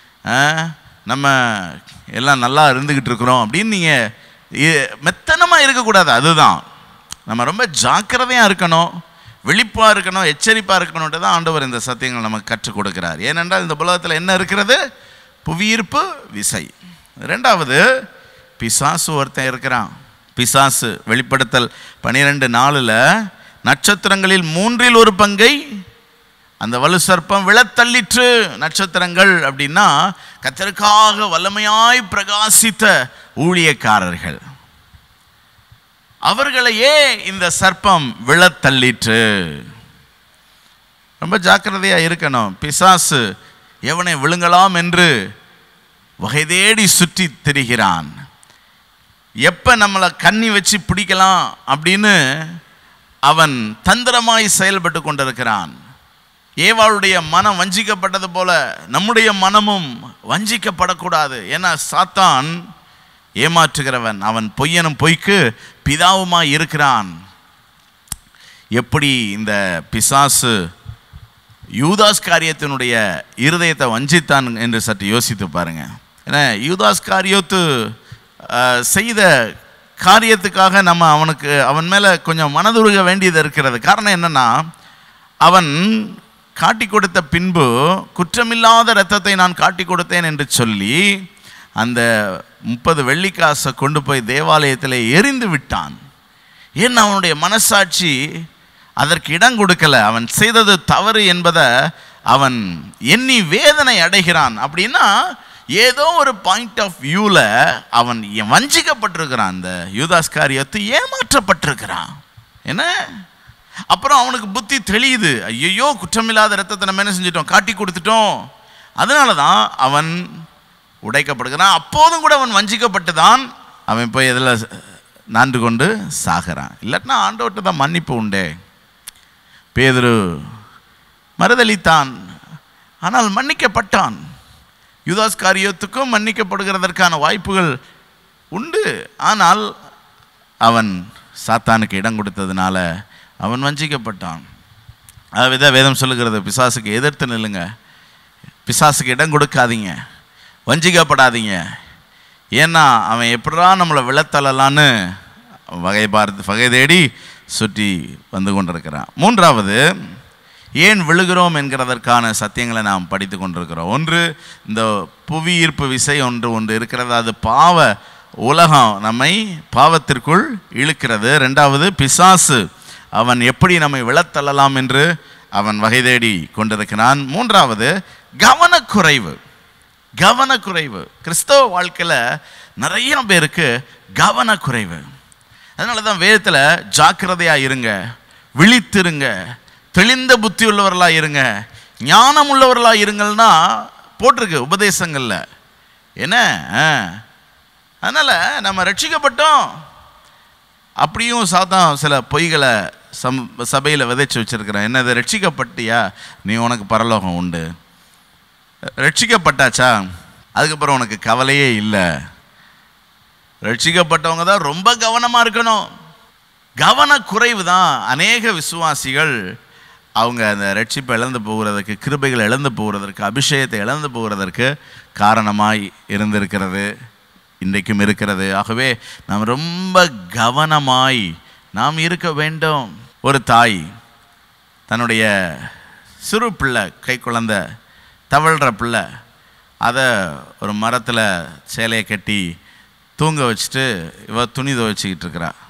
நம்ம எல்லாம் நல்லா இருந்துக்கிட்டு இருக்கிறோம் அப்படின்னு நீங்கள் மெத்தனமாக இருக்கக்கூடாது. அதுதான் நம்ம ரொம்ப ஜாக்கிரதையாக இருக்கணும், விழிப்பாக இருக்கணும், எச்சரிப்பாக இருக்கணுன்ட்டு தான் ஆண்டவர் இந்த சத்தியங்கள் நமக்கு கற்றுக் கொடுக்கிறார். ஏனென்றால் இந்த உலகத்தில் என்ன இருக்கிறது? புவியீர்ப்பு விசை. ரெண்டாவது, பிசாசு ஒருத்தன் இருக்கிறான். பிசாசு வெளிப்படுத்தல் 12:4 நட்சத்திரங்களில் 1/3 அந்த வலு சர்ப்பம் விழத்தள்ளிற்று. நட்சத்திரங்கள் அப்படின்னா கர்த்தருக்காக வல்லமையாய் பிரகாசித்த ஊழியக்காரர்கள். அவர்களையே இந்த சர்ப்பம் விழத்தள்ளிற்று. ரொம்ப ஜாக்கிரதையா இருக்கணும். பிசாசு எவனை விழுங்கலாம் என்று வகை தேடி சுற்றி திரிகிறான். எப்ப நம்மளை கண்ணி வச்சு பிடிக்கலாம் அப்படின்னு அவன் தந்திரமாய் செயல்பட்டு கொண்டிருக்கிறான். ஏவாளுடைய மனம் வஞ்சிக்கப்பட்டது போல நம்முடைய மனமும் வஞ்சிக்கப்படக்கூடாது. ஏன்னா சாத்தான் ஏமாற்றுகிறவன், அவன் பொய்யனும் பொய்க்கு பிதாவுமாய் இருக்கிறான். எப்படி இந்த பிசாசு யூதாஸ் காரியத்தினுடைய இருதயத்தை வஞ்சித்தான் என்று சற்று யோசித்து பாருங்க. ஏன்னா யூதாஸ் காரியத்து செய்த காரியத்துக்காக நம்ம அவன் மேலே கொஞ்சம் மனதுருக வேண்டியது இருக்கிறது. காரணம் என்னன்னா, அவன் காட்டி கொடுத்த பின்பு குற்றமில்லாத இரத்தத்தை நான் காட்டி கொடுத்தேன் என்று சொல்லி அந்த 30 வெள்ளிக்காசை கொண்டு போய் தேவாலயத்தில் எரிந்து விட்டான். ஏன்னா அவனுடைய மனசாட்சி அதற்கு இடம் கொடுக்கல. அவன் செய்தது தவறு என்பதை அவன் எண்ணி வேதனை அடைகிறான். அப்படின்னா ஏதோ ஒரு பாயிண்ட் ஆஃப் வியூவில் அவன் வஞ்சிக்கப்பட்டிருக்கிறான். அந்த யூதாஸ் காரியத்தை ஏமாற்றப்பட்டிருக்கிறான். என்ன அப்புறம் அவனுக்கு புத்தி தெளியுது. ஐயோ, குற்றமில்லாத இரத்தத்தை நம்ம என்ன செஞ்சிட்டோம்? காட்டி கொடுத்துட்டோம். அதனால தான் அவன் உடைக்கப்படுகிறான். அப்போதும் கூட அவன் வஞ்சிக்கப்பட்டு தான் அவன் போய் எதில் நாண்டு கொண்டு சாகிறான். இல்லாட்டினா ஆண்டவர்கிட்ட தான் மன்னிப்பு உண்டே. பேதுரு மறுதளித்தான், ஆனால் மன்னிக்கப்பட்டான். யூதாஸ் காரியத்துக்கும் மன்னிக்கப்படுகிறதற்கான வாய்ப்புகள் உண்டு. ஆனால் அவன் சாத்தானுக்கு இடம் கொடுத்ததுனால அவன் வஞ்சிக்கப்பட்டான். அதாவது வேதம் சொல்லுகிறது, பிசாசுக்கு எதிர்த்து நில்லுங்க, பிசாசுக்கு இடம் கொடுக்காதீங்க, வஞ்சிக்கப்படாதீங்க. ஏன்னா அவன் எப்படா நம்மளை விழத்தள்ளலான்னு வகை தேடி சுற்றி வந்து கொண்டிருக்கிறான். மூன்றாவது, ஏன் விழுகிறோம் என்கிறதற்கான சத்தியங்களை நாம் படித்து கொண்டிருக்கிறோம். ஒன்று, இந்த புவி ஈர்ப்பு விசை ஒன்று இருக்கிறது. அது பாவ உலகம் நம்மை பாவத்திற்குள் இழுக்கிறது. ரெண்டாவது, பிசாசு அவன் எப்படி நம்மை விழத்தள்ளலாம் என்று அவன் வகை தேடி கொண்டிருக்கிறான். மூன்றாவது, கவனக்குறைவு. கிறிஸ்தவ வாழ்க்கையில் நிறைய பேருக்கு கவனக்குறைவு. அதனால தான் வேதத்தில் ஜாக்கிரதையாக இருங்க, விழித்திருங்க, தெளிந்த புத்தி உள்ளவர்களாக இருங்க, ஞானம் உள்ளவர்களாக இருங்கள்னா போட்டிருக்கு உபதேசங்களில். என்ன அதனால் நம்ம ரட்சிக்கப்பட்டோம், அப்படியும் சாத்தான் சில பொய்களை சபையில் விதைச்சி வச்சிருக்கிறேன். என்னது, ரட்சிக்கப்பட்டியா, நீ உனக்கு பரலோகம் உண்டு, ரட்சிக்கப்பட்டாச்சா அதுக்கப்புறம் உனக்கு கவலையே இல்லை. ரட்சிக்கப்பட்டவங்க தான் ரொம்ப கவனமாக இருக்கணும். கவனக்குறைவு தான் அநேக விசுவாசிகள் அவங்க அந்த ரட்சிப்பை இழந்து போகிறதுக்கு, கிருபைகளை இழந்து போகிறதற்கு, அபிஷேகத்தை இழந்து போகிறதற்கு காரணமாய் இருந்திருக்கிறது, இன்றைக்கும் இருக்கிறது. ஆகவே நாம் ரொம்ப கவனமாய் நாம் இருக்க வேண்டும். ஒரு தாய் தன்னுடைய சிறு பிள்ளை, கை குழந்தை, தவழ்கிற பிள்ளை, அதை ஒரு மரத்தில் சேலையை கட்டி தூங்க வச்சுட்டு இவ துணி துவைச்சிக்கிட்டு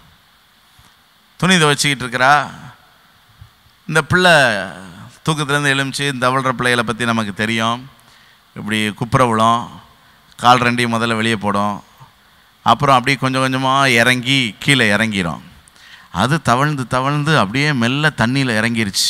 இருக்கிறா. இந்த பிள்ளை தூக்கத்துலேருந்து எழுமிச்சு, தவழ்கிற பிள்ளைகளை பற்றி நமக்கு தெரியும். இப்படி குப்புற விழும், கால் ரெண்டையும் முதல்ல வெளியே போடும், அப்புறம் அப்படியே கொஞ்சம் கொஞ்சமாக இறங்கி கீழே இறங்கிடும். அது தவழ்ந்து அப்படியே மெல்ல தண்ணியில் இறங்கிருச்சு.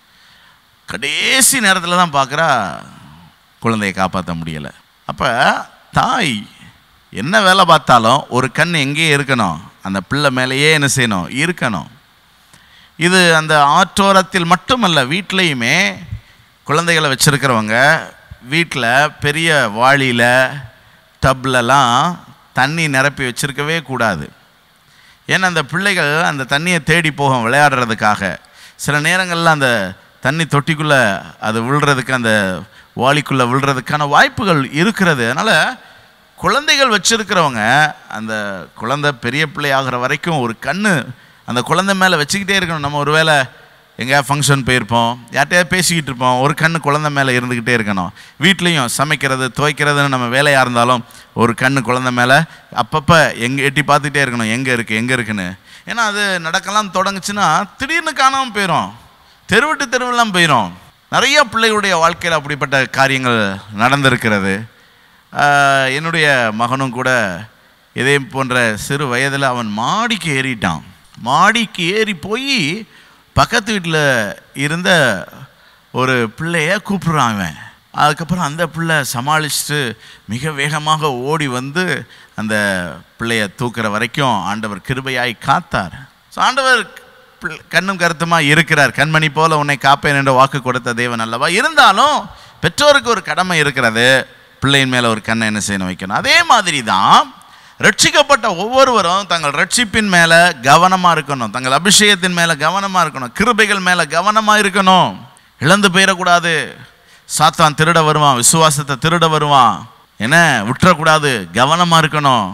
கடைசி நேரத்தில் தான் பார்க்குறா குழந்தையை காப்பாற்ற முடியலை. அப்போ தாய் என்ன வேலை பார்த்தாலும் ஒரு கண் எங்கேயே இருக்கணும், அந்த பிள்ளை மேலேயே என்ன செய்யணும், இருக்கணும். இது அந்த ஆற்றோரத்தில் மட்டுமல்ல, வீட்லேயுமே குழந்தைகளை வச்சுருக்கிறவங்க வீட்டில் பெரிய வாளியில் டப்லலாம் தண்ணி நிரப்பி வச்சுருக்கவே கூடாது. ஏன்னா அந்த பிள்ளைகள் அந்த தண்ணியை தேடி போகும் விளையாடுறதுக்காக. சில நேரங்களில் அந்த தண்ணி தொட்டிக்குள்ளே அது விழுறதுக்கு, அந்த வாளிக்குள்ளே விழுறதுக்கான வாய்ப்புகள் இருக்கிறது. அதனால் குழந்தைகள் வச்சுருக்கிறவங்க அந்த குழந்தை பெரிய பிள்ளை ஆகிற வரைக்கும் ஒரு கண்ணு அந்த குழந்தை மேலே வச்சுக்கிட்டே இருக்கணும். நம்ம ஒரு வேளை எங்கேயா ஃபங்க்ஷன் போயிருப்போம், யார்கிட்டயாவது பேசிக்கிட்டு இருப்போம், ஒரு கண்ணு குழந்தை மேலே இருந்துக்கிட்டே இருக்கணும். வீட்லேயும் சமைக்கிறது துவைக்கிறதுன்னு நம்ம வேலையாக இருந்தாலும் ஒரு கண்ணு குழந்தை மேலே அப்பப்போ எட்டி பார்த்துக்கிட்டே இருக்கணும், எங்கே இருக்குன்னு. ஏன்னா அது நடக்கலாம் தொடங்குச்சுன்னா திடீர்னு காணாமல் போயிடும், தெருவிட்டு தெருவெல்லாம் போயிடும். நிறைய பிள்ளைகளுடைய வாழ்க்கையில் அப்படிப்பட்ட காரியங்கள் நடந்திருக்கிறது. என்னுடைய மகனும் கூட இதே போன்ற சிறு வயதில் அவன் மாடிக்கு ஏறிட்டான். மாடிக்கு ஏறி போய் பக்கத்து வீட்டில் இருந்த ஒரு பிள்ளைய கூப்பிட்றான் அவன். அதுக்கப்புறம் அந்த பிள்ளை சமாளிச்சுட்டு மிக வேகமாக ஓடி வந்து அந்த பிள்ளைய தூக்குற வரைக்கும் ஆண்டவர் கிருபையாய் காத்தார். ஸோ ஆண்டவர் கண்ணும் கருத்துமாக இருக்கிறார். கண்மணி போல உன்னை காப்பேன் என்ற வாக்கு கொடுத்த தேவன் அல்லவா. இருந்தாலும் பெற்றோருக்கு ஒரு கடமை இருக்கிறது, பிள்ளையின் மேலே ஒரு கண்ணை என்ன செய்யணும், வைக்கணும். அதே மாதிரி தான் ரட்சிக்கப்பட்ட ஒவ்வொருவரும் தங்கள் ரட்சிப்பின் மேலே கவனமாக இருக்கணும், தங்கள் அபிஷேகத்தின் மேலே கவனமாக இருக்கணும், கிருபைகள் மேலே கவனமாக இருக்கணும். இழந்து போயிடக்கூடாது. சாத்தான் திருட வருவான், விசுவாசத்தை திருட வருவான், என்ன விட்டுறக்கூடாது, கவனமாக இருக்கணும்.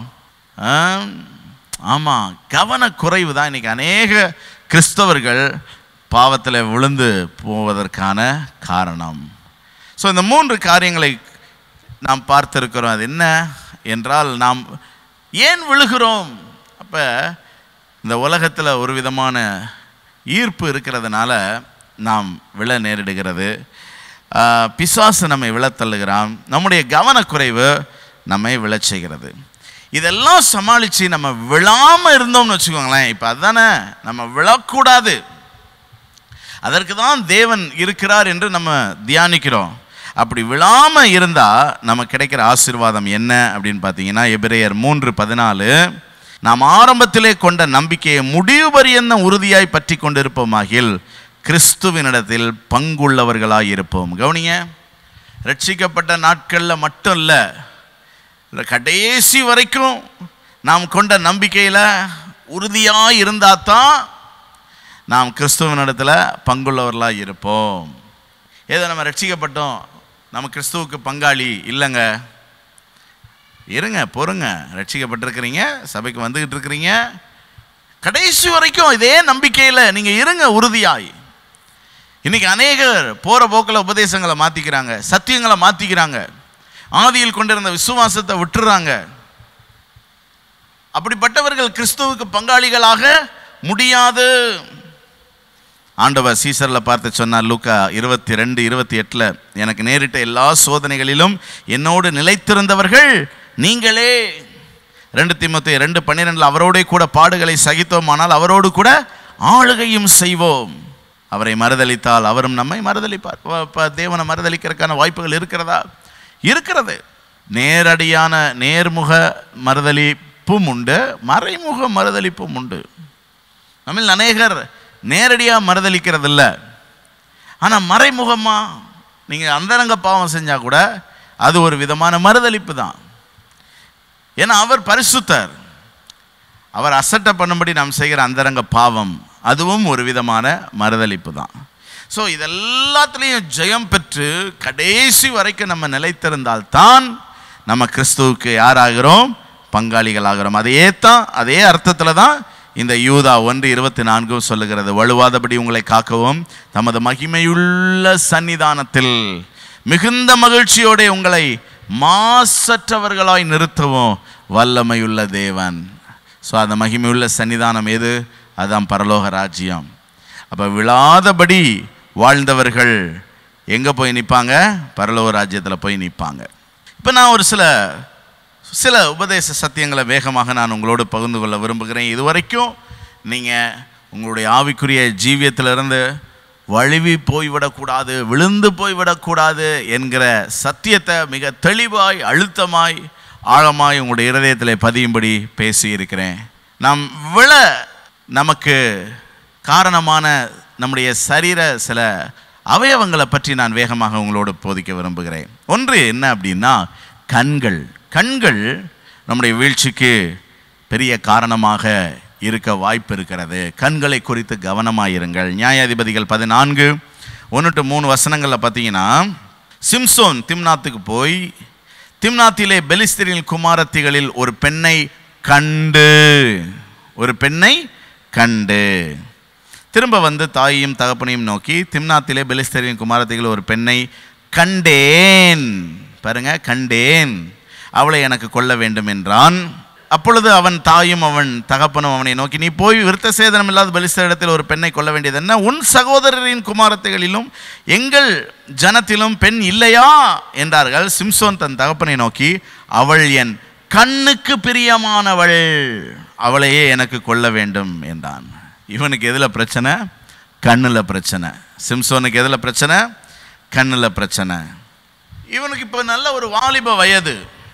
ஆமாம், கவனக்குறைவு தான் இன்றைக்கி அநேக கிறிஸ்தவர்கள் பாவத்தில் விழுந்து போவதற்கான காரணம். ஸோ இந்த 3 காரியங்களை நாம் பார்த்திருக்கிறோம். அது என்ன என்றால், நாம் ஏன் விழுகிறோம்? அப்போ இந்த உலகத்தில் ஒரு விதமான ஈர்ப்பு இருக்கிறதுனால நாம் விழ நேரிடுகிறது. பிசாசு நம்மை விழத்தள்ளுகிறான், நம்முடைய கவனக்குறைவு நம்மை விழச் செய்கிறது. இதெல்லாம் சமாளித்து நம்ம விழாமல் இருந்தோம்னு வச்சுக்கோங்களேன். இப்போ அதுதானே, நம்ம விழக்கூடாது, அதற்கு தான் தேவன் இருக்கிறார் என்று நம்ம தியானிக்கிறோம். அப்படி விழாமல் இருந்தால் நமக்கு கிடைக்கிற ஆசீர்வாதம் என்ன அப்படின்னு பார்த்தீங்கன்னா, எபிரேயர் 3:14, நாம் ஆரம்பத்திலே கொண்ட நம்பிக்கையை முடிவு பரியந்தம் உறுதியாய் பற்றி கொண்டிருப்போமாகில் கிறிஸ்துவினிடத்தில் பங்குள்ளவர்களாய் இருப்போம். கவனிங்க, ரட்சிக்கப்பட்ட நாட்களில் மட்டும் இல்லை, கடைசி வரைக்கும் நாம் கொண்ட நம்பிக்கையில் உறுதியாக இருந்தால் தான் நாம் கிறிஸ்துவனிடத்தில் பங்குள்ளவர்களாக இருப்போம். ஏதோ நம்ம ரட்சிக்கப்பட்டோம், நம்ம கிறிஸ்துவுக்கு பங்காளி இல்லைங்க. இருங்க, பொறுங்க, ரட்சிக்கப்பட்டிருக்கிறீங்க, சபைக்கு வந்துக்கிட்டு இருக்கிறீங்க, கடைசி வரைக்கும் இதே நம்பிக்கையில் நீங்கள் இருங்க உறுதியாய். இன்றைக்கி அநேகர் போகிற போக்கில் உபதேசங்களை மாற்றிக்கிறாங்க, சத்தியங்களை மாற்றிக்கிறாங்க, ஆதியில் கொண்டிருந்த விசுவாசத்தை விட்டுறாங்க. அப்படிப்பட்டவர்கள் கிறிஸ்துவுக்கு பங்காளிகளாக முடியாது. ஆண்டவர் சீசரில் பார்த்து சொன்னார், லூக்கா 22:28, எனக்கு நேரிட்ட எல்லா சோதனைகளிலும் என்னோடு நிலைத்திருந்தவர்கள் நீங்களே. 2 தீமோத்தேயு 2:12, அவரோட கூட பாடுகளை சகித்தோமானால் அவரோடு கூட ஆளுகையும் செய்வோம். அவரை மறுதலித்தால் அவரும் நம்மை மறுதலிப்பார். தேவனை மறுதலிக்கிறதுக்கான வாய்ப்புகள் இருக்கிறதா? இருக்கிறது. நேரடியான நேர்முக மறுதலிப்பும் உண்டு, மறைமுக மறுதலிப்பும் உண்டு. நம்மில் அநேகர் நேரடியாக மறுதலிக்கிறது இல்லை, ஆனால் மறைமுகமாக நீங்கள் அந்தரங்க பாவம் செஞ்சால் கூட அது ஒரு விதமான மறுதலிப்பு தான். ஏன்னா அவர் பரிசுத்தர், அவர் அசட்டை பண்ணும்படி நாம் செய்கிற அந்தரங்க பாவம், அதுவும் ஒரு விதமான மறுதலிப்பு தான். ஸோ இதெல்லாத்துலேயும் ஜெயம் பெற்று கடைசி வரைக்கும் நம்ம நிலைத்திருந்தால்தான் நம்ம கிறிஸ்துவுக்கு யாராகிறோம்? பங்காளிகள் ஆகிறோம். அதே அர்த்தத்தில் தான் இந்த யூதா 1:24 சொல்லுகிறது, வலுவாதபடி உங்களை காக்கவும் தமது மகிமையுள்ள சன்னிதானத்தில் மிகுந்த மகிழ்ச்சியோட உங்களை மாசற்றவர்களாய் நிறுத்தவும் வல்லமையுள்ள தேவன். ஸோ அந்த மகிமையுள்ள சன்னிதானம் எது? அதுதான் பரலோக ராஜ்யம். அப்போ விழாதபடி வாழ்ந்தவர்கள் எங்கே போய் நிற்பாங்க? பரலோக ராஜ்யத்தில் போய் நிற்பாங்க. இப்போ நான் ஒரு சில உபதேச சத்தியங்களை வேகமாக நான் உங்களோடு பகிர்ந்து கொள்ள விரும்புகிறேன். இதுவரைக்கும் நீங்கள் உங்களுடைய ஆவிக்குரிய ஜீவியத்திலிருந்து வழுவி போய்விடக்கூடாது, விழுந்து போய்விடக்கூடாது என்கிற சத்தியத்தை மிக தெளிவாய், அழுத்தமாய், ஆழமாய் உங்களுடைய இருதயத்தில் பதியும்படி பேசியிருக்கிறேன். நாம் நமக்கு காரணமான நம்முடைய சரீர சில அவயவங்களை பற்றி நான் வேகமாக உங்களோடு போதிக்க விரும்புகிறேன். ஒன்று என்ன அப்படின்னா, கண்கள் நம்முடைய வீழ்ச்சிக்கு பெரிய காரணமாக இருக்க வாய்ப்பு இருக்கிறது. கண்களை குறித்து கவனமாயிருங்கள். நியாயாதிபதிகள் 14:1-3 வசனங்களில் பார்த்தீங்கன்னா, சிம்சோன் திம்னாத்துக்கு போய் திம்னாத்திலே பெலிஸ்தரின் குமாரத்திகளில் ஒரு பெண்ணை கண்டு திரும்ப வந்து தாயையும் தகப்பனையும் நோக்கி, திம்னாத்திலே பெலிஸ்தரின் குமாரத்திகளில் ஒரு பெண்ணை கண்டேன், பாருங்க, கண்டேன், அவளை எனக்கு கொள்ள வேண்டும் என்றான். அப்பொழுது அவன் தாயும் அவன் தகப்பனும் அவனை நோக்கி, நீ போய் விருத்த சேதனம் இல்லாத பெலிஸ்தரிடத்தில் ஒரு பெண்ணை கொள்ள வேண்டியது என்ன? உன் சகோதரரின் குமாரத்திகளிலும் எங்கள் ஜனத்திலும் பெண் இல்லையா என்றார்கள். சிம்சோன் தன் தகப்பனை நோக்கி, அவள் என் கண்ணுக்கு பிரியமானவள், அவளையே எனக்கு கொள்ள வேண்டும் என்றான். இவனுக்கு எதில் பிரச்சனை? கண்ணில் பிரச்சனை. சிம்சோனுக்கு எதில் பிரச்சனை? கண்ணில் பிரச்சனை. இவனுக்கு இப்போ நல்ல ஒரு வாலிப வயது.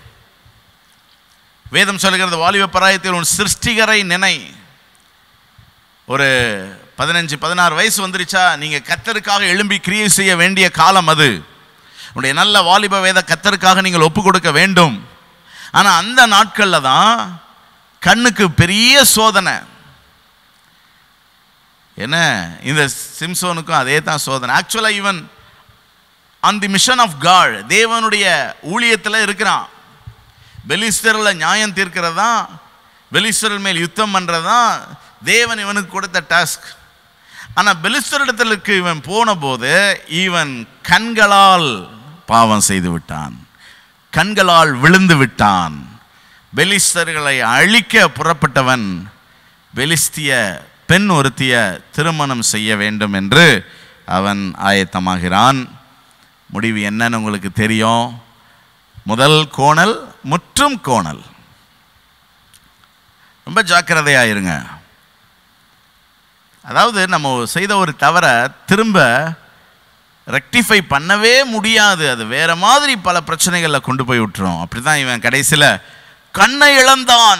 வேதம் சொல்லுகிறது, வாலிப பிராயத்தில் உன் சிருஷ்டிகரை நினை. ஒரு 15-16 வயசு வந்துருச்சா, நீங்கள் கர்த்தருக்காக எழும்பி கிரியை செய்ய வேண்டிய காலம் அது. உடைய நல்ல வாலிப வேத கர்த்தருக்காக நீங்கள் ஒப்பு கொடுக்க வேண்டும். ஆனால் அந்த நாட்களில் தான் கண்ணுக்கு பெரிய சோதனை. என்ன, இந்த சிம்சோனுக்கும் அதே தான் சோதனை. ஆக்சுவலாக இவன் on the mission of God, தேவனுடைய ஊழியத்தில் இருக்கிறான். பெலிஸ்தரில் நியாயம் தீர்க்கிறது தான், பெலிஸ்தர் மேல் யுத்தம் பண்ணுறது தான் தேவன் இவனுக்கு கொடுத்த டாஸ்க். ஆனால் பெலிஸ்தரிடத்திற்கு இவன் போன போது இவன் கண்களால் பாவம் செய்து விட்டான், கண்களால் விழுந்து விட்டான். பெலிஸ்தர்களை அழிக்க புறப்பட்டவன் பெலிஸ்திய பெண் ஒருத்திய திருமணம் செய்ய வேண்டும் என்று அவன் ஆயத்தமாகிறான். முடிவு என்னன்னு உங்களுக்கு தெரியும். முதல் கோணல் முற்றும் கோணல். ரொம்ப ஜாக்கிரதையாயிருங்க. அதாவது நம்ம செய்த ஒரு தவறை திரும்ப ரெக்டிஃபை பண்ணவே முடியாது. அது வேற மாதிரி பல பிரச்சனைகளில் கொண்டு போய் விட்டுரும். அப்படிதான் இவன் கடைசியில் கண்ணை இழந்தான்.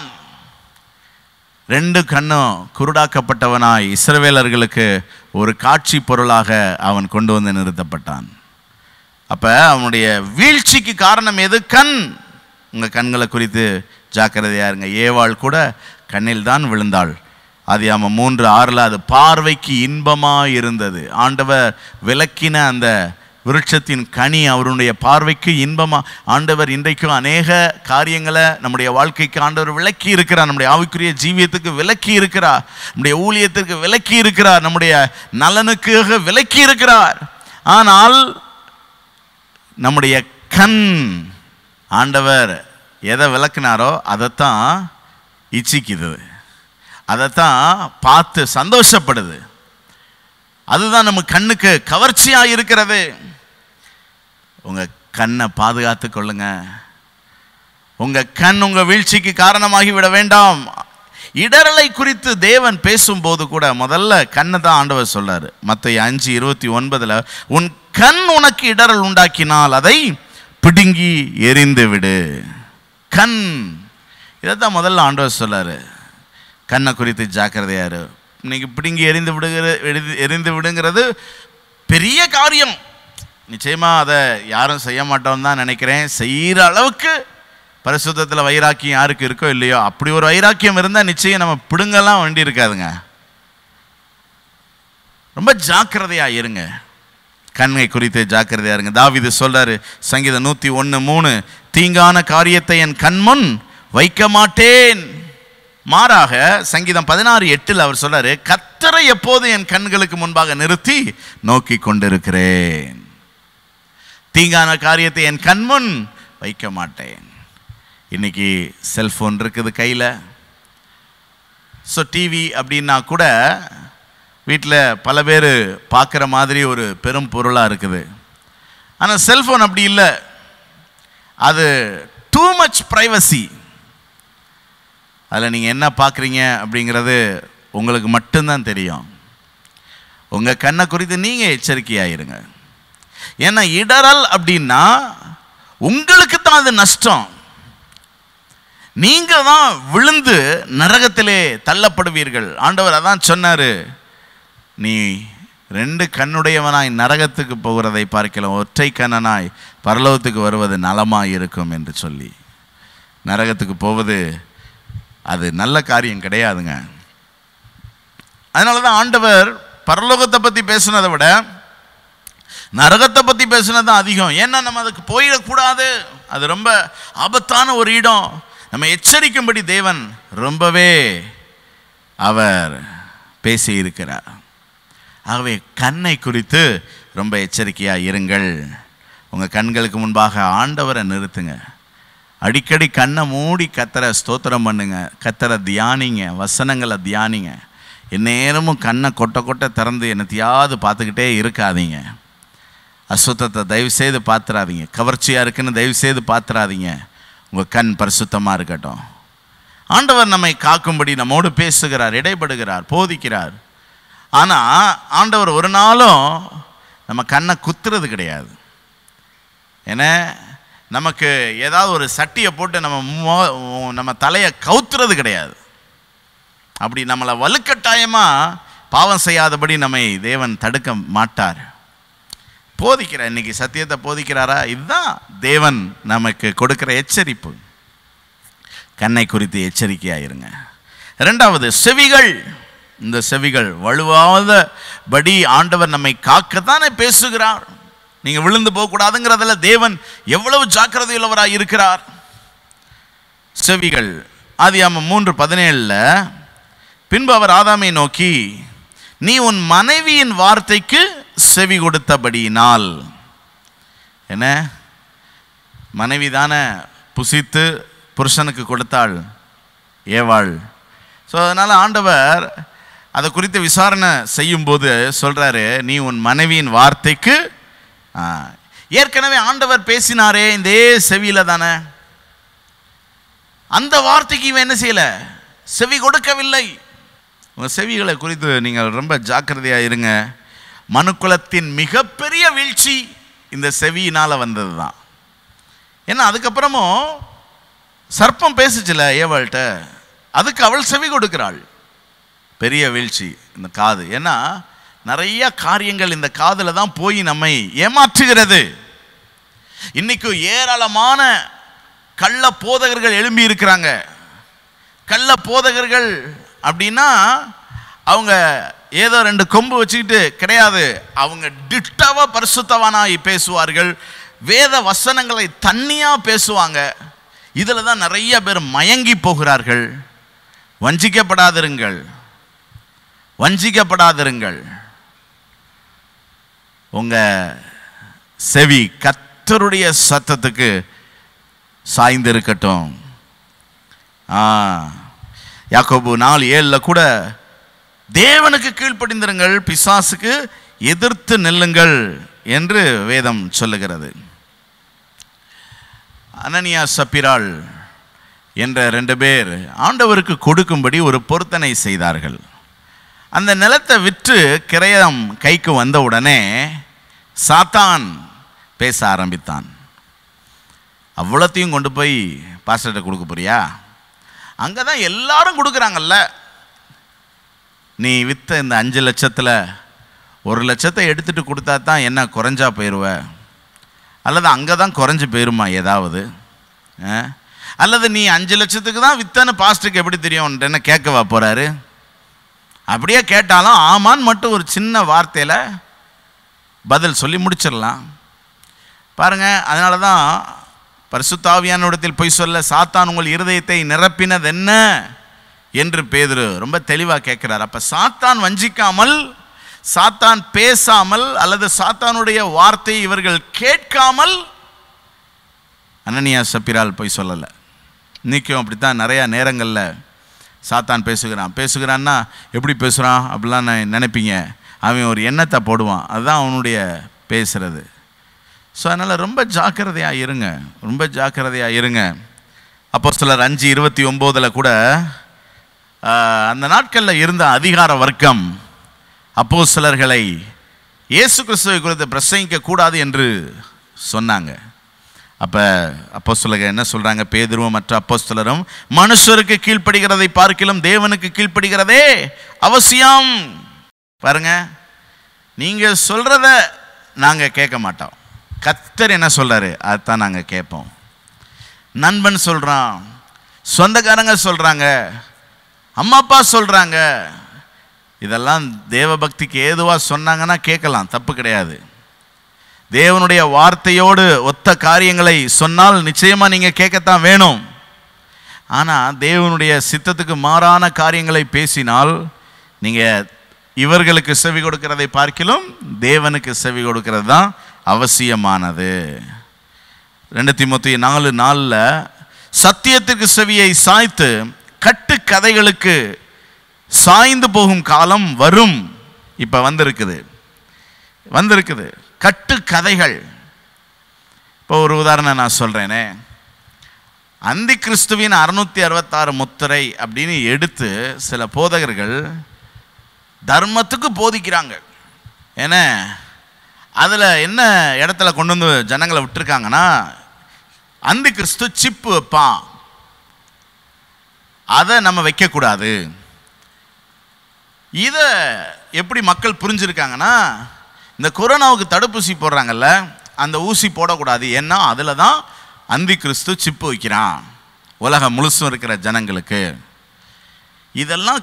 2 கண்ணும் குருடாக்கப்பட்டவனாய் இஸ்ரவேலர்களுக்கு ஒரு காட்சி பொருளாக அவன் கொண்டு வந்து நிறுத்தப்பட்டான். அப்போ அவனுடைய வீழ்ச்சிக்கு காரணம் எது? கண். உங்கள் கண்களை குறித்து ஜாக்கிரதையா இருங்க. ஏவாள் கூட கண்ணில் தான் விழுந்தாள். ஆதியாகமம் 3:6 அது பார்வைக்கு இன்பமாக இருந்தது. ஆண்டவர் விலக்கின அந்த விருட்சத்தின் கனி அவருடைய பார்வைக்கு இன்பமா. ஆண்டவர் இன்றைக்கும் அநேக காரியங்களை நம்முடைய வாழ்க்கைக்கு ஆண்டவர் விலக்கி இருக்கிறார். நம்முடைய ஆவிக்குரிய ஜீவியத்துக்கு விலக்கி இருக்கிறார், நம்முடைய ஊழியத்திற்கு விலக்கி இருக்கிறார், நம்முடைய நலனுக்காக விலக்கி இருக்கிறார். ஆனால் நம்முடைய கண் ஆண்டவர் எதை விளக்குனாரோ அதைத்தான் இச்சிக்குது, அதைத்தான் பார்த்து சந்தோஷப்படுது. அதுதான் நம்ம கண்ணுக்கு கவர்ச்சியாக இருக்கிறது. உங்கள் கண்ணை பாதுகாத்து கொள்ளுங்க. உங்கள் கண் உங்கள் வீழ்ச்சிக்கு காரணமாகி விட வேண்டாம். இடரலை குறித்து தேவன் பேசும்போது கூட முதல்ல கண்ணை தான் ஆண்டவர் சொல்றாரு. மத்தேயு 5:29 உன் கண் உனக்கு இடரல் உண்டாக்கினால் அதை பிடுங்கி எரிந்து விடு. கண், இதைத்தான் முதல்ல ஆண்டவர் சொல்லாரு. கண்ணை குறித்து ஜாக்கிரதையாரு. இன்னைக்கு பிடுங்கி எரிந்து விடுங்கிறது பெரிய காரியம். நிச்சயமாக அதை யாரும் செய்ய மாட்டோம்னு தான் நினைக்கிறேன். செய்கிற அளவுக்கு பரிசுத்தத்தில் வைராக்கியம் யாருக்கு இருக்கோ இல்லையோ, அப்படி ஒரு வைராக்கியம் இருந்தால் நிச்சயம் நம்ம பிடுங்கலாம் வேண்டி இருக்காதுங்க. ரொம்ப ஜாக்கிரதையாக இருங்க, கண்ணை குறித்து ஜாக்கிரதையாக இருங்க. தாவீது சொல்றாரு சங்கீதம் 101:3, தீங்கான காரியத்தை என் கண்முன் வைக்க மாட்டேன். மாறாக சங்கீதம் 16:8 அவர் சொல்றாரு, கர்த்தரை எப்போது என் கண்களுக்கு முன்பாக நிறுத்தி நோக்கி கொண்டிருக்கிறேன். தீங்கான காரியத்தை என் கண்முன் வைக்க மாட்டேன். இன்னைக்கு செல்போன் இருக்குது கையில். ஸோ டிவி அப்படின்னா கூட வீட்டில் பல பேர் பார்க்குற மாதிரி ஒரு பெரும் பொருளாக இருக்குது. ஆனால் செல்ஃபோன் அப்படி இல்லை. அது டூ மச் ப்ரைவசி. அதில் நீங்கள் என்ன பார்க்குறீங்க அப்படிங்கிறது உங்களுக்கு மட்டும்தான் தெரியும். உங்கள் கண்ணை குறித்து நீங்கள் எச்சரிக்கையாயிருங்க. ஏன்னா இடறல் அப்படின்னா உங்களுக்கு தான் அது நஷ்டம். நீங்கள் தான் விழுந்து நரகத்திலே தள்ளப்படுவீர்கள். ஆண்டவர் அதான் சொன்னார், நீ 2 கண்ணுடையவனாய் நரகத்துக்கு போகிறதை பார்க்கலாம், ஒற்றை கண்ணனாய் பரலோகத்துக்கு வருவது நலமாய் இருக்கும் என்று சொல்லி. நரகத்துக்கு போவது அது நல்ல காரியம் கிடையாதுங்க. அதனால தான் ஆண்டவர் பரலோகத்தை பற்றி பேசுனதை விட நரகத்தை பற்றி பேசுனது தான் அதிகம். ஏன்னா நம்ம அதுக்கு போயிடக்கூடாது, அது ரொம்ப ஆபத்தான ஒரு இடம். நம்ம எச்சரிக்கும்படி தேவன் ரொம்பவே அவர் பேசி இருக்கிறார். ஆகவே கண்ணை குறித்து ரொம்ப எச்சரிக்கையாக இருங்கள். உங்கள் கண்களுக்கு முன்பாக ஆண்டவரை நிறுத்துங்க. அடிக்கடி கண்ணை மூடி கர்த்தரை ஸ்தோத்திரம் பண்ணுங்க, கர்த்தரை தியானிங்க, வசனங்களை தியானிங்க. எந்நேரமும் கண்ணை கொட்ட கொட்ட திறந்து என்னத்தையாவது பார்த்துக்கிட்டே இருக்காதீங்க. அசுத்தத்தை தயவு செய்து பார்த்துறாதீங்க. கவர்ச்சியாக இருக்குன்னு தயவு செய்து பார்த்துறாதீங்க. உங்கள் கண் பரிசுத்தமாக இருக்கட்டும். ஆண்டவர் நம்மை காக்கும்படி நம்மோடு பேசுகிறார், இடைப்படுகிறார், போதிக்கிறார். ஆனால் ஆண்டவர் ஒரு நாளும் நம்ம கண்ணை குத்துறது கிடையாது. ஏன்னா நமக்கு ஏதாவது ஒரு சட்டியை போட்டு நம்ம தலையை கவுத்துறது கிடையாது. அப்படி நம்மளை வலுக்கட்டாயமாக பாவம் செய்யாதபடி நம்மை தேவன் தடுக்க மாட்டார். போதிக்கிறார், இன்னைக்கு சத்தியத்தை போதிக்கிறாரா? இதுதான் தேவன் நமக்கு கொடுக்கிற எச்சரிப்பு. கண்ணை குறித்து எச்சரிக்கையாக இருங்க. 2வது செவிகள். இந்த செவிகள் வலுவாதபடி ஆண்டவர் நம்மை காக்கத்தானே பேசுகிறார். நீங்கள் விழுந்து போகக்கூடாதுங்கிறதுல தேவன் எவ்வளவு ஜாக்கிரதையுள்ளவராக இருக்கிறார். செவிகள். ஆதியாகமம் 3:17 பின்பு அவர் ஆதாமை நோக்கி, நீ உன் மனைவியின் வார்த்தைக்கு செவி கொடுத்தபடியினால். என்ன, மனைவி தானே புசித்து புருஷனுக்கு கொடுத்தாள் ஏவாள். ஸோ அதனால் ஆண்டவர் அதை குறித்து விசாரணை செய்யும்போது சொல்கிறாரு, நீ உன் மனைவியின் வார்த்தைக்கு. ஏற்கனவே ஆண்டவர் பேசினாரே இந்த செவியில் தானே, அந்த வார்த்தைக்கு இவன் என்ன செய்யலை, செவி கொடுக்கவில்லை. உங்கள் செவிகளை குறித்து நீங்கள் ரொம்ப ஜாக்கிரதையாக இருங்க. மனுக்குலத்தின் மிகப்பெரிய வீழ்ச்சி இந்த செவியினால் வந்தது தான். ஏன்னா அதுக்கப்புறமும் சர்ப்பம் பேசுச்சுல ஏவாள்கிட்ட, அதுக்கு அவள் செவி கொடுக்கிறாள். பெரிய வீழ்ச்சி இந்த காது. ஏன்னா நிறைய காரியங்கள் இந்த காதில் தான் போய் நம்மை ஏமாற்றுகிறது. இன்னைக்கு ஏராளமான கள்ள போதகர்கள் எழும்பி இருக்கிறாங்க. கள்ள போதகர்கள் அப்படின்னா அவங்க ஏதோ 2 கொம்பு வச்சுக்கிட்டு கிடையாது, அவங்க டிட்டவா பரிசுத்தவானாய் பேசுவார்கள். வேத வசனங்களை தண்ணியாக பேசுவாங்க. இதில் தான் நிறைய பேர் மயங்கி போகிறார்கள். வஞ்சிக்கப்படாதிருங்கள், வஞ்சிக்கப்படாதிருங்கள். உங்கள் செவி கர்த்தருடைய சத்தத்துக்கு சாய்ந்திருக்கட்டும். யாக்கோபு 4:7 கூட தேவனுக்கு கீழ்ப்படிந்திருங்கள், பிசாசுக்கு எதிர்த்து நில்லுங்கள் என்று வேதம் சொல்லுகிறது. அனனியா சப்பிராள் என்ற 2 பேர் ஆண்டவருக்கு கொடுக்கும்படி ஒரு பொருத்தனை செய்தார்கள். அந்த நிலத்தை விற்று கிரயம் கைக்கு வந்த உடனே சாத்தான் பேச ஆரம்பித்தான். அவ்வளோத்தையும் கொண்டு போய் பாஸ்டர்கிட்ட கொடுக்க போறியா? அங்கே தான் எல்லாரும் கொடுக்குறாங்கல்ல. நீ விற்ற இந்த 5 லட்சத்தில் 1 லட்சத்தை எடுத்துகிட்டு கொடுத்தா தான் என்ன குறைஞ்சா போயிடுவ, அல்லது அங்கே தான் குறைஞ்சி போயிருமா ஏதாவது? அல்லது நீ 5 லட்சத்துக்கு தான் வித்தன்னு பாஸ்டருக்கு எப்படி தெரியும் என்ன கேட்கவா போறாரு? அப்படியே கேட்டாலும் ஆமான்னு மட்டும் ஒரு சின்ன வார்த்தையில் பதில் சொல்லி முடிச்சிடலாம் பாருங்க. அதனால தான் பரிசுத்த ஆவியானவரிடத்தில் போய் சொல்ல சாத்தான் உங்கள் இருதயத்தை நிரப்பினது என்ன என்று பேதுரு ரொம்ப தெளிவாக கேட்கிறார். அப்ப சாத்தான் வஞ்சிக்காமல், சாத்தான் பேசாமல், அல்லது சாத்தானுடைய வார்த்தை இவர்கள் கேட்காமல் அனனியா சப்பீரால் போய் சொல்லலை. இன்றைக்கும் அப்படித்தான் நிறையா நேரங்களில் சாத்தான் பேசுகிறான்னா எப்படி பேசுகிறான் அப்படிலாம் நினைப்பீங்க. அவன் ஒரு எண்ணத்தை போடுவான், அதுதான் அவனுடைய பேசுகிறது. ஸோ அதனால் ரொம்ப ஜாக்கிரதையாக இருங்க, ரொம்ப ஜாக்கிரதையாக இருங்க. அப்போஸ்தலர் 5:29 கூட அந்த நாட்களில் இருந்த அதிகார வர்க்கம் அப்போஸ்தலர்களை இயேசு கிறிஸ்துவை குறித்து பிரசங்கிக்க கூடாது என்று சொன்னாங்க. அப்போ அப்போஸ்தலர்கள் என்ன சொல்கிறாங்க? பேதுருவும் மற்ற அப்போஸ்தலரும் மனுஷருக்கு கீழ்ப்படுகிறதை பார்க்கிலும் தேவனுக்கு கீழ்ப்படுகிறதே அவசியம். பாருங்க, நீங்கள் சொல்கிறத நாங்கள் கேட்க மாட்டோம், கர்த்தர் என்ன சொல்கிறாரு அதுதான் நாங்கள் கேட்போம். நண்பன் சொல்கிறான், சொந்தக்காரங்க சொல்கிறாங்க, அம்மா அப்பா சொல்கிறாங்க, இதெல்லாம் தேவபக்திக்கு ஏதுவாக சொன்னாங்கன்னா கேட்கலாம், தப்பு கிடையாது. தேவனுடைய வார்த்தையோடு ஒத்த காரியங்களை சொன்னால் நிச்சயமாக நீங்கள் கேட்கத்தான் வேணும். ஆனால் தேவனுடைய சித்தத்துக்கு மாறான காரியங்களை பேசினால் நீங்கள் இவர்களுக்கு செவி கொடுக்கிறதை பார்க்கிலும் தேவனுக்கு செவி கொடுக்கிறது தான் அவசியமானது. 2 தீமோத்தேயு 4:4 சத்தியத்திற்கு செவியை சாய்த்து கட்டு கதைகளுக்கு சாய்ந்து போகும் காலம் வரும். இப்போ வந்திருக்குது கட்டு கதைகள். இப்போ ஒரு உதாரணம் நான் சொல்கிறேனே, அந்தி கிறிஸ்துவின் 666 முத்திரை அப்படின்னு எடுத்து சில போதகர்கள் தர்மத்துக்கு போதிக்கிறாங்க. ஏன்னா அதில் என்ன இடத்துல கொண்டு வந்து ஜனங்களை விட்டுருக்காங்கன்னா, அந்தி கிறிஸ்து சிப்பு வைப்பான், அதை நம்ம வைக்கக்கூடாது. இதை எப்படி மக்கள் புரிஞ்சிருக்காங்கன்னா, இந்த கொரோனாவுக்கு தடுப்பூசி போடுறாங்கல்ல, அந்த ஊசி போடக்கூடாது, ஏன்னா அதில் தான் அந்தி கிறிஸ்து சிப்பு வைக்கிறான் உலகம் முழுசும் இருக்கிற ஜனங்களுக்கு. இதெல்லாம்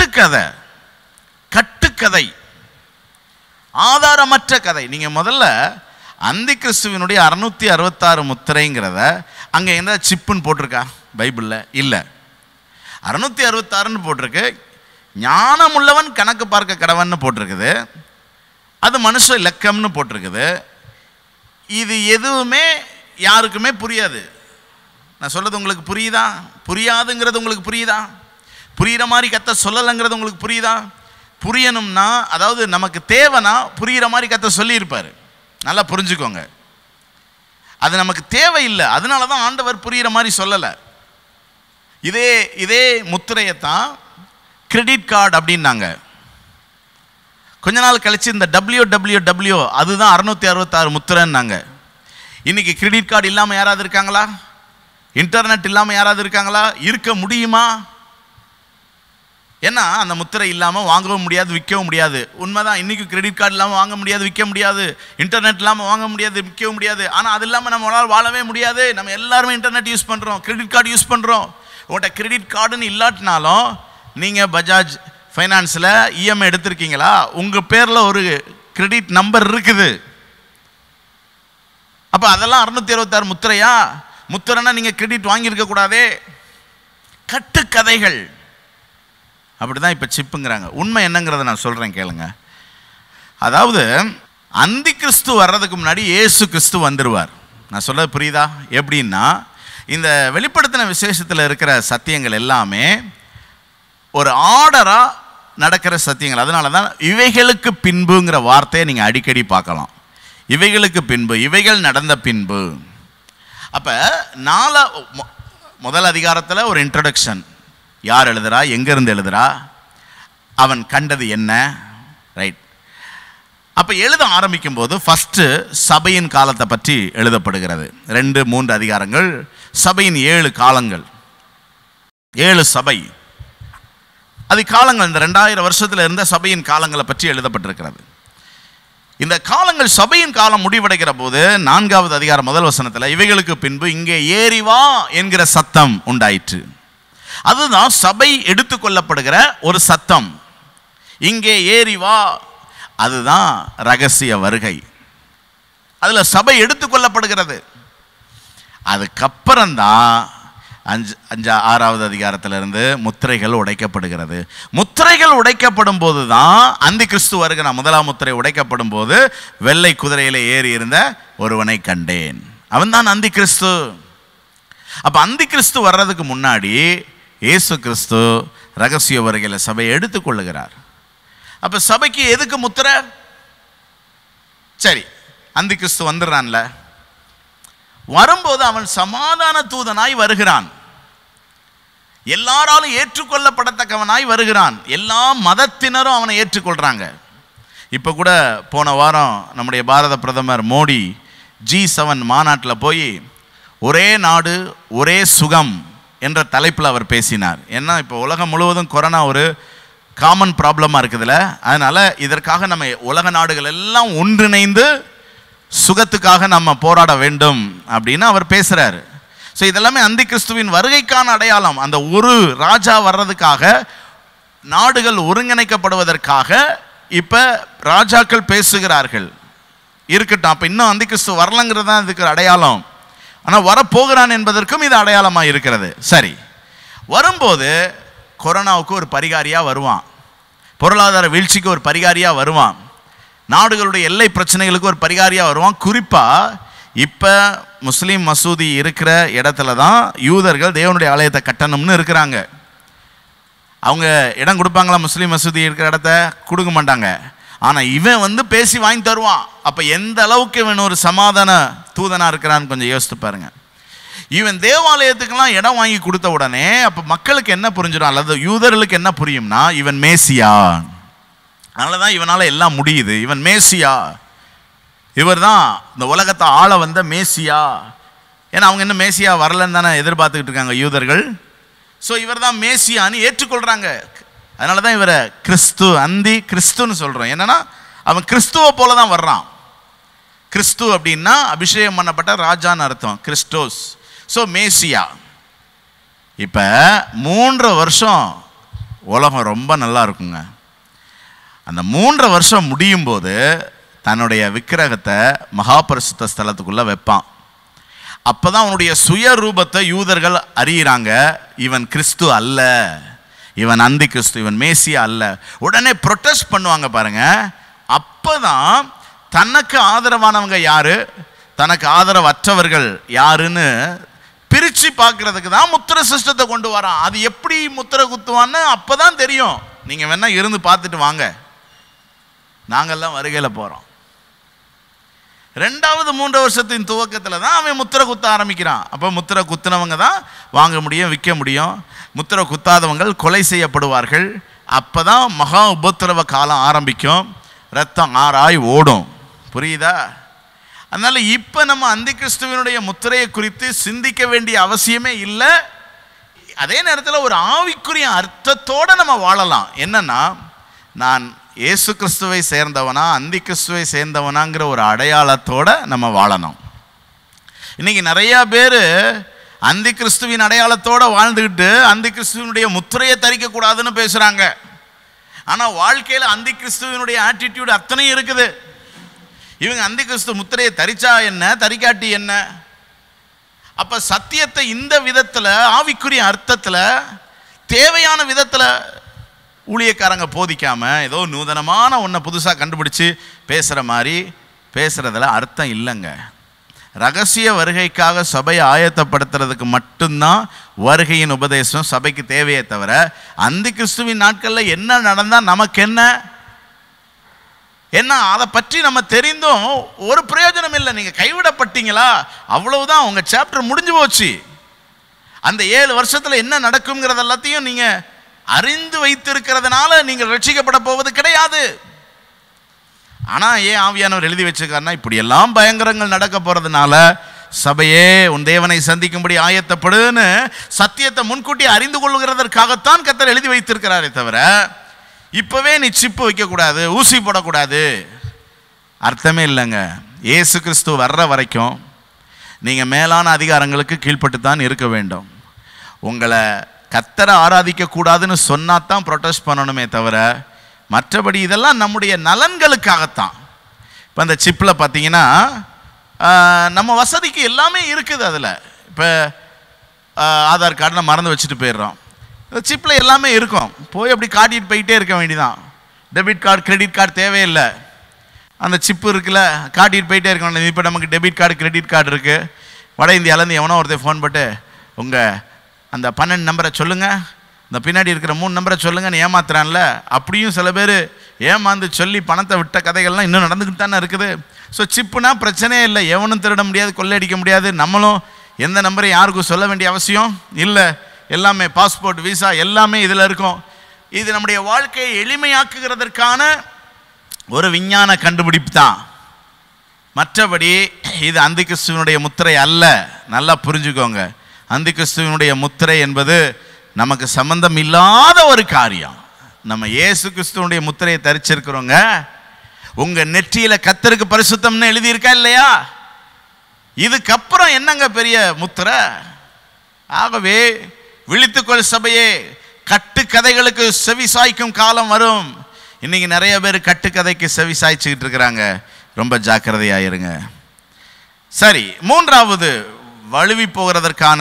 கட்டுக்கதை, ஆதாரமற்ற கதை. நீங்கள் முதல்ல அந்தி கிறிஸ்துவினுடைய 666 முத்திரைங்கிறத அங்கே என்ன சிப்புன்னு போட்டிருக்கா பைபிளில்? இல்லை. 666ன்னு போட்டிருக்கு. ஞானமுள்ளவன் கணக்கு பார்க்க கடவன்னு போட்டிருக்குது. அது மனுஷ இலக்கம்னு போட்டிருக்குது. இது எதுவுமே யாருக்குமே புரியாது. நான் சொல்கிறது உங்களுக்கு புரியுதா? புரியாதுங்கிறது உங்களுக்கு புரியுதா? புரிகிற மாதிரி கத்த சொல்லலைங்கிறது உங்களுக்கு புரியுதா? புரியணும்னா, அதாவது நமக்கு தேவைன்னா புரிகிற மாதிரி கத்த சொல்லியிருப்பார். நல்லா புரிஞ்சுக்கோங்க. அது நமக்கு தேவையில்லை, அதனால தான் ஆண்டவர் புரிகிற மாதிரி சொல்லலை. இதே முத்திரையத்தான் கிரெடிட் கார்டு அப்படின்னாங்க. கொஞ்ச நாள் கழிச்சு இந்த WWW அதுதான் 666 முத்திரைன்னாங்க. இன்னைக்கு கிரெடிட் கார்டு இல்லாமல் யாராவது இருக்காங்களா? இன்டர்நெட் இல்லாமல் யாராவது இருக்காங்களா? இருக்க முடியுமா? ஏன்னா அந்த முத்திரை இல்லாமல் வாங்கவும் முடியாது, விற்கவும் முடியாது. உண்மைதான், இன்றைக்கி கிரெடிட் கார்டு இல்லாமல் வாங்க முடியாது, விற்க முடியாது. இன்டர்நெட் இல்லாமல் வாங்க முடியாது, விற்கவும் முடியாது. ஆனால் அது இல்லாமல் நம்மளால் வாழவே முடியாது. நம்ம எல்லாருமே இன்டர்நெட் யூஸ் பண்ணுறோம், கிரெடிட் கார்டு யூஸ் பண்ணுறோம். உங்கள்கிட்ட கிரெடிட் கார்டுன்னு இல்லாட்டினாலும் நீங்கள் பஜாஜ் ஃபைனான்ஸில் இஎம்ஐ எடுத்திருக்கீங்களா? உங்கள் பேரில் ஒரு கிரெடிட் நம்பர் இருக்குது. அப்போ அதெல்லாம் 666 முத்திரையா? முத்திரைன்னா நீங்கள் கிரெடிட் வாங்கியிருக்கக்கூடாதே. கட்டுக்கதைகள். அப்படி தான் இப்போ சிப்புங்கிறாங்க. உண்மை என்னங்கிறத நான் சொல்கிறேன் கேளுங்க. அதாவது அந்தி கிறிஸ்து வர்றதுக்கு முன்னாடி இயேசு கிறிஸ்து வந்துடுவார். நான் சொல்கிறது புரியுதா? எப்படின்னா, இந்த வெளிப்படுத்தின விசேஷத்தில் இருக்கிற சத்தியங்கள் எல்லாமே ஒரு ஆர்டராக நடக்கிற சத்தியங்கள். அதனால தான் இவைகளுக்கு பின்புங்கிற வார்த்தையை நீங்கள் அடிக்கடி பார்க்கலாம். இவைகளுக்கு பின்பு, இவைகள் நடந்த பின்பு. அப்போ முதல் அதிகாரத்தில் ஒரு இன்ட்ரடக்ஷன். யார் எழுதுறா, எங்கேருந்து எழுதுறா, அவன் கண்டது என்ன, ரைட். அப்போ எழுத ஆரம்பிக்கும் போது ஃபஸ்ட்டு சபையின் காலத்தை பற்றி எழுதப்படுகிறது. 2-3 அதிகாரங்கள் சபையின் 7 காலங்கள், 7 சபை, அது காலங்கள். இந்த 2000 வருஷத்தில் இருந்த சபையின் காலங்களை பற்றி எழுதப்பட்டிருக்கிறது. இந்த காலங்கள் சபையின் காலம் முடிவடைகிற போது 4வது அதிகாரம் 1 வசனத்தில் இவைகளுக்கு பின்பு இங்கே ஏறி வா என்கிற சத்தம் உண்டாயிற்று. அதுதான் சபை எடுத்துக்கொள்ளப்படுகிற ஒரு சத்தம். இங்கே ஏறி வா, அதுதான் ரகசிய வருகை. அதில் சபை எடுத்துக்கொள்ளப்படுகிறது. அதுக்கப்புறம்தான் 6வது அதிகாரத்திலிருந்து முத்திரைகள் உடைக்கப்படுகிறது. முத்திரைகள் உடைக்கப்படும் போது தான் அந்தி கிறிஸ்து வருகிற 1ஆம் முத்திரை உடைக்கப்படும் போது வெள்ளை குதிரையில ஏறி இருந்த ஒருவனை கண்டேன். அவன் தான் அந்தி கிறிஸ்து. அப்ப அந்தி கிறிஸ்து வர்றதுக்கு முன்னாடி இயேசு கிறிஸ்து ரகசிய வருகையில் சபையை எடுத்துக்கொள்ளுகிறார். அப்ப சபைக்கு எதுக்கு முத்திரை? சரி, அந்தி கிறிஸ்து வந்துடுறான்ல, வரும்போது அவன் சமாதான தூதனாய் வருகிறான். எல்லாராலும் ஏற்றுக்கொள்ளப்படத்தக்கவனாய் வருகிறான். எல்லா மதத்தினரும் அவனை ஏற்றுக்கொள்றாங்க. இப்போ கூட போன வாரம் நம்முடைய பாரத பிரதமர் மோடி G7 மாநாட்டில் போய் ஒரே நாடு ஒரே சுகம் என்ற தலைப்பில் அவர் பேசினார். ஏன்னா இப்போ உலகம் முழுவதும் கொரோனா ஒரு காமன் ப்ராப்ளமாக இருக்குதுல்ல, அதனால் இதற்காக நம்ம உலக நாடுகள் எல்லாம் ஒன்றிணைந்து சுகத்துக்காக நம்ம போராட வேண்டும் அப்படின்னு அவர் பேசுகிறார். ஸோ இதெல்லாமே அந்தி கிறிஸ்துவின் வருகைக்கான அடையாளம். அந்த ஒரு ராஜா வர்றதுக்காக, நாடுகள் ஒருங்கிணைக்கப்படுவதற்காக இப்போ ராஜாக்கள் பேசுகிறார்கள். இருக்கட்டும், அப்போ இன்னும் அந்தி கிறிஸ்து வரலங்கிறது தான் இதுக்கு அடையாளம். ஆனால் வரப்போகிறான் என்பதற்கும் இது அடையாளமாக இருக்கிறது. சரி, வரும்போது கொரோனாவுக்கு ஒரு பரிகாரியாக வருவான், பொருளாதார வீழ்ச்சிக்கு ஒரு பரிகாரியாக வருவான், நாடுகளுடைய எல்லை பிரச்சனைகளுக்கு ஒரு பரிகாரியாக வருவான். குறிப்பாக இப்போ முஸ்லீம் மசூதி இருக்கிற இடத்துல தான் யூதர்கள் தேவனுடைய ஆலயத்தை கட்டணும்னு இருக்கிறாங்க. அவங்க இடம் கொடுப்பாங்களா? முஸ்லீம் மசூதி இருக்கிற இடத்த கொடுக்க மாட்டாங்க. ஆனால் இவன் வந்து பேசி வாங்கி தருவான். அப்போ எந்த அளவுக்கு இவன் ஒரு சமாதான தூதனாக இருக்கிறான்னு கொஞ்சம் யோசித்து பாருங்க. இவன் தேவாலயத்துக்கெல்லாம் இடம் வாங்கி கொடுத்த உடனே அப்போ மக்களுக்கு என்ன புரிஞ்சிடும், அல்லது யூதர்களுக்கு என்ன புரியும்னா, இவன் மேசியா, அதனால தான் இவனால் எல்லாம் முடியுது, இவன் மேசியா, இவர் தான் இந்த உலகத்தை ஆள வந்த மேசியா. ஏன்னா அவங்க இன்னும் மேசியா வரலன்னு தானே எதிர்பார்த்துக்கிட்டு இருக்காங்க யூதர்கள். ஸோ இவர் தான் மேசியான்னு ஏற்றுக்கொள்கிறாங்க. அதனால தான் இவரை கிறிஸ்து, அந்தி கிறிஸ்துன்னு சொல்கிறோம். என்னன்னா அவன் கிறிஸ்துவை போல தான் வர்றான். கிறிஸ்து அப்படின்னா அபிஷேகம் பண்ணப்பட்ட ராஜான்னு அர்த்தம், கிறிஸ்டோஸ். ஸோ மேசியா. இப்போ 3 வருஷம் உலகம் ரொம்ப நல்லா இருக்குங்க. அந்த 3 வருஷம் முடியும் போது தன்னுடைய விக்கிரகத்தை மகாபரிசுத்த ஸ்தலத்துக்குள்ள வைப்பான். அப்பதான் அவனுடைய சுய ரூபத்தை யூதர்கள் அறியிறாங்க. இவன் கிறிஸ்து அல்ல, இவன் அந்தி கிறிஸ்து, இவன் மேசியா அல்ல. உடனே ப்ரொட்டஸ்ட் பண்ணுவாங்க பாருங்க. அப்பதான் தனக்கு ஆதரவானவங்க யாரு, தனக்கு ஆதரவற்றவர்கள் யாருன்னு பிரிச்சு பார்க்கறதுக்கு தான் முத்திரை சிஸ்டத்தை கொண்டு வரான். அது எப்படி முத்திரை குத்துவான்னு அப்பதான் தெரியும். நீங்க வேணா இருந்து பார்த்துட்டு வாங்க, நாங்கெல்லாம் வருகையில் போறோம். 2வது 3 வருஷத்தின் துவக்கத்தில் தான் அவன் முத்திரை குத்த ஆரம்பிக்கிறான். அப்போ முத்திரை குத்தினவங்க தான் வாங்க முடியும், விற்க முடியும். முத்திரை குத்தாதவங்கள் கொலை செய்யப்படுவார்கள். அப்போ தான் மகா உபத்திரவ காலம் ஆரம்பிக்கும், ரத்தம் ஆறாய் ஓடும். புரியுதா? அதனால இப்போ நம்ம அந்தி கிறிஸ்துவனுடைய முத்திரையை குறித்து சிந்திக்க வேண்டிய அவசியமே இல்லை. அதே நேரத்தில் ஒரு ஆவிக்குரிய அர்த்தத்தோடு நம்ம வாழலாம். என்னன்னா, நான் இயேசு கிறிஸ்துவை சேர்ந்தவனா அந்தி கிறிஸ்துவை சேர்ந்தவனாங்கிற ஒரு அடையாளத்தோடு நம்ம வாழணும். இன்னைக்கு நிறையா பேர் அந்தி கிறிஸ்துவின் அடையாளத்தோடு வாழ்ந்துக்கிட்டு அந்தி கிறிஸ்துவனுடைய முத்திரையை தரிக்கக்கூடாதுன்னு பேசுகிறாங்க. ஆனால் வாழ்க்கையில் அந்தி கிறிஸ்துவனுடைய ஆட்டிடியூட் அத்தனையும் இருக்குது. இவங்க அந்தி கிறிஸ்து முத்திரையை தரிச்சா என்ன, தரிக்காட்டி என்ன? அப்போ சத்தியத்தை இந்த விதத்தில், ஆவிக்குரிய அர்த்தத்தில், தேவையான விதத்தில் ஊழியக்காரங்க போதிக்காம ஏதோ நூதனமான ஒன்றை புதுசாக கண்டுபிடிச்சு பேசுகிற மாதிரி பேசுகிறதுல அர்த்தம் இல்லைங்க. ரகசிய வருகைக்காக சபையை ஆயத்தப்படுத்துறதுக்கு மட்டும்தான் வருகையின் உபதேசம் சபைக்கு தேவையே தவிர, அந்தி கிறிஸ்துவின் நாட்களில் என்ன நடந்தால் நமக்கு என்ன அதை பற்றி நம்ம தெரிந்தும் ஒரு பிரயோஜனம் இல்லை. நீங்கள் கைவிடப்பட்டீங்களா, அவ்வளவுதான், உங்கள் சாப்டர் முடிஞ்சு போச்சு. அந்த 7 வருஷத்தில் என்ன நடக்குங்கிறது எல்லாத்தையும் நீங்கள் அறிந்து வைத்திருக்கிறதுனால நீங்கள் ரட்சிக்கப்பட போவது கிடையாது. ஆனால் ஏன் ஆவியானவர் எழுதி வச்சிருக்காருன்னா, இப்படியெல்லாம் பயங்கரங்கள் நடக்க போகிறதுனால சபையே உன் தேவனை சந்திக்கும்படி ஆயத்தப்படுன்னு சத்தியத்தை முன்கூட்டி அறிந்து கொள்ளுகிறதற்காகத்தான் கர்த்தர் எழுதி வைத்திருக்கிறாரே தவிர, இப்போவே நீ சிப்பு வைக்கக்கூடாது, ஊசி போடக்கூடாது, அர்த்தமே இல்லைங்க. இயேசு கிறிஸ்து வர்ற வரைக்கும் நீங்கள் மேலான அதிகாரங்களுக்கு கீழ்ப்பட்டு தான் இருக்க வேண்டும். உங்களை கர்த்தரை ஆராதிக்கக்கூடாதுன்னு சொன்னாதான் ப்ரொட்டஸ்ட் பண்ணணுமே தவிர, மற்றபடி இதெல்லாம் நம்முடைய நலன்களுக்காகத்தான். இப்போ அந்த சிப்பில் பார்த்தீங்கன்னா நம்ம வசதிக்கு எல்லாமே இருக்குது. அதில் இப்போ ஆதார் கார்டு நான் மறந்து வச்சுட்டு போயிடுறோம். இந்த சிப்பில் எல்லாமே இருக்கும். போய் அப்படி காட்டிட்டு போயிட்டே இருக்க வேண்டியதான். டெபிட் கார்டு கிரெடிட் கார்டு தேவையில்லை. அந்த சிப்பு இருக்குல்ல, காட்டிட்டு போயிட்டே இருக்கணும். இப்போ நமக்கு டெபிட் கார்டு கிரெடிட் கார்டு இருக்குது. வட இந்தியாவிலேருந்து எவனோ ஒருத்தர் ஃபோன் போட்டு உங்கள் அந்த 12 நம்பரை சொல்லுங்கள், இந்த பின்னாடி இருக்கிற 3 நம்பரை சொல்லுங்கன்னு ஏமாத்துறான்ல, அப்படியும் சில பேர் ஏமாந்து சொல்லி பணத்தை விட்ட கதைகள்லாம் இன்னும் நடந்துக்கிட்டு தானே இருக்குது. ஸோ சிப்புனா பிரச்சனையே இல்லை, எவனும் திருட முடியாது, கொள்ளையடிக்க முடியாது. நம்மளும் எந்த நம்பரையும் யாருக்கும் சொல்ல வேண்டிய அவசியம் இல்லை. எல்லாமே பாஸ்போர்ட் விசா எல்லாமே இதில் இருக்கும். இது நம்முடைய வாழ்க்கையை எளிமையாக்குகிறதற்கான ஒரு விஞ்ஞான கண்டுபிடிப்பு தான். மற்றபடி இது அந்தி கிறிஸ்துவனுடைய முத்திரை அல்ல. நல்லா புரிஞ்சுக்கோங்க. அந்தி கிறிஸ்துவனுடைய முத்திரை என்பது நமக்கு சம்பந்தம் இல்லாத ஒரு காரியம். நம்ம இயேசு கிறிஸ்துவனுடைய முத்திரையை தரிச்சிருக்கிறோங்க. உங்க நெற்றியில கர்த்தருக்கு பரிசுத்தம்னு எழுதியிருக்கா இல்லையா? இதுக்கப்புறம் என்னங்க பெரிய முத்திரை? ஆகவே விழித்துக்கொள் சபையே, கட்டுக்கதைகளுக்கு செவி சாய்க்கும் காலம் வரும். இன்னைக்கு நிறைய பேர் கட்டுக்கதைக்கு செவி சாய்ச்சிக்கிட்டு இருக்கிறாங்க. ரொம்ப ஜாக்கிரதையாயிருங்க. சரி, மூன்றாவது வழுவி போகிறதற்கான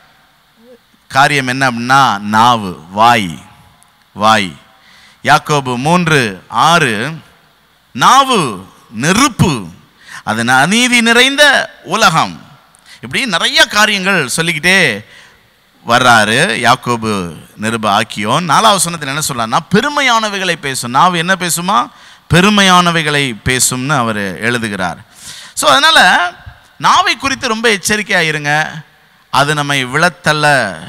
காரியம் என்ன அப்படின்னா நாவு, வாய். வாய் யாக்கோபு 3:6 நாவு நெருப்பு, அது அநீதி நிறைந்த உலகம். இப்படி நிறைய காரியங்கள் சொல்லிக்கிட்டே வர்றாரு யாக்கோபு நிருப ஆக்கியோன். 4வது வசனத்தில் என்ன சொல்றாருன்னா பெருமையானவைகளை பேசும். நாவு என்ன பேசுமா? பெருமையானவைகளை பேசும்னு அவர் எழுதுகிறார். ஸோ அதனால நாவை குறித்து ரொம்ப எச்சரிக்கையாக இருங்க. அது நம்மை விழத்தள்ள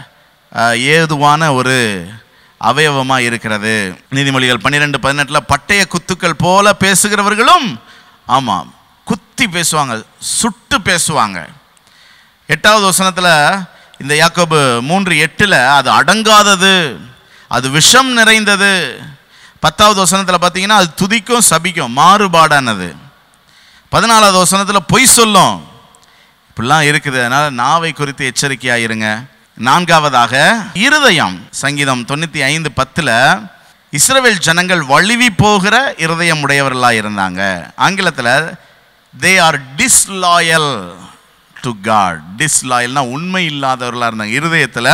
ஏதுவான ஒரு அவயவமாக இருக்கிறது. நீதிமொழிகள் 12:18 பட்டய குத்துக்கள் போல பேசுகிறவர்களும், ஆமாம், குத்தி பேசுவாங்க, சுட்டு பேசுவாங்க. 8வது வசனத்தில் இந்த யாக்கோபு 3:8 அது அடங்காதது, அது விஷம் நிறைந்தது. 10வது வசனத்தில் பார்த்தீங்கன்னா அது துதிக்கும் சபிக்கும், மாறுபாடானது. 14வது வசனத்தில் பொய் சொல்லும். இப்படிலாம் இருக்குது. அதனால் நாவை குறித்து எச்சரிக்கையாக இருங்க. 4வதாக இருதயம். சங்கீதம் 95:10 இஸ்ரவேல் ஜனங்கள் வழுவி போகிற இருதயம் உடையவர்களாக இருந்தாங்க. ஆங்கிலத்தில் they are disloyal to God. டிஸ்லாயல்னா உண்மை இல்லாதவர்களாக இருந்தாங்க. இருதயத்தில்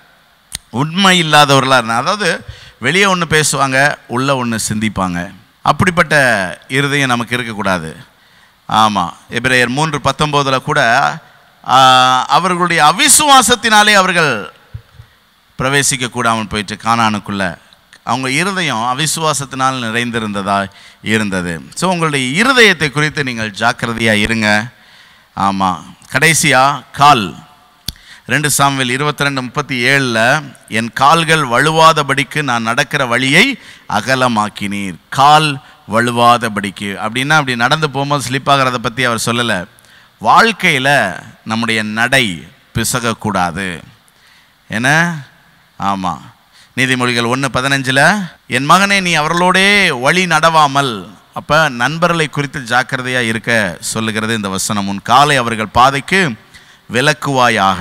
உண்மை இல்லாதவர்களாக இருந்தாங்க. அதாவது வெளியே ஒன்று பேசுவாங்க, உள்ளே ஒன்று சிந்திப்பாங்க. அப்படிப்பட்ட இருதயம் நமக்கு இருக்கக்கூடாது. ஆமாம், எபிரேயர் 3:19 கூட அவர்களுடைய அவிசுவாசத்தினாலே அவர்கள் பிரவேசிக்க கூடாமல் போயிட்டு கானானுக்குள்ள. அவங்க இருதயம் அவிசுவாசத்தினால் நிறைந்திருந்ததா இருந்தது. ஸோ உங்களுடைய இருதயத்தை குறித்து நீங்கள் ஜாக்கிரதையாக இருங்க. ஆமாம், கடைசியாக கால். 2 சாமுவேல் 22:37 என் கால்கள் வழுவாதபடிக்கு நான் நடக்கிற வழியை அகலமாக்கினீர். கால் வழுவாதபடிக்கு அப்படின்னா அப்படி நடந்து போகும்போது ஸ்லிப் ஆகிறத பற்றி அவர் சொல்லலை. வாழ்க்கையில் நம்முடைய நடை பிசகக்கூடாது. என்ன? ஆமாம், நீதிமொழிகள் 1:15 என் மகனே நீ அவர்களோடே வழி நடவாமல். அப்போ நண்பர்களை குறித்து ஜாக்கிரதையாக இருக்க சொல்லுகிறது இந்த வசனம். உன் காலை அவர்கள் பாதைக்கு விலக்குவாயாக.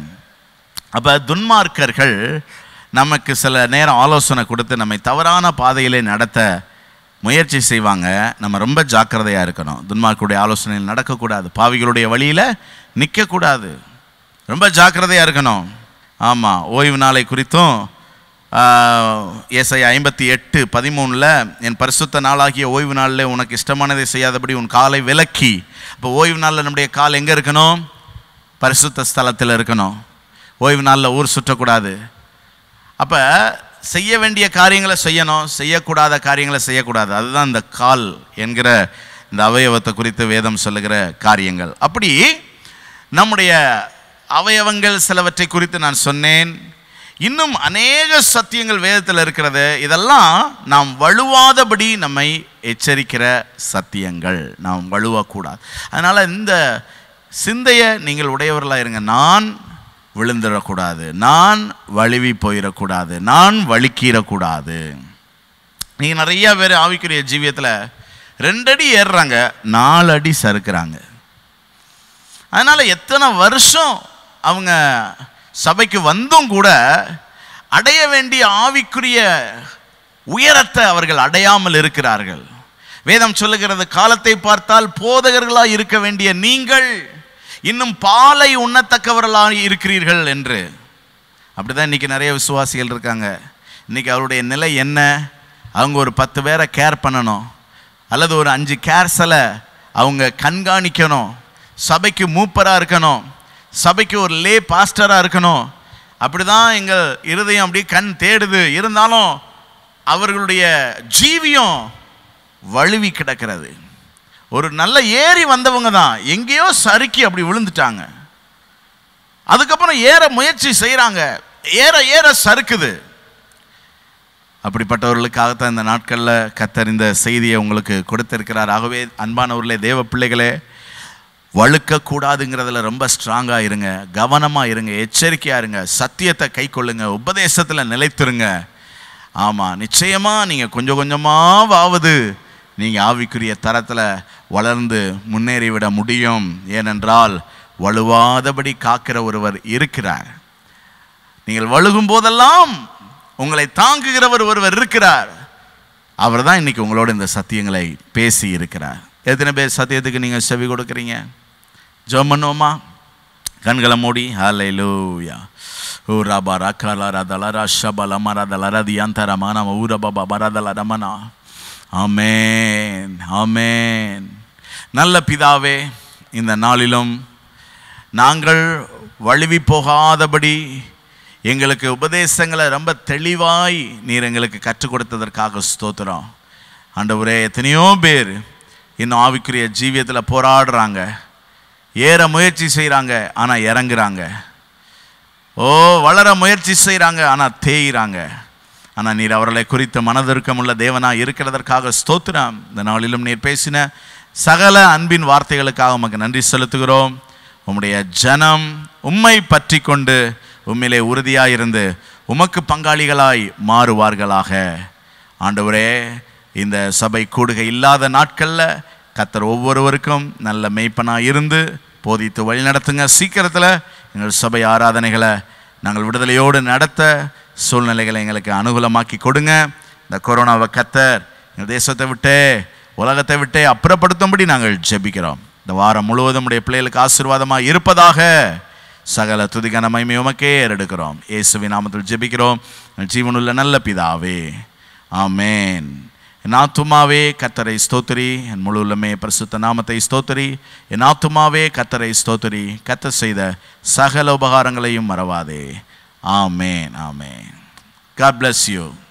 அப்போ துன்மார்க்கர்கள் நமக்கு சில நேரம் ஆலோசனை கொடுத்து நம்மை தவறான பாதையிலே நடத்த முயற்சி செய்வாங்க. நம்ம ரொம்ப ஜாக்கிரதையாக இருக்கணும். துன்மார்க்குடைய ஆலோசனையில் நடக்கக்கூடாது, பாவிகளுடைய வழியில் நிற்கக்கூடாது, ரொம்ப ஜாக்கிரதையாக இருக்கணும். ஆமாம், ஓய்வு நாளை குறித்தும் ஏசாயா 58:13 என் பரிசுத்த நாளாகிய ஓய்வு நாளில் உனக்கு இஷ்டமானதை செய்யாதபடி உன் காலை விலக்கி. இப்போ ஓய்வு நாளில் நம்முடைய கால் எங்கே இருக்கணும்? பரிசுத்த ஸ்தலத்தில் இருக்கணும். ஓய்வு நாளில் ஊர் சுற்றக்கூடாது. அப்போ செய்ய வேண்டிய காரியங்களை செய்யணும், செய்யக்கூடாத காரியங்களை செய்யக்கூடாது. அதுதான் இந்த கால் என்கிற இந்த அவயவத்தை குறித்து வேதம் சொல்லுகிற காரியங்கள். அப்படி நம்முடைய அவயவங்கள் சிலவற்றை குறித்து நான் சொன்னேன். இன்னும் அநேக சத்தியங்கள் வேதத்தில் இருக்கிறது. இதெல்லாம் நாம் வழுவாதபடி நம்மை எச்சரிக்கிற சத்தியங்கள். நாம் வழுவக்கூடாது. அதனால் இந்த சிந்தையை நீங்கள் உடையவர்களாக இருங்க. நான் விழுந்துடக்கூடாது, நான் வழுவி போயிடக்கூடாது, நான் வழுக்கிடக்கூடாது. நீங்கள் நிறைய பேர் ஆவிக்குரிய ஜீவியத்தில் 2 அடி ஏறுறாங்க, 4 அடி சறுக்குறாங்க. அதனால எத்தனை வருஷம் அவங்க சபைக்கு வந்தும் கூட அடைய வேண்டிய ஆவிக்குரிய உயரத்தை அவர்கள் அடையாமல் இருக்கிறார்கள். வேதம் சொல்லுகிறது, காலத்தை பார்த்தால் போதகர்களாய் இருக்க வேண்டிய நீங்கள் இன்னும் பாலை உண்ணத்தக்கவர்களாக இருக்கிறீர்கள் என்று. அப்படிதான் இன்னைக்கு நிறைய விசுவாசிகள் இருக்காங்க. இன்னைக்கு அவருடைய நிலை என்ன? அவங்க ஒரு 10 பேரை கேர் பண்ணணும், அல்லது ஒரு 5 கேர்ஸில் அவங்க கண்காணிக்கணும், சபைக்கு மூப்பராக இருக்கணும், சபைக்கு ஒரு லே பாஸ்டராக இருக்கணும். அப்படிதான் எங்கள் இருதயம் அப்படி கண் தேடுது. இருந்தாலும் அவர்களுடைய ஜீவியம் வழுவி கிடக்கிறது. ஒரு நல்ல ஏறி வந்தவங்க தான் எங்கேயோ சறுக்கி அப்படி விழுந்துட்டாங்க. அதுக்கப்புறம் ஏற முயற்சி செய்கிறாங்க, ஏற ஏற சறுக்குது. அப்படிப்பட்டவர்களுக்காகத்தான் இந்த நாட்களில் கர்த்தர் இந்த செய்தியை உங்களுக்கு கொடுத்திருக்கிறார். ஆகவே அன்பானவர்களே, தேவ பிள்ளைகளே, வழுக்கக்கூடாதுங்கிறதுல ரொம்ப ஸ்ட்ராங்காக இருங்க, கவனமாக இருங்க, எச்சரிக்கையாக இருங்க, சத்தியத்தை கை கொள்ளுங்க, உபதேசத்தில் நிலைத்திருங்க. ஆமாம், நிச்சயமாக நீங்கள் கொஞ்சம் கொஞ்சமாவது நீங்கள் ஆவிக்குரிய தரத்தில் வளர்ந்து முன்னேறிவிட முடியும். ஏனென்றால் வலுவாதபடி காக்கிற ஒருவர் இருக்கிறார். நீங்கள் வழுகும் போதெல்லாம் உங்களை தாங்குகிறவர் ஒருவர் இருக்கிறார். அவர் தான் இன்னைக்கு உங்களோட இந்த சத்தியங்களை பேசி இருக்கிறார். எத்தனை பேர் சத்தியத்துக்கு நீங்கள் செவி கொடுக்குறீங்க? ஜெபம் பண்ணுவோமா? கண்களை மூடி. ஹல்லேலூயா. ஊரபா ரக்கலா ரதலரா ஷபல மரதலரா தியந்தரமா நம ஊரபா பரதல ரமனா. ஆமென், ஆமென். நல்ல பிதாவே, இந்த நாளிலும் நாங்கள் வழுவி போகாதபடி எங்களுக்கு உபதேசங்களை ரொம்ப தெளிவாய் நீர் எங்களுக்கு கற்றுக் கொடுத்ததற்காக ஸ்தோத்திரம். ஆண்டவரே, எத்தனையோ பேர் இன்னும் ஆவிக்குரிய ஜீவியத்தில் போராடுறாங்க, ஏற முயற்சி செய்கிறாங்க ஆனால் இறங்குறாங்க, வளர முயற்சி செய்கிறாங்க ஆனால் தேய்கிறாங்க. ஆனால் நீர் அவர்களை குறித்த மனதிற்கமுள்ள தேவனாக இருக்கிறதற்காக ஸ்தோத்திரம். இந்த நாளிலும் நீர் பேசின சகல அன்பின் வார்த்தைகளுக்காக உமக்கு நன்றி செலுத்துகிறோம். உம்முடைய ஜனம் உம்மை பற்றி கொண்டு உம்மிலே உறுதியாக இருந்து உமக்கு பங்காளிகளாய் மாறுவார்களாக. ஆண்டவரே, இந்த சபை கூடுகை இல்லாத நாட்களில் கர்த்தர் ஒவ்வொருவருக்கும் நல்ல மெய்ப்பனாக இருந்து போதித்து வழி நடத்துங்க. சீக்கிரத்தில் எங்கள் சபை ஆராதனைகளை நாங்கள் விடுதலையோடு நடத்த சூழ்நிலைகளை எங்களுக்கு அனுகூலமாக்கி கொடுங்க. இந்த கொரோனாவை கர்த்தர் எங்கள் தேசத்தை விட்டே உலகத்தை விட்டே அப்புறப்படுத்தும்படி நாங்கள் ஜெபிக்கிறோம். இந்த வாரம் முழுவதும் உடைய பிள்ளைகளுக்கு ஆசீர்வாதமாக இருப்பதாக. சகல துதிக்கான மகிமை உமக்கே ஏறெடுக்கிறோம். இயேசுவின் நாமத்தில் ஜெபிக்கிறோம் ஜீவனுள்ள நல்ல பிதாவே, ஆமென். என் ஆத்துமாவே கர்த்தரை ஸ்தோத்திரி, என் முழு உள்ளமே பரிசுத்த நாமத்தை ஸ்தோத்திரி. என் ஆத்துமாவே கர்த்தரை ஸ்தோத்திரி, கர்த்தர் செய்த சகல உபகாரங்களையும் மறவாதே. ஆமென், ஆமென். God bless you.